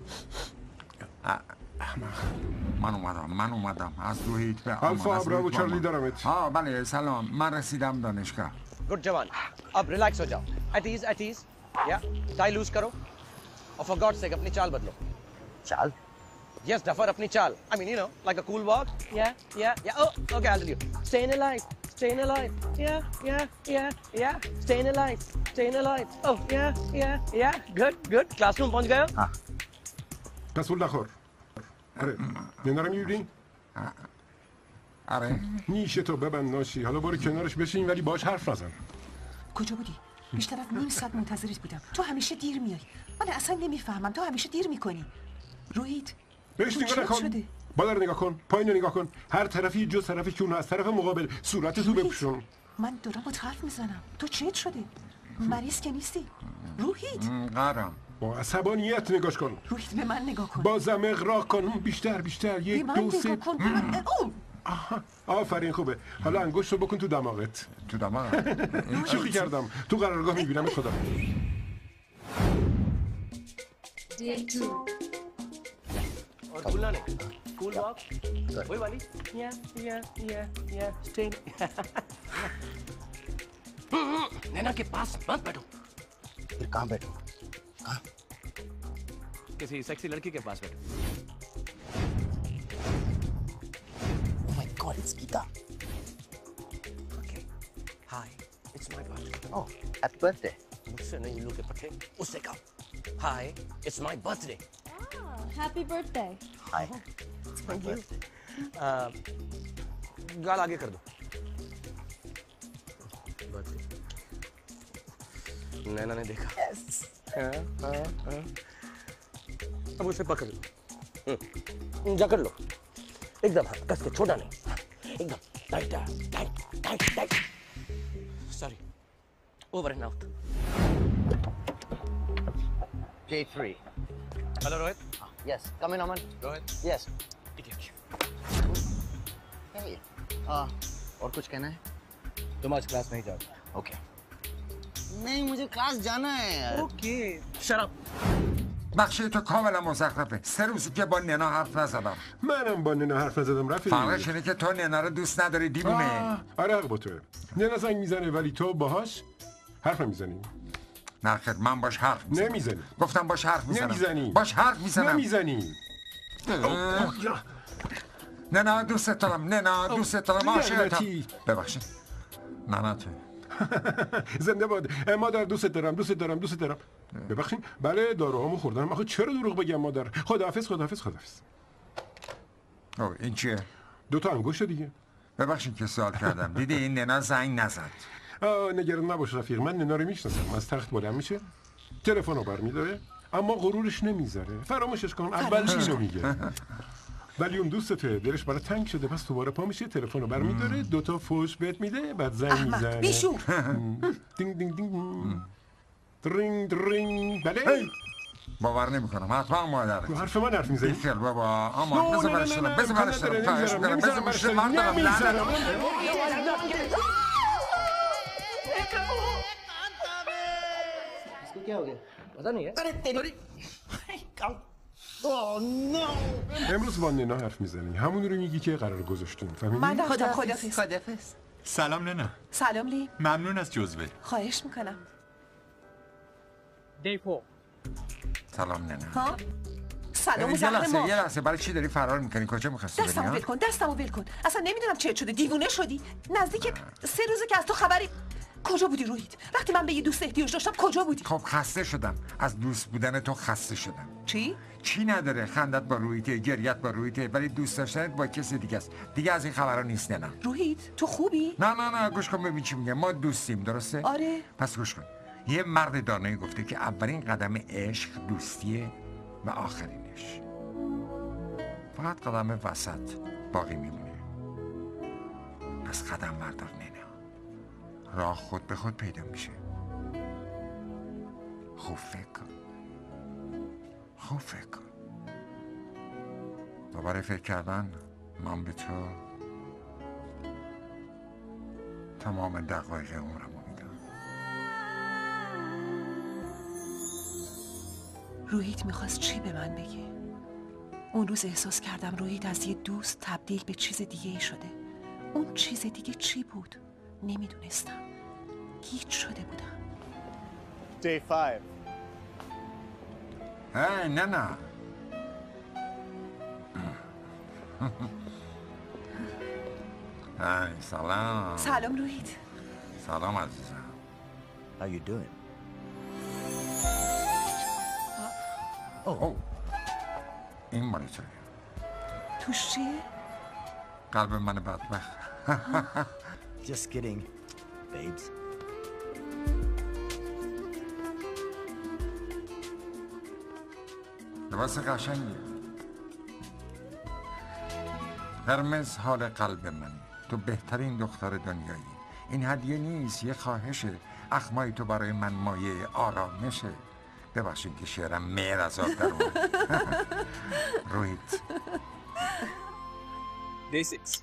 من اومدم از روحیت به الفا براو چارلی دارمت. بله سلام، من رسیدم دانشگاه. Good जवान, अब relax हो जाओ. At ease. Yeah, tie loose करो. और for God's sake अपनी चाल बदलो. चाल? Yes, Duffer, अपनी चाल. I mean, you know, like a cool walk. Yeah. Oh, okay, I'll tell you. Staying alive. Yeah. Staying alive. Oh, yeah. Good. Classroom पहुंच गए हो? हाँ. پسول نخور. آره. ننا رو می‌بینی؟ آره. نیشه تو ببند ناشی. حالا برو کنارش بشین ولی باهاش حرف نزن. کجا بودی؟ بیشتر از نیم ساعت منتظرت بودم. تو همیشه دیر میای. من اصلا نمیفهمم. تو همیشه دیر میکنی. روحیت بهش نگاه نکن. بالا رو نگاه کن. پایین رو نگاه کن. هر طرفی جز طرفی که اون از طرف مقابل صورت تو بپوشون. من دارم با حرف میزنم. تو چیت شده؟ مریض که نیستی. روحیت قرم. با عصبانیت نگاش کن. روحیت به من نگاه کن. بازم اغراق کن. بیشتر. یک دو سه. آفرین خوبه. حالا انگشت رو بکن تو دماغت. تو دماغت؟ شوخی کردم. تو قرارگاه میبینم. خدا. और भूलना नहीं. Cool walk. वही वाली. Yeah. Staying. नैना के पास मत बैठो. फिर कहाँ बैठो? कहाँ? किसी सेक्सी लड़की के पास बैठो. Oh my God, it's Geeta. Okay. Hi, it's my birthday. Oh, happy birthday. मुझसे नहीं उल्लू के पट्टे. उससे कहो. Hi, it's my birthday. Happy birthday. Hi. Thank you. गाल आगे कर दो. नैना ने देखा. Yes. हाँ. अब उसे पकड़ लो. जकड़ लो. एकदम हाँ, कस के छोड़ा नहीं. एकदम tight. Sorry. Over and out. Gate 3. Hello, Rohit. Yes. Come in, Aman. Rohit. Yes. Idiot. Hey. और कुछ कहना है? तुम आज क्लास नहीं जाओगे. Okay. नहीं मुझे क्लास जाना है यार. Okay. Shut up. بخشی تو کاملا مزخرفه. 3 روزی که با ننا حرف نزدم. منم با ننا حرف نزدم رفیق. فرقش اینه که تو ننا رو دوست نداری دیوونه. آره حق با توه. ننا زنگ میزنه ولی تو باهاش حرف نمیزنی. نه خیر من باش حرف میزنم. نمیزنی. گفتم باش حرف میزنم. نمیزنی. باش حرف میزنم. نمیزنی. ننا دوست دارم. عاشقتم. ببخشید. ننا تو. زنده باد. مادر دوست دارم. ببخشید. بله داروهامو خوردم. آخه چرا دروغ بگم مادر؟ خداحافظ. این چیه؟ 2 انگشت دیگه. ببخشید که سوال کردم. دیدی این ننا زنگ نزد. نگران نباش رفیق، من ننا رو میشناسم. از تخت بلند میشه، تلفن رو برمیداره، اما غرورش نمیذاره. فراموشش کن. اول اینو میگه. ولی اون دوستته، دلش برای تنگ شده، پس دوباره پا میشه، تلفن رو برمیداره، 2 فوش بهت میده، بعد زنگ میزنه. بیشو. دینگ دینگ دینگ. درینگ. بله. باور نمیکنم. حتما مادر. حرف من حرف میزنی؟ خیلی بابا. اما بذار برش इसको क्या हो गया? पता नहीं है. अरे तेरी. Oh no. امروز با ننا حرف میزنی. همون رو میگی که قرار گذاشتیم. فهمیدی؟ من خدافظ. سلام ننا. سلام لی. ممنون از جزوه. خواهش میکنم. دیپو. سلام ننا. ها؟ سلام زهر یه لحظه برای چی داری فرار میکنی؟ کجا میخواستی بری؟ دستمو ول کن. اصلا نمیدونم چه شده. دیوونه شدی. نزدیک 3 روزه که از تو خبری. کجا بودی روحید؟ وقتی من به یه دوست احتیاج داشتم کجا بودی؟ خب خسته شدم از دوست بودن تو، خسته شدم. چی؟ چی نداره، خندت با روحیته، گریت با روحیته، ولی دوست داشتنت با کسی دیگه است. دیگه از این خبرها نیست. نه روحید تو خوبی؟ نه گوش کن ببین چی میگه. ما دوستیم، درسته؟ آره. پس گوش کن. یه مرد دانایی گفته که اولین قدم عشق دوستیه و آخرینش فقط قدم وسط باقی میمونه. پس قدم بردار نینا، راه خود به خود پیدا میشه. خوب فکر کن، خوب فکر کن. دوباره فکر کردن من به تو تمام دقایق عمرمو میدم. روحید میخواست چی به من بگه؟ اون روز احساس کردم روحید از یه دوست تبدیل به چیز دیگه ای شده. اون چیز دیگه چی بود؟ نمیدونستم. گیج شده بودم. Day 5. نه سلام. سلام روحید. سلام عزیزم. How you doing? این مال توی. توش چیه؟ قلب من بدبخت. Just kidding, babes. لباس قشنگی. قرمز حال قلب منی. تو بهترین دختر دنیایی. این هدیه نیست، یه خواهشه. اخمای تو برای من مایه آرامشه. ببخشید که شعرم مهر از آب در اومد. روحید. Day 6.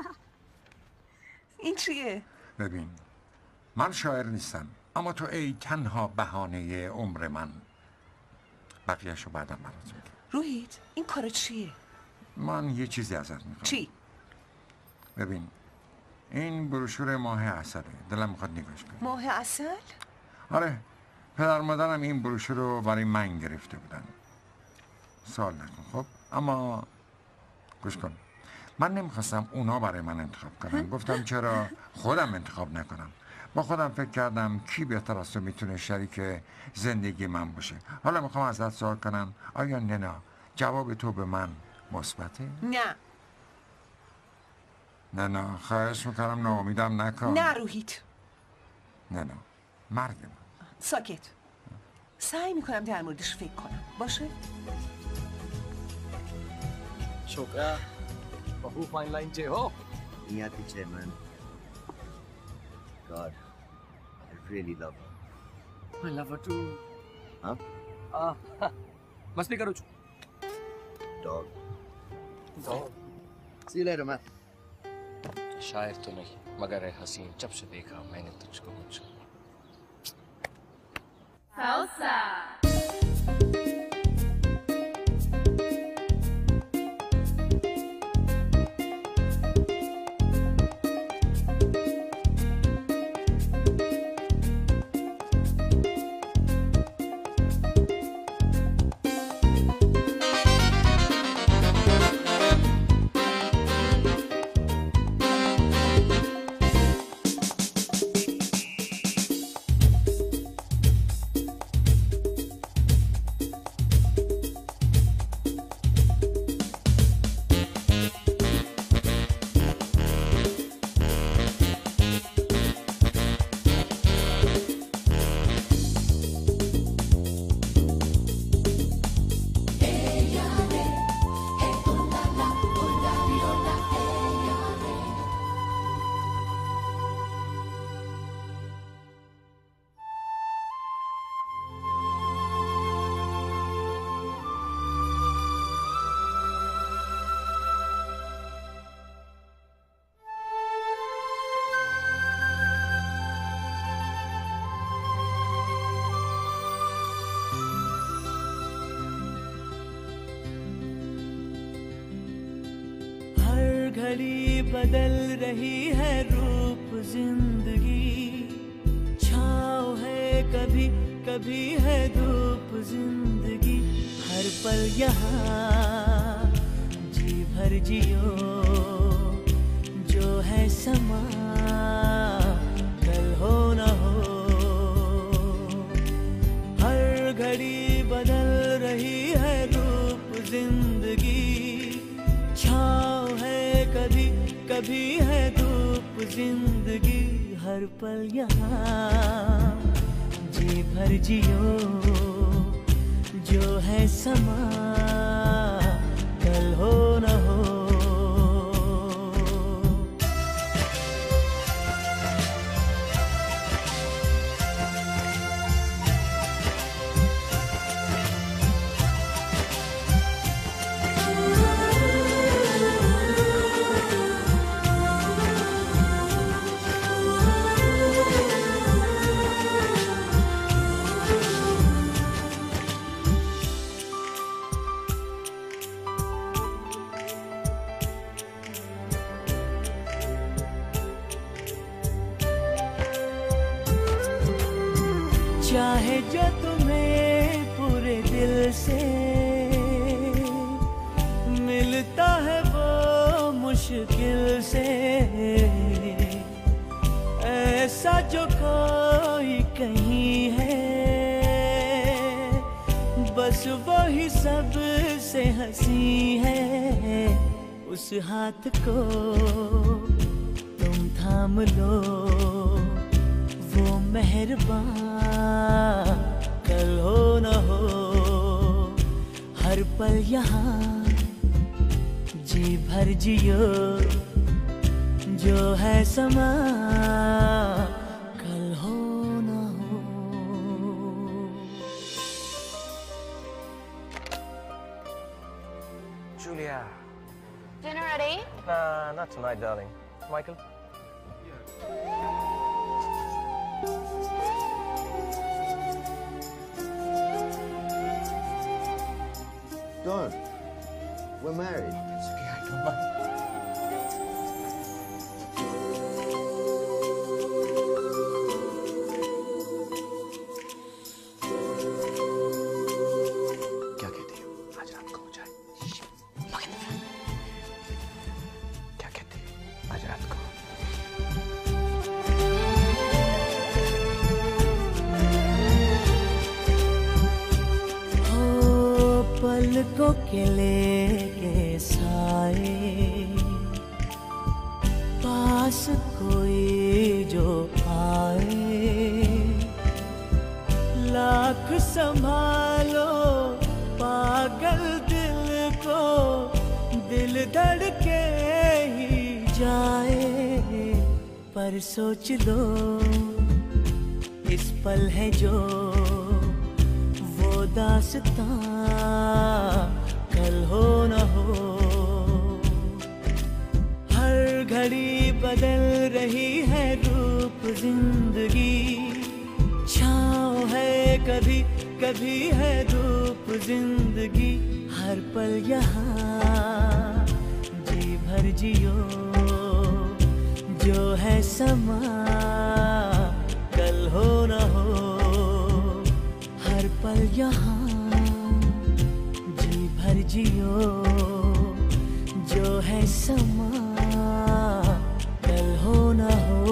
این چیه؟ ببین من شاعر نیستم، اما تو ای تنها بهانه عمر من. بقیه‌شو بعدم برات میگم. روحید این کار چیه؟ من یه چیزی ازت میخوام. چی؟ ببین این بروشور ماه عسله، دلم میخواد نگاش کنی. ماه عسل؟ آره، پدر مادرم این بروشور رو برای من گرفته بودن. سوال نکن خب، اما گوش کن. من نمیخواستم اونا برای من انتخاب کنن. گفتم چرا خودم انتخاب نکنم. با خودم فکر کردم کی بهتر از تو میتونه شریک زندگی من باشه. حالا میخوام ازت سوال کنم، آیا ننا جواب تو به من مثبته؟ نه خواهش میکنم ناامیدم نکن. نه روحید. نه مرگ من. ساکت. سعی میکنم در موردش فکر کنم. باشه؟ छोकरा बहु फाइन लाइन चे हो नहीं आती चे man. God, I really love her. I love her too. Huh? मस्ती करो Dog. See you later, man. शायर तो नहीं मगर है हसीन, जब से देखा मैंने तुझको मुझको। Salsa. घड़ी बदल रही है रूप जिंदगी, छाँव है कभी कभी है धूप जिंदगी, हर पल यहाँ जी भर जियो, जो है समा कल हो न कभी है धूप जिंदगी हर पल यहाँ जी भर जियो जो है समा कल हो न हो चाहे जो तुम्हें पूरे दिल से मिलता है वो मुश्किल से ऐसा जो कोई कहीं है बस वही सब से हंसी है उस हाथ को तुम थाम लो वो मेहरबान कल हो न हो हर पल यहाँ जी भर जियो जो है समा कल हो न हो Julia. Dinner ready? Nah, not tonight, darling. Michael? Don't. We're married. It's okay, I don't mind. क्या कहती हो? आज रात को हो जाए। क्या कहती हो? आज रात को। पलकों के लेके साए पास कोई जो आए लाख संभालो पागल दिल को दिल धड़के ही जाए पर सोच लो इस पल है जो वो दास्तां कल हो न हो हर घड़ी बदल रही है रूप जिंदगी छाँव है कभी कभी है धूप जिंदगी हर पल यहाँ जी भर जियो जो है समा कल हो न हो हर पल यहाँ जी भर जियो जो है समा कल हो न हो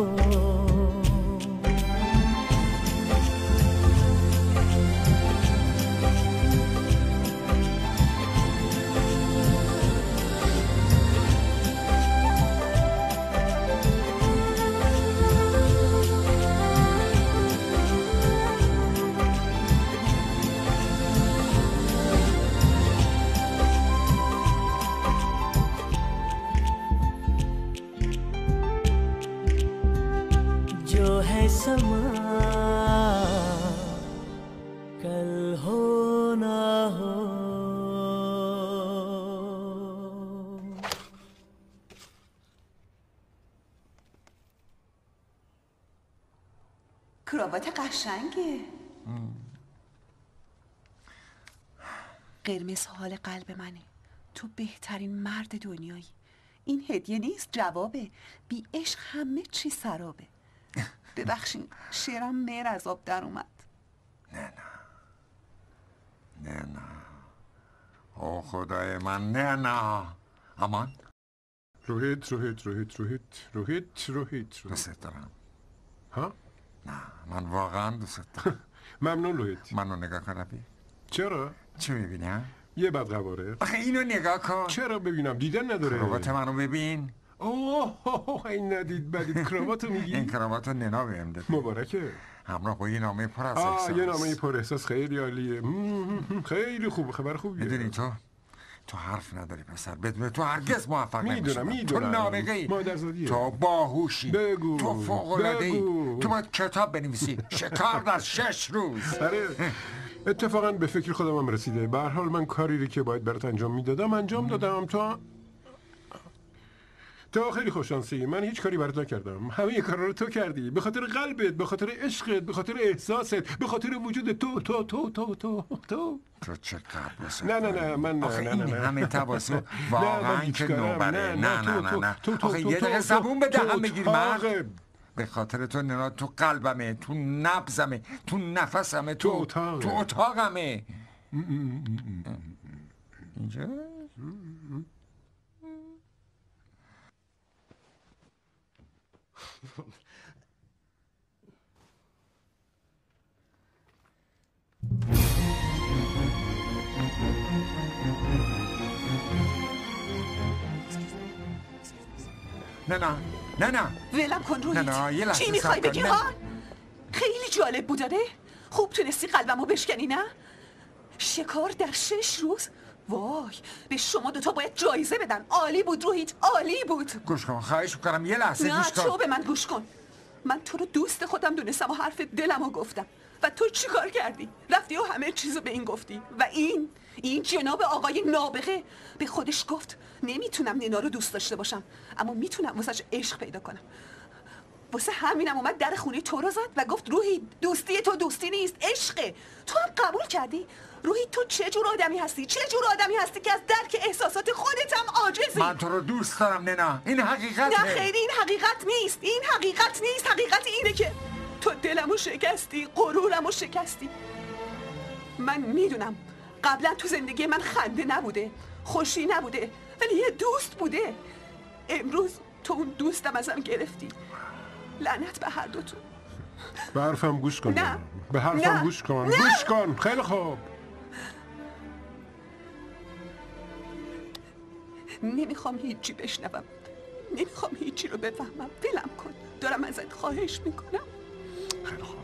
समा कल हो ना हो کراوات قشنگه قرمز حال قلب منه تو بهترین مرد دنیایی این هدیه نیست جوابه بی عشق همه چی سرابه ببخشین شعرم مهر از آب در اومد نه او خدای من نه امان روحیت دوست دارم ها؟ نه من واقعا دوست دارم ممنون روحیت منو نگاه کن رفیق چرا؟ چی میبینم؟ یه بدقواره آخه اینو نگاه کن چرا ببینم دیدن نداره کراوات منو ببین اوه این ندید بدید کراواتو میگی؟ این کراواتو ننا بهم داد. مبارکه. همراه با یه نامه پر از احساس. یه نامه پر احساس خیلی عالیه. خیلی خوبه، خبر خوبیه. میدونی تو حرف نداری پسر، بدون تو هرگز موفق میدونم تو نابغه‌ای، مادرزادیه، تو باهوشی، بگو. تو فوق‌العاده‌ای، تو باید کتاب بنویسی شکار در 6 روز. آره اتفاقا به فکر خودم هم رسیده. به هر حال من کاری رو که باید برات انجام میدادم انجام دادم. تو خیلی خوششانسی. من هیچ کاری برات نکردم، همه کارا رو تو کردی، به خاطر قلبت، به خاطر عشقت، به خاطر احساست، به خاطر وجود تو. تو چه قبل؟ نه من نه همه تباسو واقعا که نوبره. نه آخه یه دقیقه زبون به دهن بگیر. من به خاطر تو ننا تو قلبمه، تو نبضمه، تو نفسمه، تو اتاقمه. اینجا نه ولم کن روحیت. نه یه لحظه چی میخوای بگی ها؟ خیلی جالب بود داره. خوب تونستی قلبمو بشکنی نه؟ شکار در 6 روز؟ وای به شما دوتا باید جایزه بدن. عالی بود روحیت، عالی بود. گوش کن خواهش میکنم یه لحظه گوش کن. نه تو به من گوش کن. من تو رو دوست خودم دونستم و حرف دلمو گفتم و تو چی کار کردی؟ رفتی و همه چیزو به این گفتی و این جناب آقای نابغه به خودش گفت نمیتونم نینا رو دوست داشته باشم اما میتونم واسش عشق پیدا کنم. واسه همینم اومد در خونه تو رو زد و گفت روحی دوستی تو دوستی نیست، عشقه. تو هم قبول کردی؟ روحی تو چه جور آدمی هستی؟ چه جور آدمی هستی که از درک احساسات خودت هم عاجزی؟ من تو رو دوست دارم ننا، این حقیقته. نه خیلی این حقیقت نیست، این حقیقت نیست. حقیقت اینه که تو دلمو شکستی، غرورمو شکستی. من میدونم قبلا تو زندگی من خنده نبوده، خوشی نبوده، ولی یه دوست بوده. امروز تو اون دوستم ازم گرفتی. لعنت به هر دوتون. به حرفم گوش کن. نه به حرفم گوش کن. گوش کن. خیلی خوب. نمیخوام هیچی بشنوم، نمیخوام هیچی رو بفهمم. ولم کن، دارم ازت خواهش میکنم. خیلی خوب.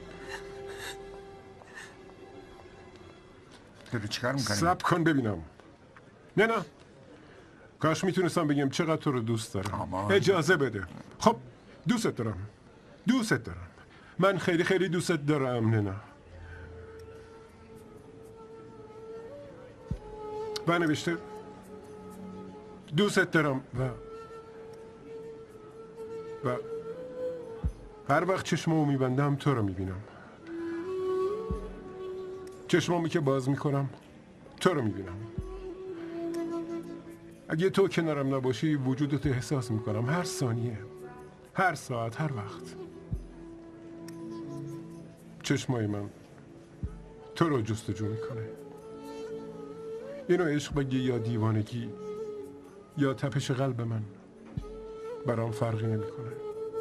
داری چیکار میکنی؟ صبر کن ببینم. نه کاش میتونستم بگم چقدر تو رو دوست دارم. اجازه بده. خب دوست دارم. من خیلی خیلی دوست دارم ننا. و نوشته دوست دارم و هر وقت چشمامو میبندم تو رو میبینم. چشمامو که باز میکنم تو رو میبینم. اگه تو کنارم نباشی وجودت احساس میکنم، هر ثانیه، هر ساعت، هر وقت. چشمای من تو رو جستجو میکنه. اینو عشق بگی یا دیوانگی یا تپش قلب من برام فرقی نمیکنه.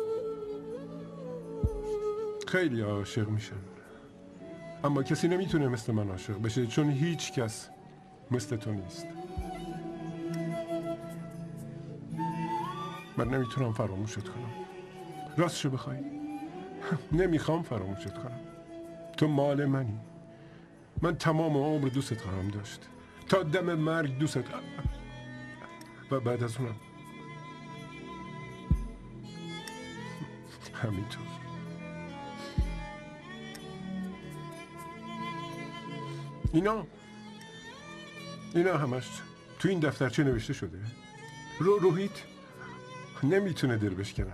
خیلی عاشق میشن اما کسی نمیتونه مثل من عاشق بشه، چون هیچ کس مثل تو نیست. من نمیتونم فراموشت کنم. راستشو بخوای نمیخوام فراموشت کنم. تو مال منی. من تمام عمر دوست خواهم داشت، تا دم مرگ دوست و بعد از اونم همینطور. اینا همش تو این دفترچه نوشته شده. روحیت نمیتونه دل بشکنه.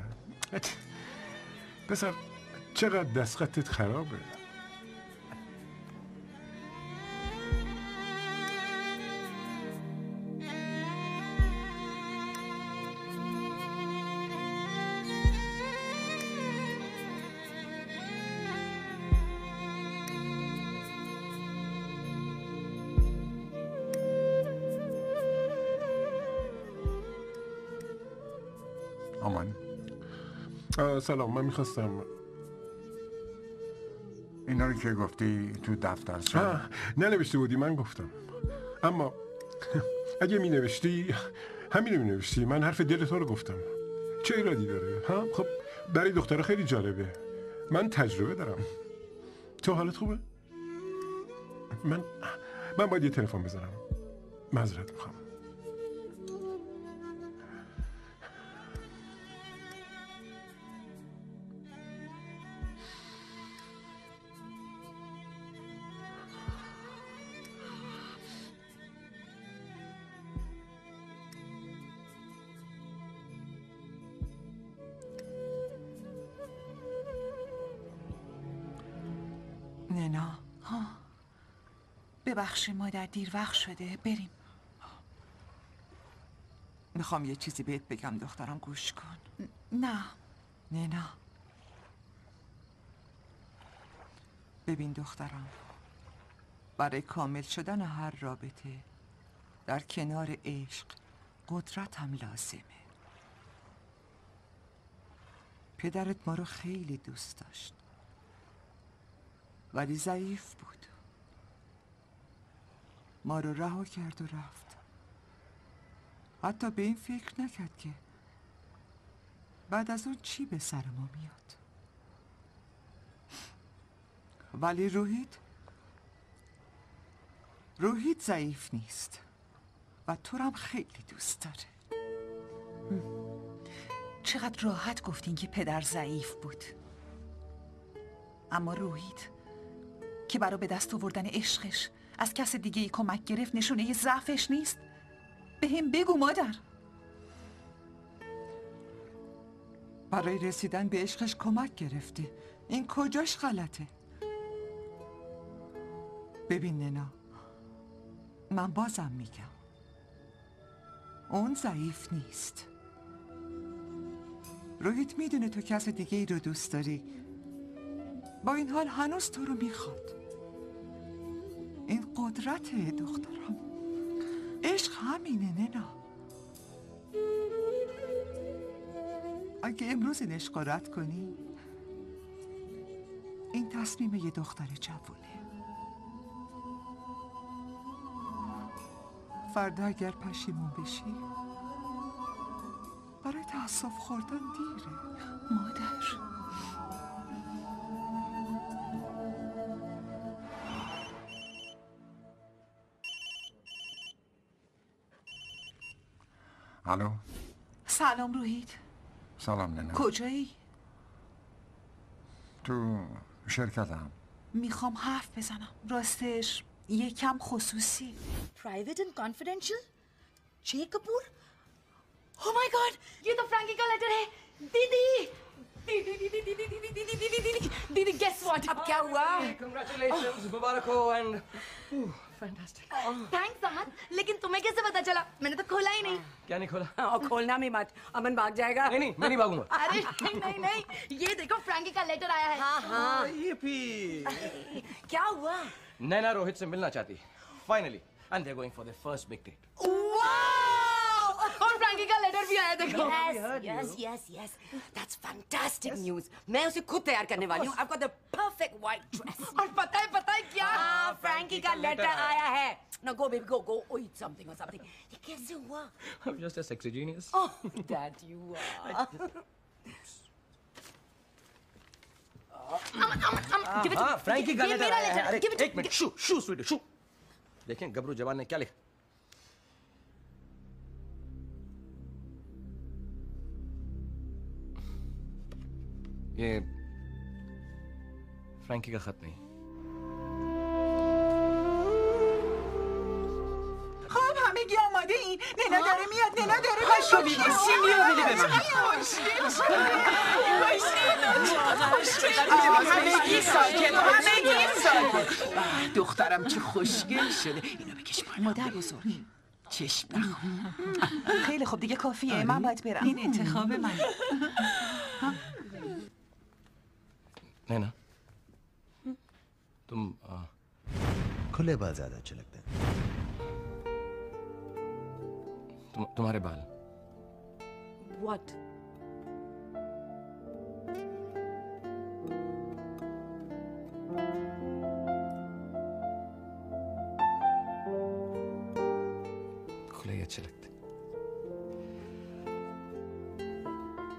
پسر چقدر دستخطت خرابه. سلام، من میخواستم اینا رو که گفتی تو دفتر شد؟ ننوشته بودی، من گفتم. اما اگه می نوشتی همین رو می نوشتی. من حرف دل تو رو گفتم. چه ایرادی داره؟ ها؟ خب برای دختره خیلی جالبه. من تجربه دارم. تو حالت خوبه؟ من باید یه تلفن بزنم. معذرت میخوام. ننا ببخشی مادر، دیر وقت شده، بریم. میخوام یه چیزی بهت بگم دخترم، گوش کن. نه نه ببین دخترم، برای کامل شدن هر رابطه در کنار عشق قدرت هم لازمه. پدرت ما رو خیلی دوست داشت ولی ضعیف بود. ما رو رها کرد و رفت. حتی به این فکر نکرد که بعد از اون چی به سر ما میاد. ولی روحیت ضعیف نیست و تو رو هم خیلی دوست داره. چقدر راحت گفتین که پدر ضعیف بود، اما روحیت که برای به دست آوردن عشقش از کس دیگه ای کمک گرفت نشونه ی ضعفش نیست. به هم بگو مادر. برای رسیدن به عشقش کمک گرفته، این کجاش غلطه؟ ببین ننا، من بازم میگم اون ضعیف نیست. روحیت میدونه تو کس دیگه ای رو دوست داری، با این حال هنوز تو رو میخواد. این قدرته دخترم، عشق همینه ننا. اگه امروز این عشق رد کنی، این تصمیم یه دختر جوونه. فردا اگر پشیمون بشی، برای تأسف خوردن دیره. مادر الو. سلام روحیت. سلام ننا. کجایی؟ تو شرکتم. میخوام حرف بزنم، راستش یکم خصوصی. Private and confidential? जय कपूर? Oh my God! ये तो फ्रैंकी का लेटर है। दीदी, दीदी, दीदी, दीदी, दीदी, दीदी, दीदी, दीदी, दीदी, guess what? अब क्या हुआ? Congratulations, मुबारक हो and fantastic. Thanks अमन, लेकिन तुम्हें कैसे पता चला? मैंने तो खोला ही नहीं। क्या नहीं खोला? और खोलना भी मत, अमन भाग जाएगा। नहीं, मैं नहीं भागूंगा। अरे नहीं, नहीं, नहीं, ये देखो फ्रैंकी का लेटर आया है। हाँ, हाँ। ये भी। क्या हुआ? नैना रोहित से मिलना चाहती है, finally, and they're going for their first big date. और फ्रैंकी का लेटर भी आया देखो। Yes. That's fantastic news. मैं उसे खुद तैयार करने वाली हूँ. I've got the perfect white dress. और पता है क्या? हाँ, फ्रैंकी का लेटर आया है. Now go baby, go eat something or something. ये कैसे हुआ? I'm just a sexy genius. Oh, that you are. Give it to me. Frankie का लेटर आया है. अरे Give it to एक मिनट, शू स्वीट शू. देखें गबरू जवान ने क्या लिखा. ये फ्रैंकी का खत नहीं. خب همگی آماده این؟ ننا داره میاد، ننا داره پاشو بیدی سیمی رو بده به من. همگی ساکت. دخترم چه خوشگل شده. اینو بکش بالا. مادر بزرگ چشم نخون. خیلی خوب دیگه کافیه، من باید برم. این انتخاب منه. नैना तुम खुले बाल ज्यादा अच्छे लगते हैं। तुम्हारे बाल. What? खुले ही अच्छे लगते.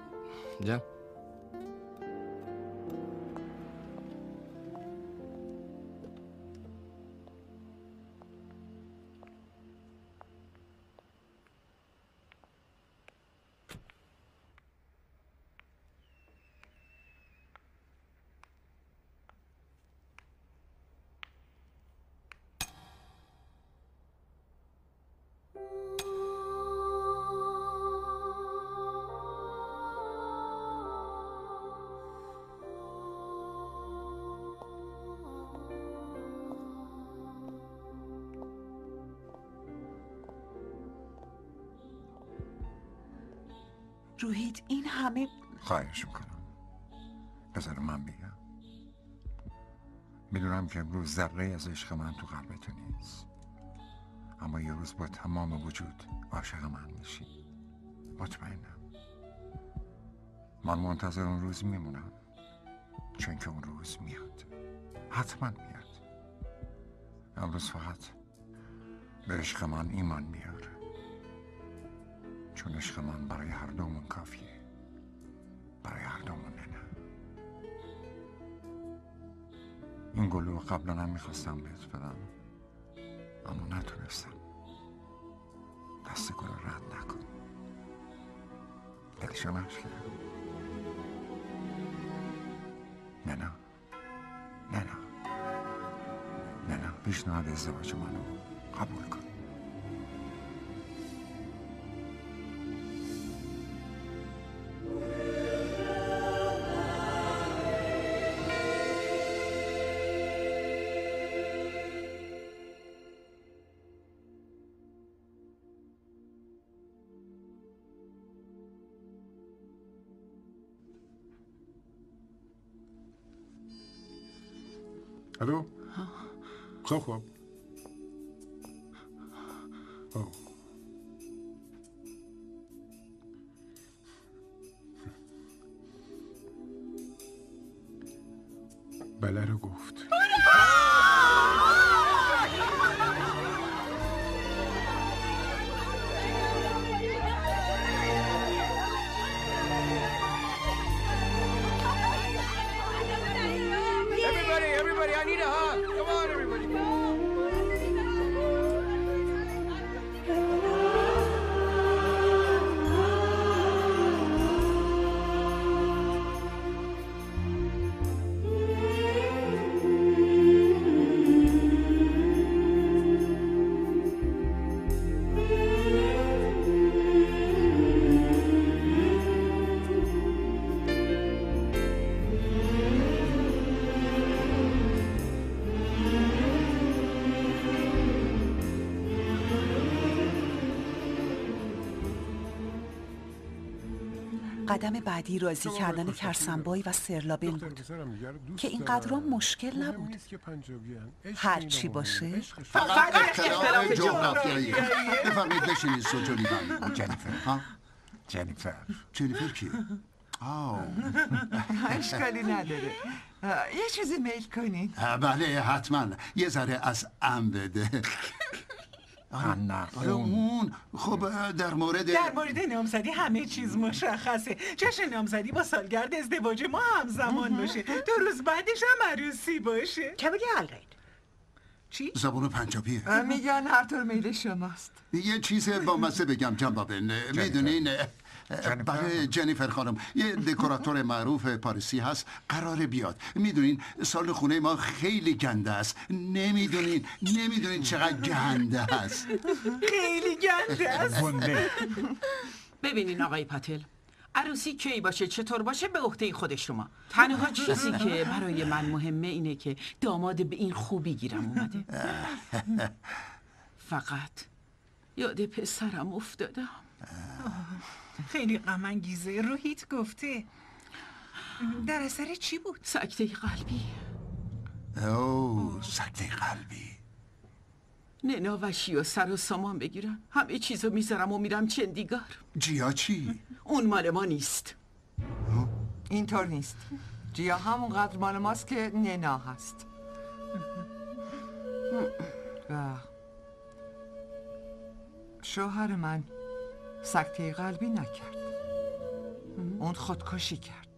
جان روحید این همه خواهش میکنم بذار من بگم. میدونم که امروز ذره از عشق من تو قلب تو نیست، اما یه روز با تمام وجود عاشق من میشی. مطمئنم. من منتظر اون روز میمونم، چون که اون روز میاد. حتما میاد. امروز فقط به عشق من ایمان میار، چون عشق من برای هر دومون کافیه. برای هر دومون. نه این گلو قبلا هم میخواستم بهت بدم، اما نتونستم. دست گلو رد نکن. دلشو نشکن. نه نه نه نه نه نه پیشنهاد ازدواج منو قبول کن. الو؟ خب بله رو گفت. Everybody, I need a hug. Come on, everybody. قدم بعدی راضی کردن کرسنبای و سرلابن بود که اینقدر مشکل نبود. هر چی باشه فقط اختلاف جغرافیایی. بفرمایید بشینید سوجولی بند. جنیفر. جنیفر. جنیفر کیه؟ اشکالی نداره. یه چیزی میل کنین؟ بله حتما. یه ذره از ام بده. آره اون. خب در مورد نامزدی همه چیز مشخصه. جشن نامزدی با سالگرد ازدواج ما همزمان باشه. 2 روز بعدش هم عروسی باشه. چه بگه الغید؟ چی؟ زبون پنجابیه. میگن هر طور میل شماست. یه چیز با مزه بگم جنبابن. میدونین برای جنیفر خانم یه دکوراتور معروف پاریسی هست قراره بیاد. میدونین سال خونه ما خیلی گنده است. نمیدونین چقدر گنده است. خیلی گنده است. ببینین آقای پاتل، عروسی کی باشه چطور باشه به عهده خود شما. تنها چیزی که برای من مهمه اینه که داماد به این خوبی گیرم اومده. فقط یاد پسرم افتادم. خیلی غم انگیزه. روحیت گفته. در اثر چی بود؟ سکته قلبی. سکته قلبی. ننا و شیو سر و سامان بگیرن. همه چیزو میذارم و میرم چندیگار. جیا چی؟ اون مال ما نیست. اینطور نیست. جیا همونقدر مال ماست که ننا هست. شوهر من سکته قلبی نکرد. اون خودکشی کرد.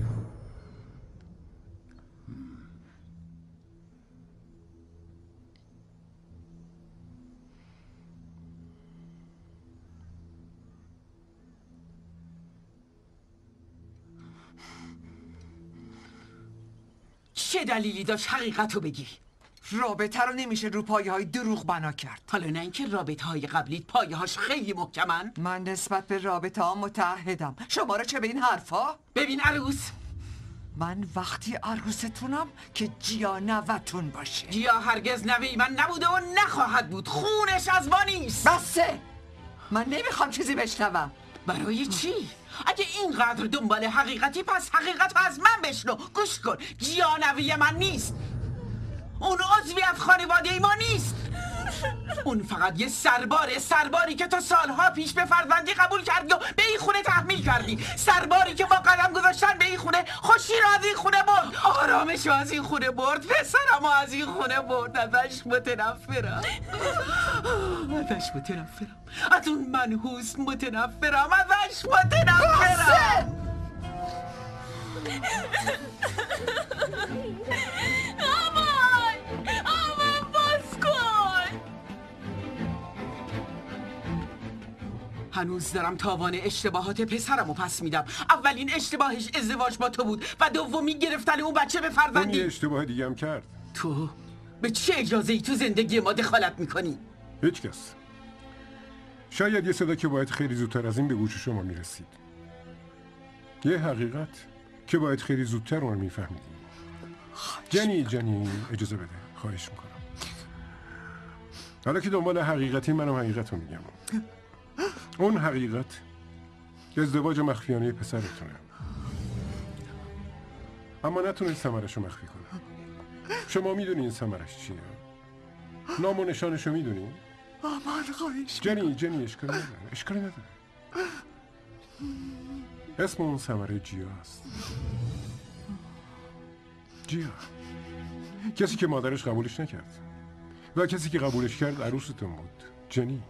چه دلیلی داشت حقیقتو بگی؟ رابطه رو نمیشه رو پایه های دروغ بنا کرد. حالا نه اینکه رابطه های قبلیت پایه هاش خیلی محکمن. من نسبت به رابطه ها متعهدم. شما رو چه به این حرفا؟ ببین عروس، من وقتی عروستونم که جیا نوتون باشه. جیا هرگز نوی من نبوده و نخواهد بود. خونش از ما نیست. بسه، من نمیخوام چیزی بشنوم. برای چی؟ اگه اینقدر دنبال حقیقتی پس حقیقت رو از من بشنو. گوش کن، جیا نوی من نیست. اون عضوی از خانواده ما نیست. اون فقط یه سرباری که تا سالها پیش به فرزندی قبول کردی و به این خونه تحمیل کردی. سرباری که با قدم گذاشتن به این خونه خوشی رو از این خونه برد، آرامش رو از این خونه برد، پسرم رو از این خونه برد. ازش متنفرم، از اون منحوس متنفرم، ازش متنفرم. هنوز دارم تاوان اشتباهات پسرمو پس میدم. اولین اشتباهش ازدواج با تو بود و دومی گرفتن اون بچه به فرزندی. اون یه اشتباه دیگه هم کرد. تو به چه اجازه ای تو زندگی ما دخالت میکنی؟ هیچ کس. شاید یه صدا که باید خیلی زودتر از این به گوش شما میرسید. یه حقیقت که باید خیلی زودتر اون میفهمیدیم. جنی اجازه بده، خواهش میکنم. حالا که دنبال حقیقتی، منم حقیقت رو میگم. اون حقیقت ازدواج مخفیانه پسرتونه، اما نتونست ثمرش رو مخفی کنه. شما میدونی این ثمرش چیه؟ نام و نشانش رو میدونی؟ من خواهش جنی اشکالی نداره. اسم اون ثمره جیا است. جیا، کسی که مادرش قبولش نکرد و کسی که قبولش کرد عروستون بود. جنی،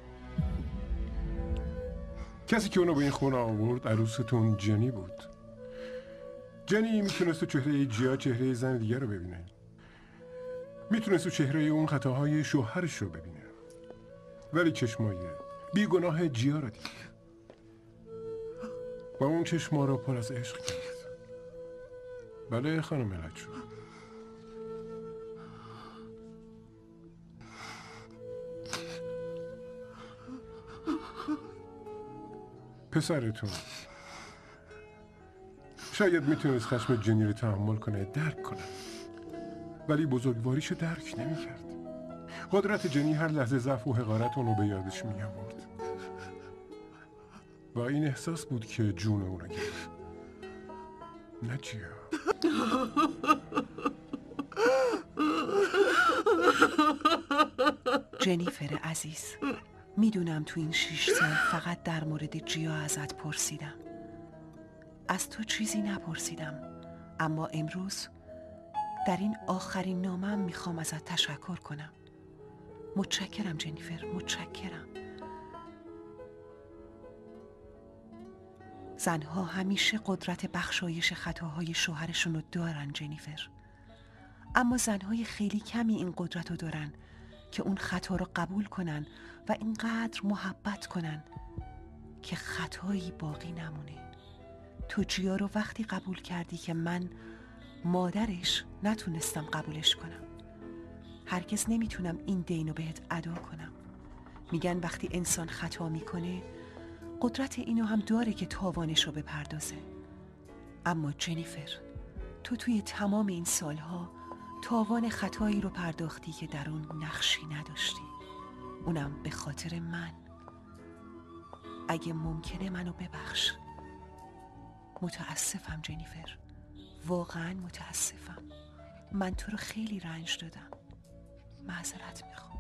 کسی که اونو به این خونه آورد عروستون جنی بود. جنی میتونست تو چهره جیا چهره زن دیگر رو ببینه. میتونست تو چهره اون خطاهای شوهرش رو ببینه، ولی چشمای بیگناه جیا رو دید و اون چشما رو پر از عشق کرد. بله خانم ملک‌شو، پسرتون شاید میتونست خشم جنی رو تحمل کنه، درک کنه، ولی بزرگواریشو درک نمیکرد. قدرت جنی هر لحظه ضعف و حقارت اونو به یادش میآورد و این احساس بود که جون اونو گرفت. نه جیا. جنیفر عزیز، میدونم تو این 6 سال فقط در مورد جیا ازت پرسیدم، از تو چیزی نپرسیدم، اما امروز در این آخرین نامم میخوام ازت تشکر کنم. متشکرم جنیفر، متشکرم. زنها همیشه قدرت بخشایش خطاهای شوهرشون رو دارن جنیفر، اما زنهای خیلی کمی این قدرت رو دارن که اون خطا رو قبول کنن و اینقدر محبت کنن که خطایی باقی نمونه. تو جیا رو وقتی قبول کردی که من مادرش نتونستم قبولش کنم. هرگز نمیتونم این دینو بهت ادا کنم. میگن وقتی انسان خطا میکنه قدرت اینو هم داره که تاوانش رو بپردازه. اما جنیفر، تو توی تمام این سالها تاوان خطایی رو پرداختی که در اون نقشی نداشتی، اونم به خاطر من. اگه ممکنه منو ببخش. متاسفم جنیفر، واقعا متاسفم. من تو رو خیلی رنج دادم. معذرت میخوام.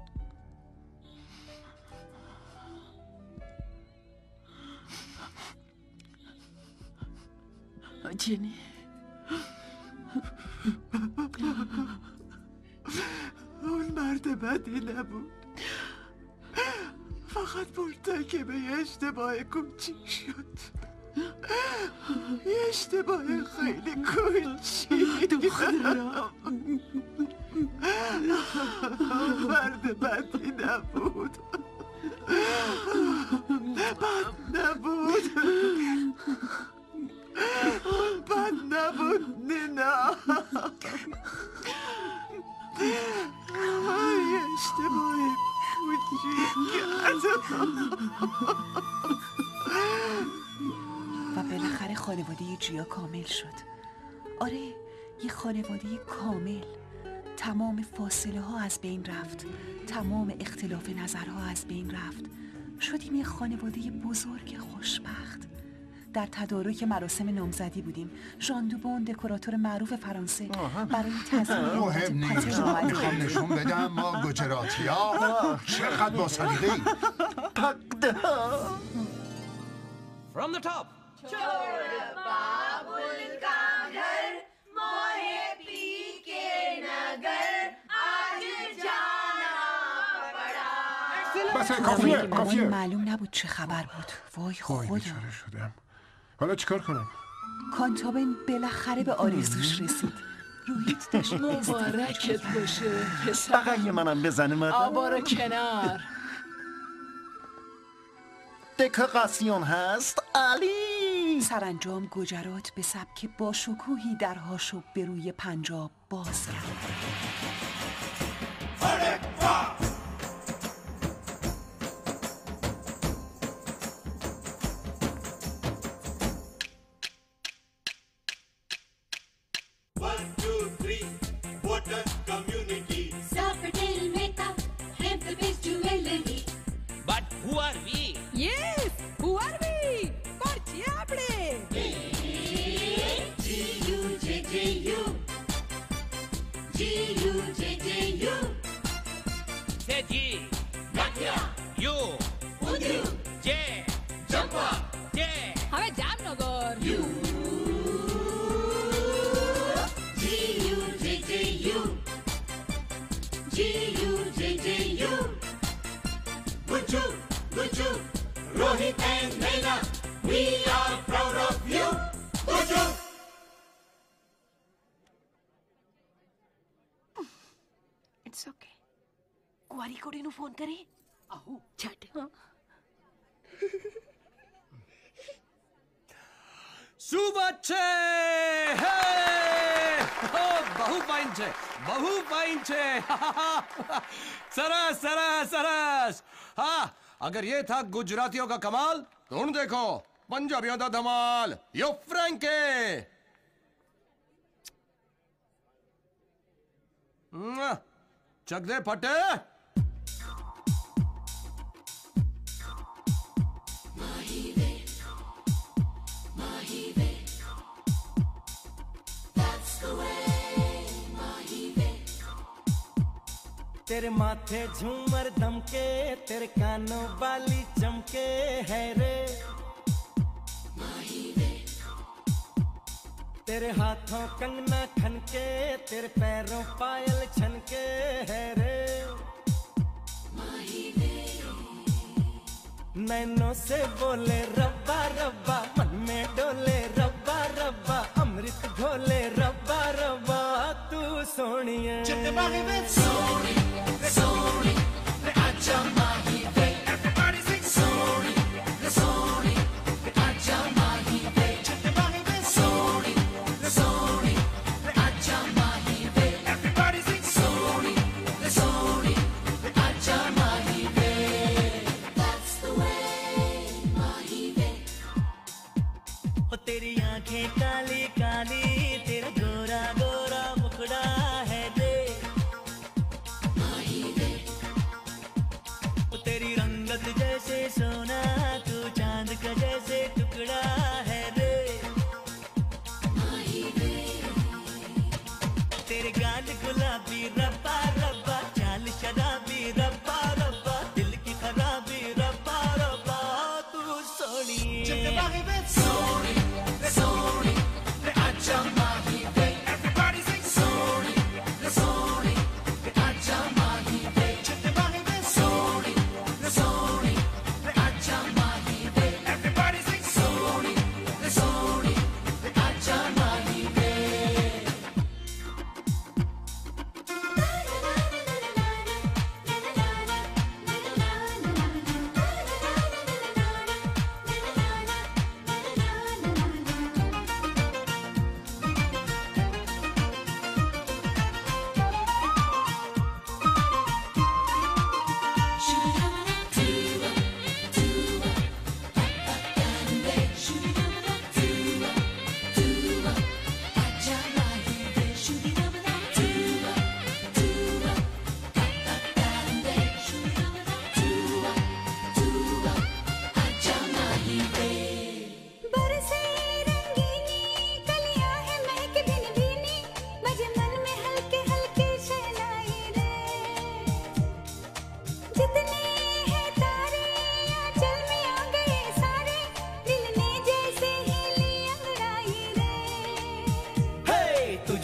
جنی، اون مرد بدی نبود، فقط مرتکب اشتباه کوچیک شد. یه اشتباه خیلی کوچیک دخترم. مرد بدی نبود، بد نبود، بد نبود نینا. یه اشتباه کوچیک کردم. و بالاخره خانواده جیا کامل شد. آره، یه خانواده کامل. تمام فاصله ها از بین رفت، تمام اختلاف نظرها از بین رفت. شدیم یه خانواده بزرگ خوشبخت. در تدارک مراسم نامزدی بودیم. ژان دوبون، دکوراتور معروف فرانسه، برای تزیین مهم نیست. میخوام نشون بدم ما گجراتی‌ها چقدر با سلیقه‌ایم. From the top. بس کافیه. معلوم نبود چه خبر بود. وای خدا. بیچاره شدم. حالا چیکار کنم؟ کانتابن بالاخره به آرزوش رسید. روحیت داشت. مبارکت باشه پسر. بقیه منم بزنه مدام. آبارو کنار. دکوراسیون هست علی. سرانجام گجرات به سبک با شکوهی درهاشو به روی پنجاب باز کرد. But who are we? Yes, who are we? Parchi apne. G-U-J-J-U. G-U-J-J-U. Say G. Natya. U. Udu. J. Jampa. J. हमें Jamnagar. U. G-U-J-J-U. G-U-J-J-U. Guju, Guju, Rohit and Naina, we are proud of you. Guju. It's okay. कुआरी कुड़ी नु फोन करे. आहो छट. સુબચ્છે હે ઓ બહુ ફાઇન છે, બહુ ફાઇન છે. સરસ સરસ સરસ. हाँ, अगर ये था गुजरातियों का कमाल तो उन देखो पंजाबियों का धमाल. यो फ्रैंके. चक दे फटे. तेरे माथे झूमर दमके, तेरे कानों बाली चमके है रे. तेरे हाथों कंगना खनके, तेरे पैरों पायल छनके है रे. नैनों से बोले रब्बा रब्बा, मन में डोले रब्बा रब्बा, अमृत घोले रब्बा रब्बा. तू सोनिए सोनी सोनी आजा माही वे. Everybody sing सोनी सोनी आजा माही वे. सोनी सोनी आजा माही वे. Everybody sing सोनी सोनी आजा माही वे. That's the way माही वे. ओ तेरी आंखें काली काली, तेरा गोरा गोरा मुखड़ा है रे. तेरी रंगत जैसे सोना, तू चांद का जैसे टुकड़ा है रे. तेरे गाल गुलाबी रब्बा रब्बा, चाल शराबी रब्बा रब्बा, दिल की खराबी रब्बा रब्बा. तू सोनी सोनी सोनी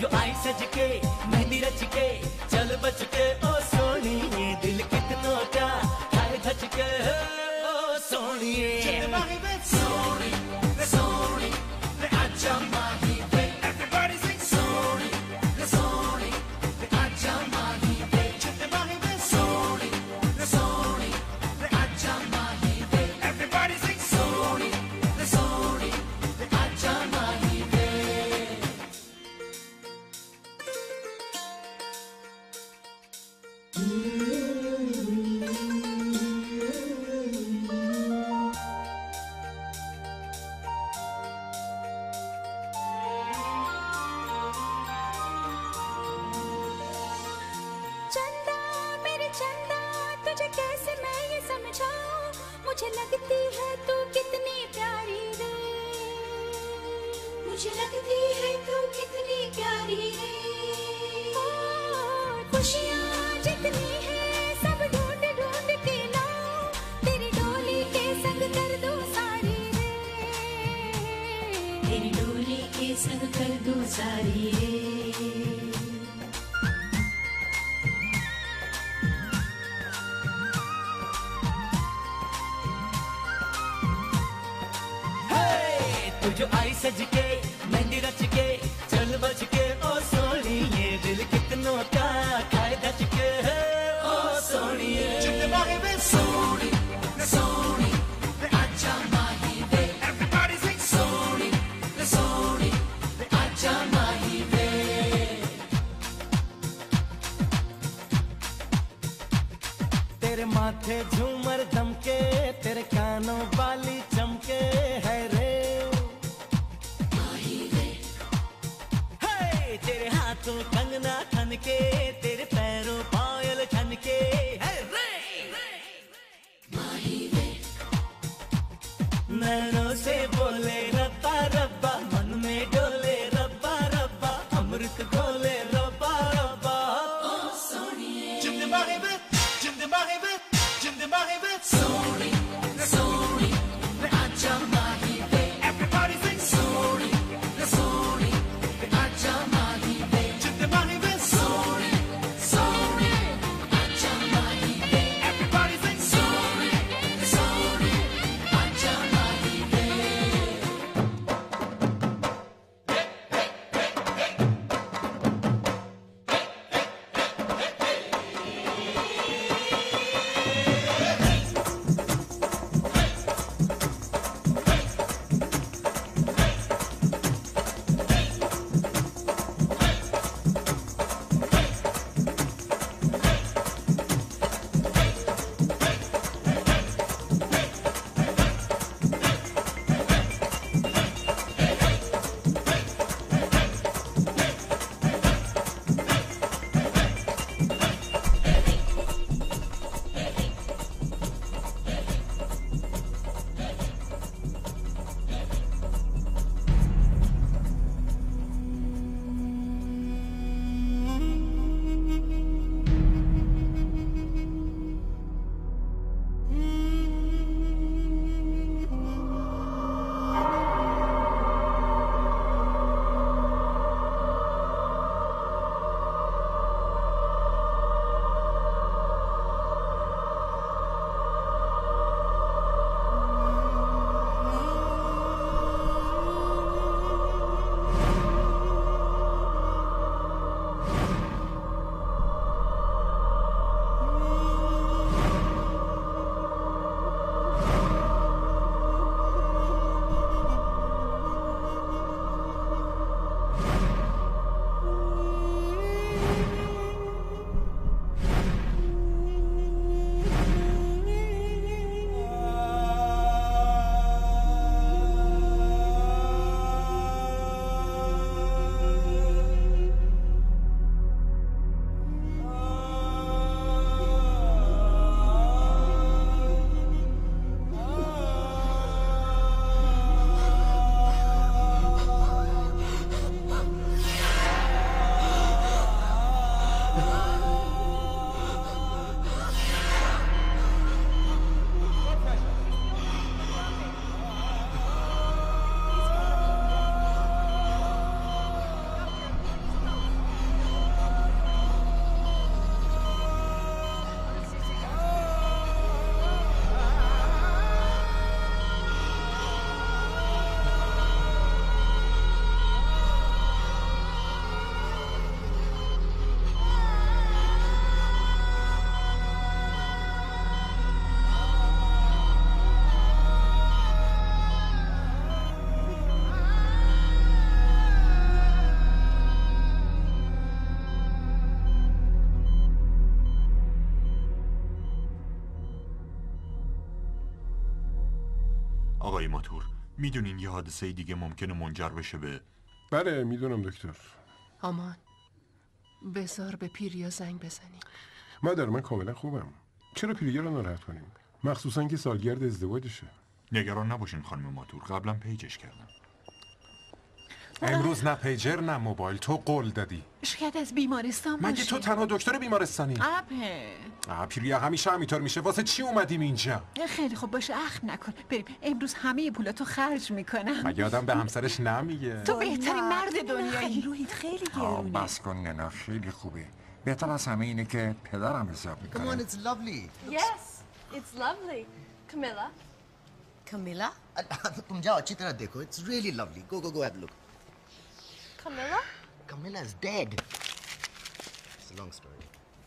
जो आई सज के मेहंदी रच के चल बच के ओ सोनी ये दिल कितनों का है धच के ओ सोनिए Sorry, sorry, आजा माही वे. Everybody sing sorry, sorry, आजा माही वे. Sorry, sorry, आजा माही वे. Everybody sing sorry, sorry, आजा माही वे. चंदा मेरे चंदा तुझे कैसे मैं ये समझाऊं मुझे लगती है तू कितनी प्यारी रे मुझे लगती है तू कितनी प्यारी रे खुशियाँ जितनी है सब ढूंढ ढूंढ के लाऊं तेरी डोली के संग कर दूं सारी रे तेरी डोली के संग कर दूं सारी रे तू जो आई सज के मेहंदी रच के चल बच के ओ सोनी ये दिल कितनों का खाए धच के ओ सोनिए Sorry, sorry, आजा माही वे. Everybody sing sorry, sorry, आजा माही वे. तेरे माथे झूमर दमके तेरे कानों बाली चमके है रे हे तेरे हाथों कंगना खनके तेरे पैरों पायल खनके है रे नैनों से बोले रब्बा रब्बा मन में डोले रब्बा रब्बा अमृत घोले रब्बा रब्बा ओ सोनिए Sorry, sorry, आजा माही वे. Everybody sing sorry, sorry, आजा माही वे. Sorry, ماتور، میدونین یه حادثه دیگه ممکنه منجر بشه به... بله میدونم دکتر. آمان بذار به پیریا زنگ بزنی. مادر من کاملا خوبم. چرا پیریا رو ناراحت کنیم؟ مخصوصا که سالگرد ازدواجشه. نگران نباشین خانم ماتور، قبلا پیجش کردم. امروز نه پیجر نه موبایل، تو قول دادی. شاید از بیمارستان باشه. مگه تو تنها دکتر بیمارستانی؟ پیریا همیشه همینطور میشه. واسه چی اومدیم اینجا؟ خیلی خوب باشه، اخم نکن. بریم امروز همه پولاتو خرج میکنم. مگه آدم به همسرش نمیگه؟ تو بهترین مرد دنیایی. روحیت خیلی گرونه. بس کن ننا، خیلی خوبه. بهتر از همه اینه که پدرم حساب Come on, میکنه. it's lovely. Yes, it's lovely. Camilla? Camilla? तुम जाओ अच्छी तरह देखो. It's really lovely. Go have a look. Camilla? Camilla is dead. It's a long story.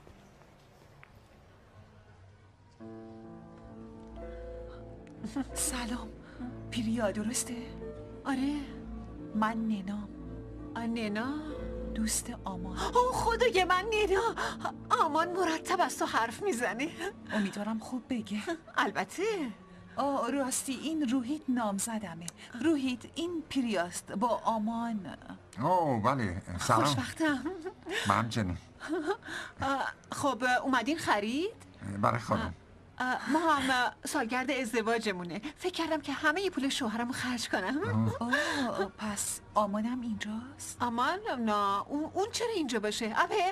سلام پیریا، درسته؟ آره من ننام. ننا؟ دوست آمان. اوه خدای من نینا. آمان مرتب از تو حرف میزنه. امیدوارم خوب بگه. البته. راستی این روحیت نامزدمه. روحیت این پیریاست با آمان. اوه بله سلام. خوشبختم. من جنی. خب اومدین خرید؟ برای خانم. ما هم سالگرد ازدواجمونه. فکر کردم که همه پول شوهرمو خرج کنم. پس آمانم اینجاست؟ آمان؟ نه اون چرا اینجا باشه؟ اپه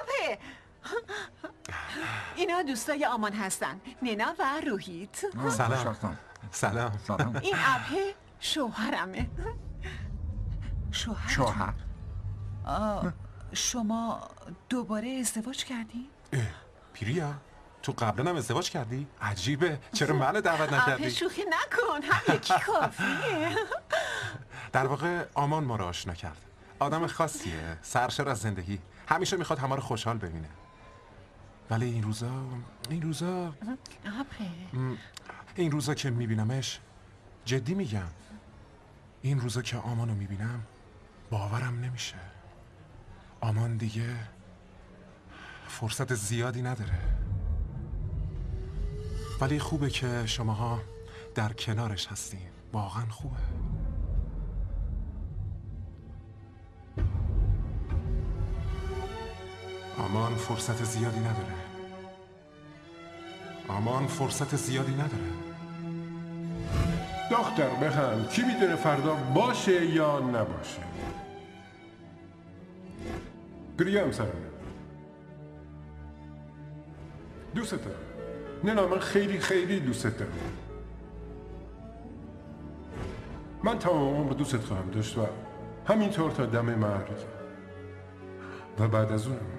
اینا دوستای آمان هستن، ننا و روحیت. سلام. این اپه شوهرمه. شوهر؟ شما دوباره ازدواج کردین؟ پیریا تو قبلا هم ازدواج کردی؟ عجیبه، چرا منو دعوت نکردی؟ شوخی نکن، هم یکی کافیه. در واقع آمان ما رو آشنا کرد. آدم خاصیه، سرشار از زندگی، همیشه میخواد همه رو خوشحال ببینه. ولی این روزا که میبینمش، جدی میگم، این روزا که آمانو میبینم باورم نمیشه. آمان دیگه فرصت زیادی نداره. ولی خوبه که شماها در کنارش هستین. واقعا خوبه. آمان فرصت زیادی نداره. دختر بخند، کی میدونه فردا باشه یا نباشه. پیریا همسرمه. دوست دارم. نه من خیلی دوست دارم. من تمام عمر دوست خواهم داشت و همینطور تا دم مرگ و بعد از اون.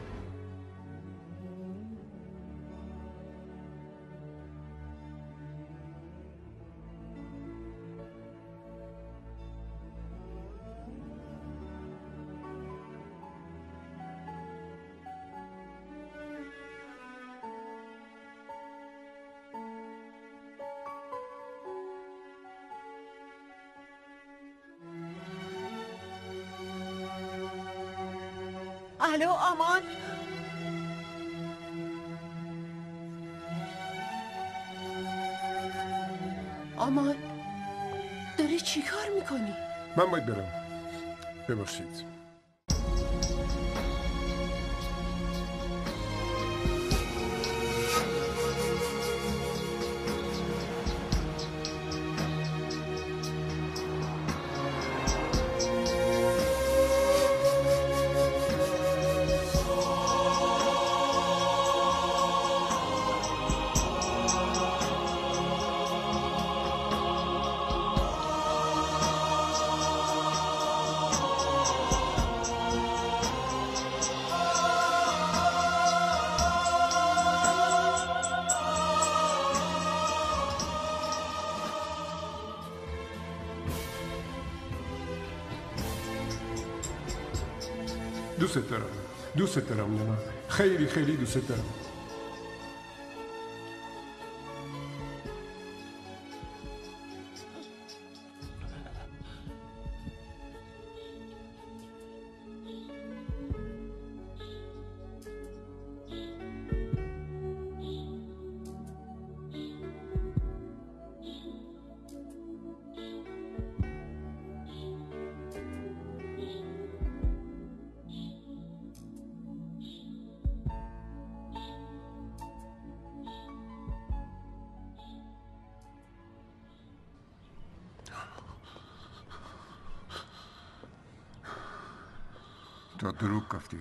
الو آمان؟ آمان داری چی کار میکنی؟ من باید برم. ببخشید. دوست دارم ننا. خیلی دوست دارم. تو دروغ گفتی.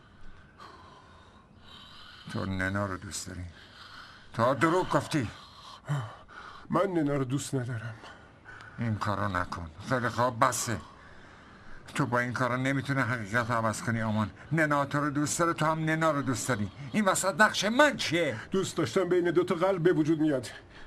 تو ننا رو دوست داری. تو دروغ گفتی. من ننا رو دوست ندارم. این کارو نکن. خیلی خواب بسه. تو با این کارا نمیتونه حقیقت رو عوض کنی آمان. ننا تو رو دوست داره، تو هم ننا رو دوست داری. این وسط نقش من چیه؟ دوست داشتن بین دوتا قلب به وجود میاد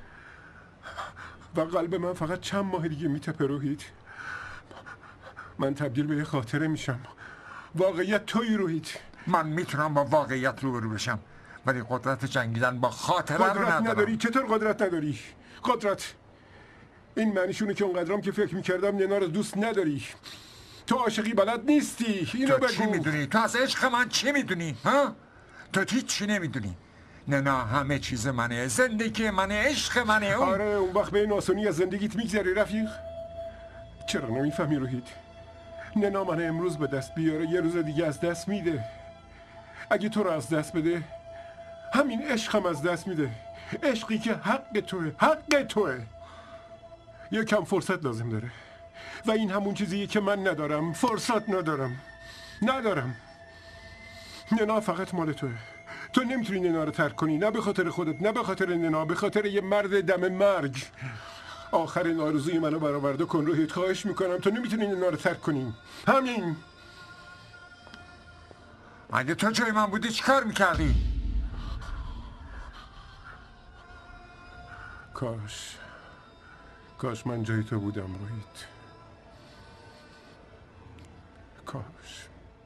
و قلب من فقط چند ماه دیگه میتپه روحید. من تبدیل به یه خاطره میشم. واقعیت تویی روحید. من میتونم با واقعیت روبرو بشم ولی قدرت جنگیدن با خاطره رو قدرت ندارم. نداری؟ چطور قدرت نداری؟ قدرت این معنیشونه که اونقدرام که فکر میکردم ننا رو دوست نداری. تو عاشقی بلد نیستی. اینو تو بگو. چی میدونی؟ تو از عشق من چی میدونی؟ ها؟ تو هیچی نمیدونی. ننا همه چیز منه، زندگی منه، عشق منه. آره اون وقت به این آسونی از زندگیت میگذری رفیق؟ چرا نمیفهمی روحید؟ ننا منه امروز به دست بیاره یه روز دیگه از دست میده. اگه تو رو از دست بده همین عشق هم از دست میده. عشقی که حق توه، حق توه. یکم فرصت لازم داره و این همون چیزیه که من ندارم. فرصت ندارم. ننا فقط مال توه. تو نمیتونی ننا رو ترک کنی، نه به خاطر خودت، نه به خاطر ننا، به خاطر یه مرد دم مرگ. آخرین آرزوی منو برآورده کن روحید، خواهش میکنم. تو نمیتونی ننا رو ترک کنی. همین. اگه تو جای من بودی چیکار میکردی؟ کاش من جای تو بودم روحید. کاش.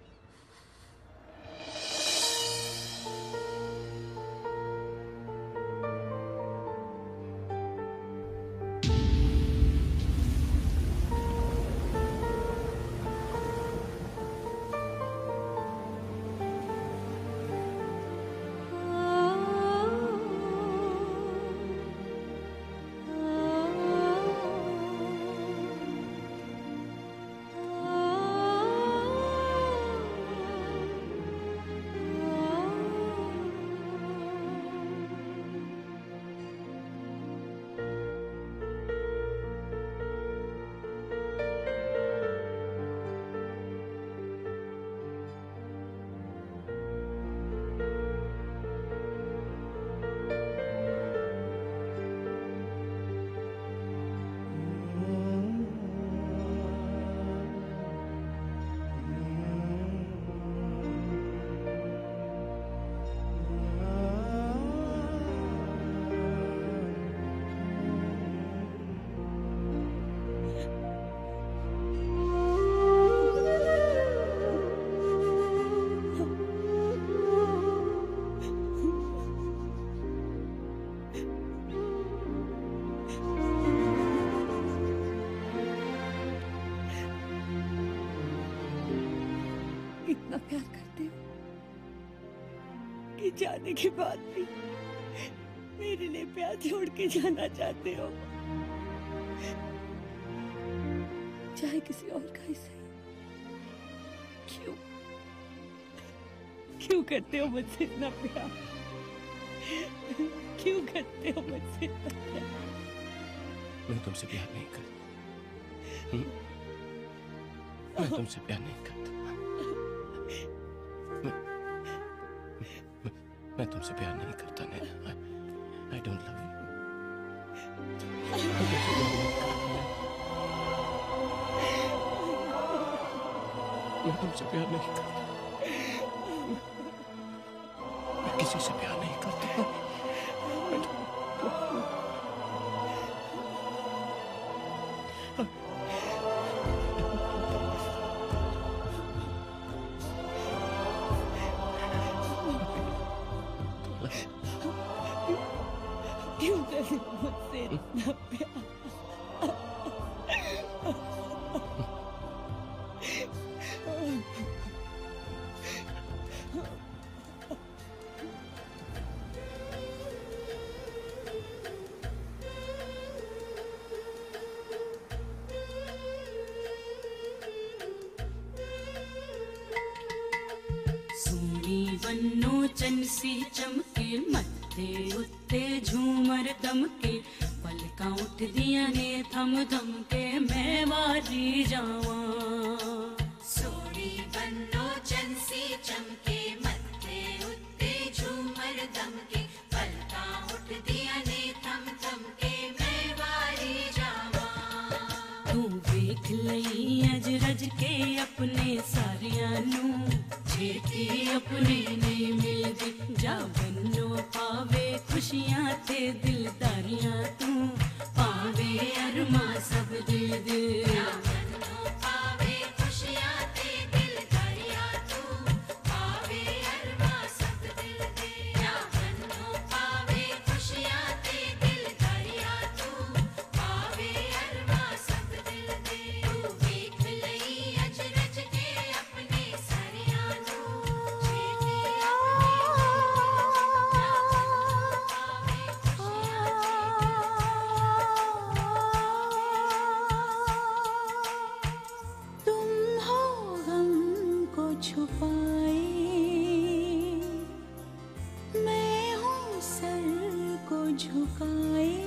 इतना प्यार करते हो कि जाने के बाद भी मेरे लिए प्यार छोड़ के जाना चाहते हो, चाहे किसी और का ही सही। क्यों करते हो मुझसे इतना प्यार? क्यों करते हो मुझसे इतना प्यार? मैं तुमसे प्यार नहीं करता। मैं तुमसे प्यार नहीं करता। मैं तुमसे प्यार नहीं करता नैना। I don't love you. मैं तुमसे प्यार नहीं करता। मैं किसी से प्यार नहीं करता। क्यों करते हो मुझसे इतना प्यार? सोनी बन्नो चनसी चमके मत्थे उत्ते झूमर दमके पलका उठ दिया ने थम थम के मैं वारी जावा। सोनी बन्नो अपने सारियां नू छेती अपने नहीं मिलदी जा बन्नो पावे खुशियां ते दिलदारियां तू पावे अरमा सब दिल दे पावे खुशियां ते दिलदारियां तू पावे अरमा सब दिल दे बन्नो पावे खुशियां ते दिलदारियां तू पावे अरमा सब दिल दे तू देख लई अज रज के अपने सारियां नू छेती तुम हो गम को छुपाए मैं हूँ सर को झुकाए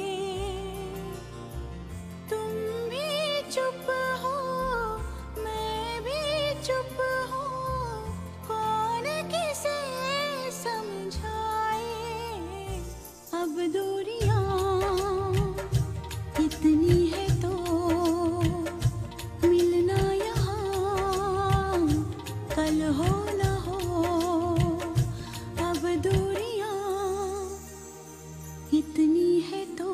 तुम भी चुप हो मैं भी चुप हूँ कौन किसे समझाए अब दूरियां इतनी है तो मिलना यहाँ कल हो न हो अब दूरियां इतनी है तो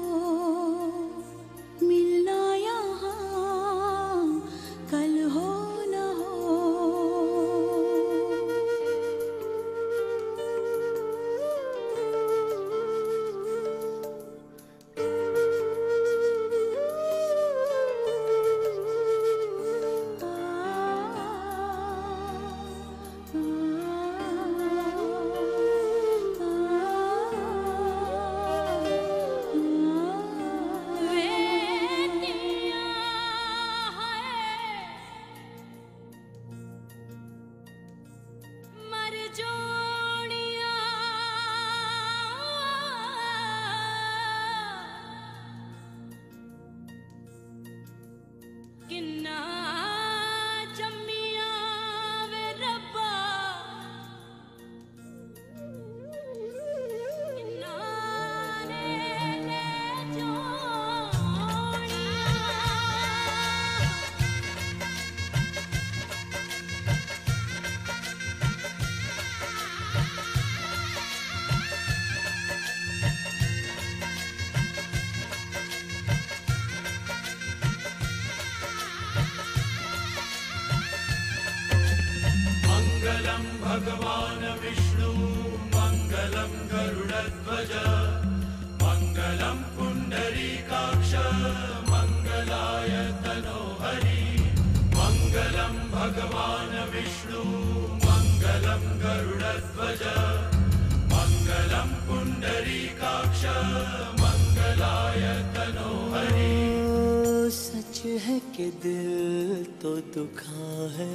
मिलना यहाँ कल हो न हो मर जोड़िया किन्ना जम्मिया वे रब्बा किन्ना ने मङ्गलं भगवान् विष्णु मङ्गलं गरुडध्वज मङ्गलं पुण्डरीकाक्ष मङ्गलाय तनोहरि मङ्गलं भगवान् विष्णु मङ्गलं गरुडध्वज मङ्गलं पुण्डरीकाक्ष मङ्गलाय तनोहरि सच है कि दिल तो दुखा है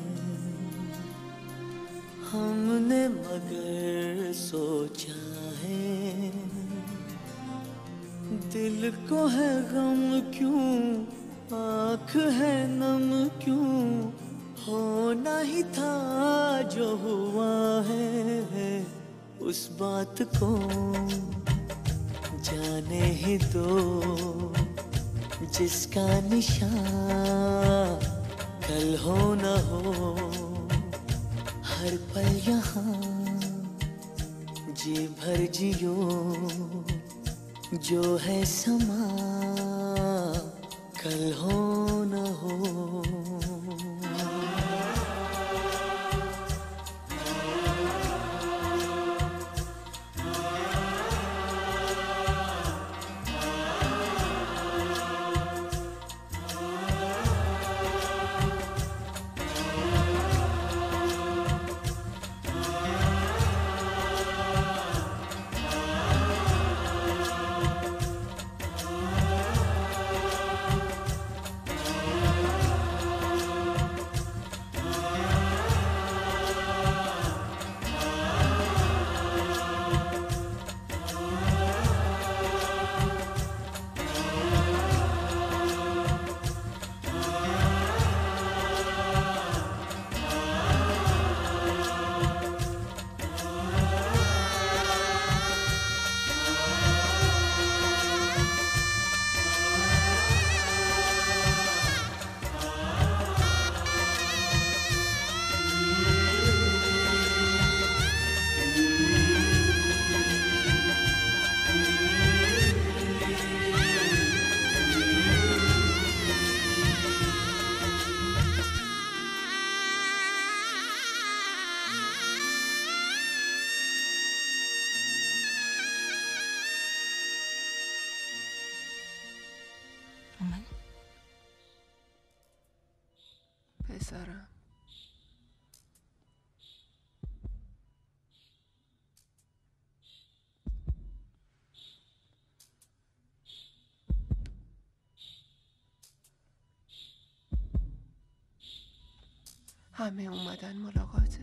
हमने मगर सोचा है दिल को है गम क्यों आँख है नम क्यों होना ही था जो हुआ है उस बात को जाने ही दो जिसका निशान कल हो न हो हर पल यहाँ जी भर जियो जो है समा कल हो न हो پسرم. همه اومدن ملاقاتت.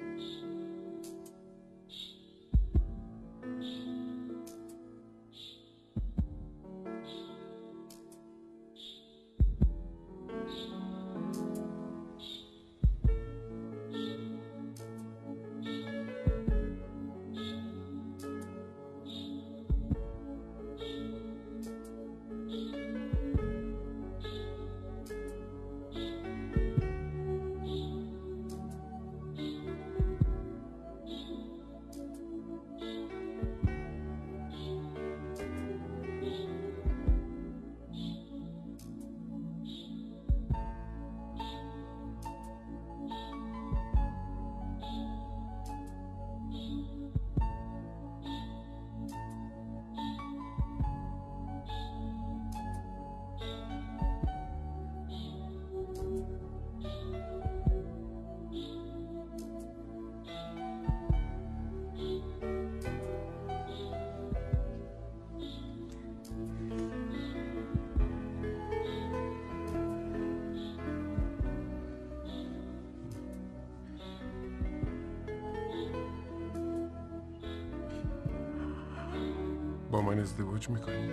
با من ازدواج میکنی؟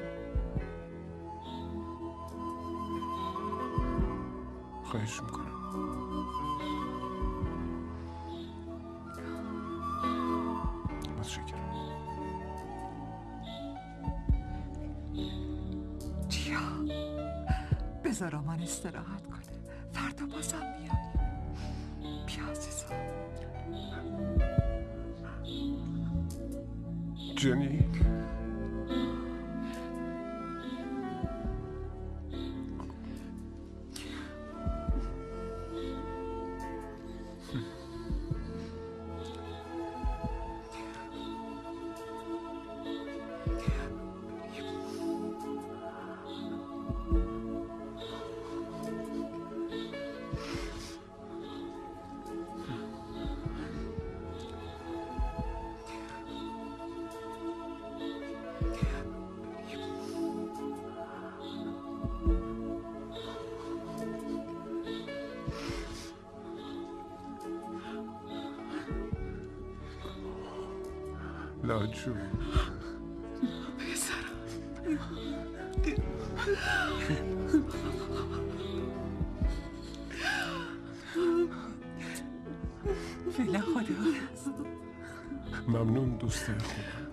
خواهش میکنم. متشکرم. جیا بذار آمان استراحت کنه، فردا بازم میای. بیا عزیزم. جنی لاجو فعلا خداحافظ. ممنون دوست خوبم.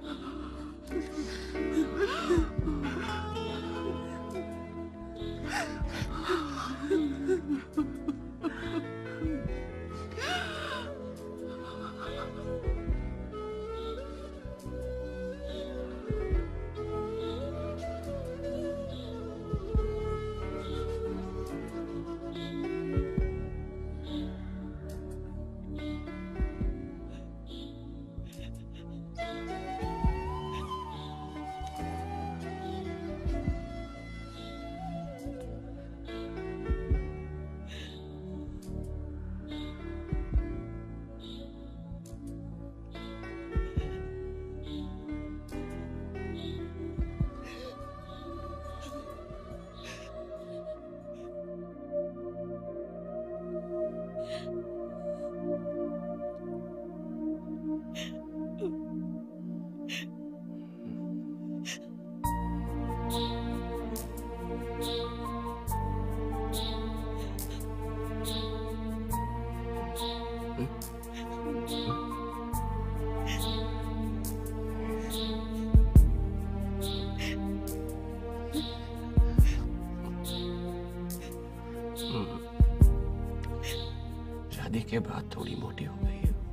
शादी के बाद थोड़ी मोटी हो गई है।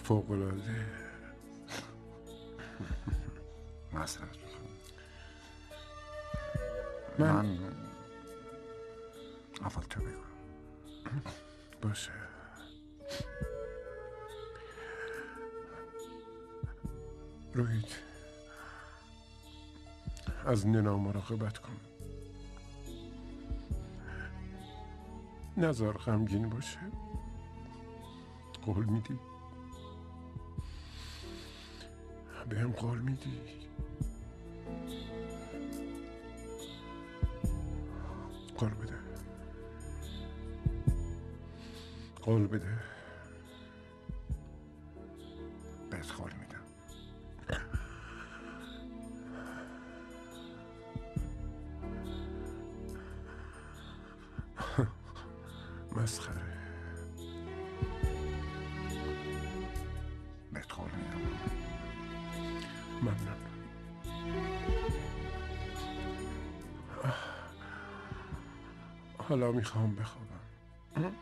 فوق‌العاده. معذرت من اول تو بگو. باشه. روحید از ننا مراقبت کن، نذار غمگین باشه. قول میدی؟ بهم قول میدی؟ قول بده، قول بده. بهت قول میدم. مسخره. بهت قول میدم. ممنون. حالا میخوام بخوابم.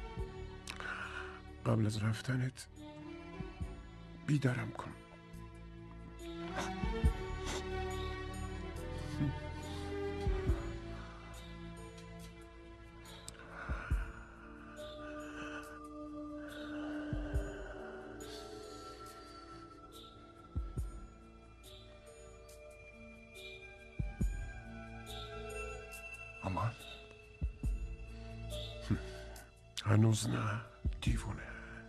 قبل از رفتنت بیدارم کن. امان هنوز نه دیوونه.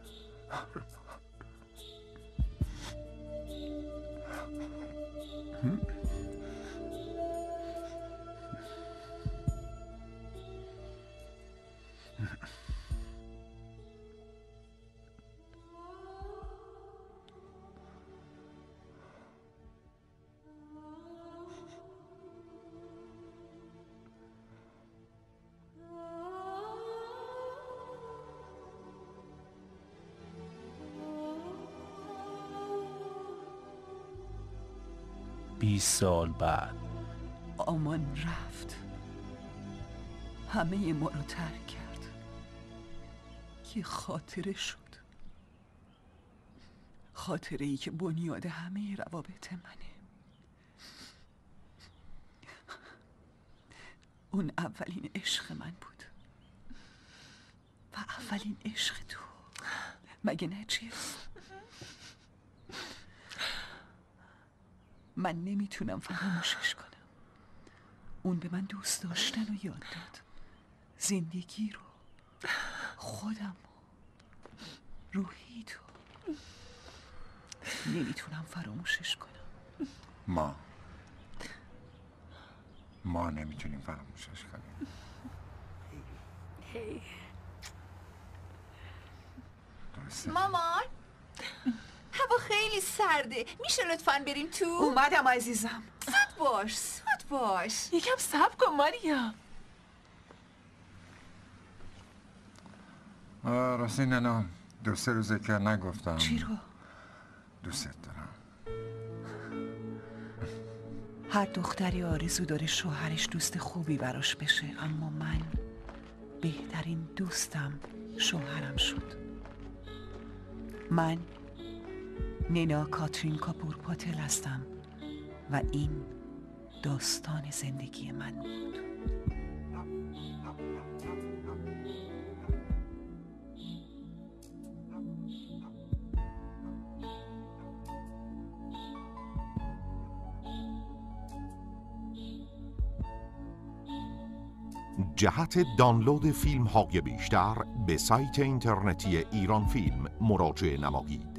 سال بعد آمان رفت، همه ما رو ترک کرد. یه خاطره شد، خاطره ای که بنیاد همه روابط منه. اون اولین عشق من بود و اولین عشق تو، مگه نه چیز؟ من نمیتونم فراموشش کنم. اون به من دوست داشتن رو یاد داد، زندگی رو، خودم رو، روحی تو. نمیتونم فراموشش کنم. ما نمیتونیم فراموشش کنیم. مامان، هوا خیلی سرده، میشه لطفاً بریم تو؟ اومدم عزیزم. زود باش. یکم صبر کن ماریا. راستی ننا، 2-3 روزه که نگفتم. چی رو؟ دوست دارم. هر دختری آرزو داره شوهرش دوست خوبی براش بشه، اما من بهترین دوستم شوهرم شد. من نینا کاترین کاپور پاتل هستم و این داستان زندگی من بود. جهت دانلود فیلم های بیشتر به سایت اینترنتی ایران فیلم مراجعه نمایید.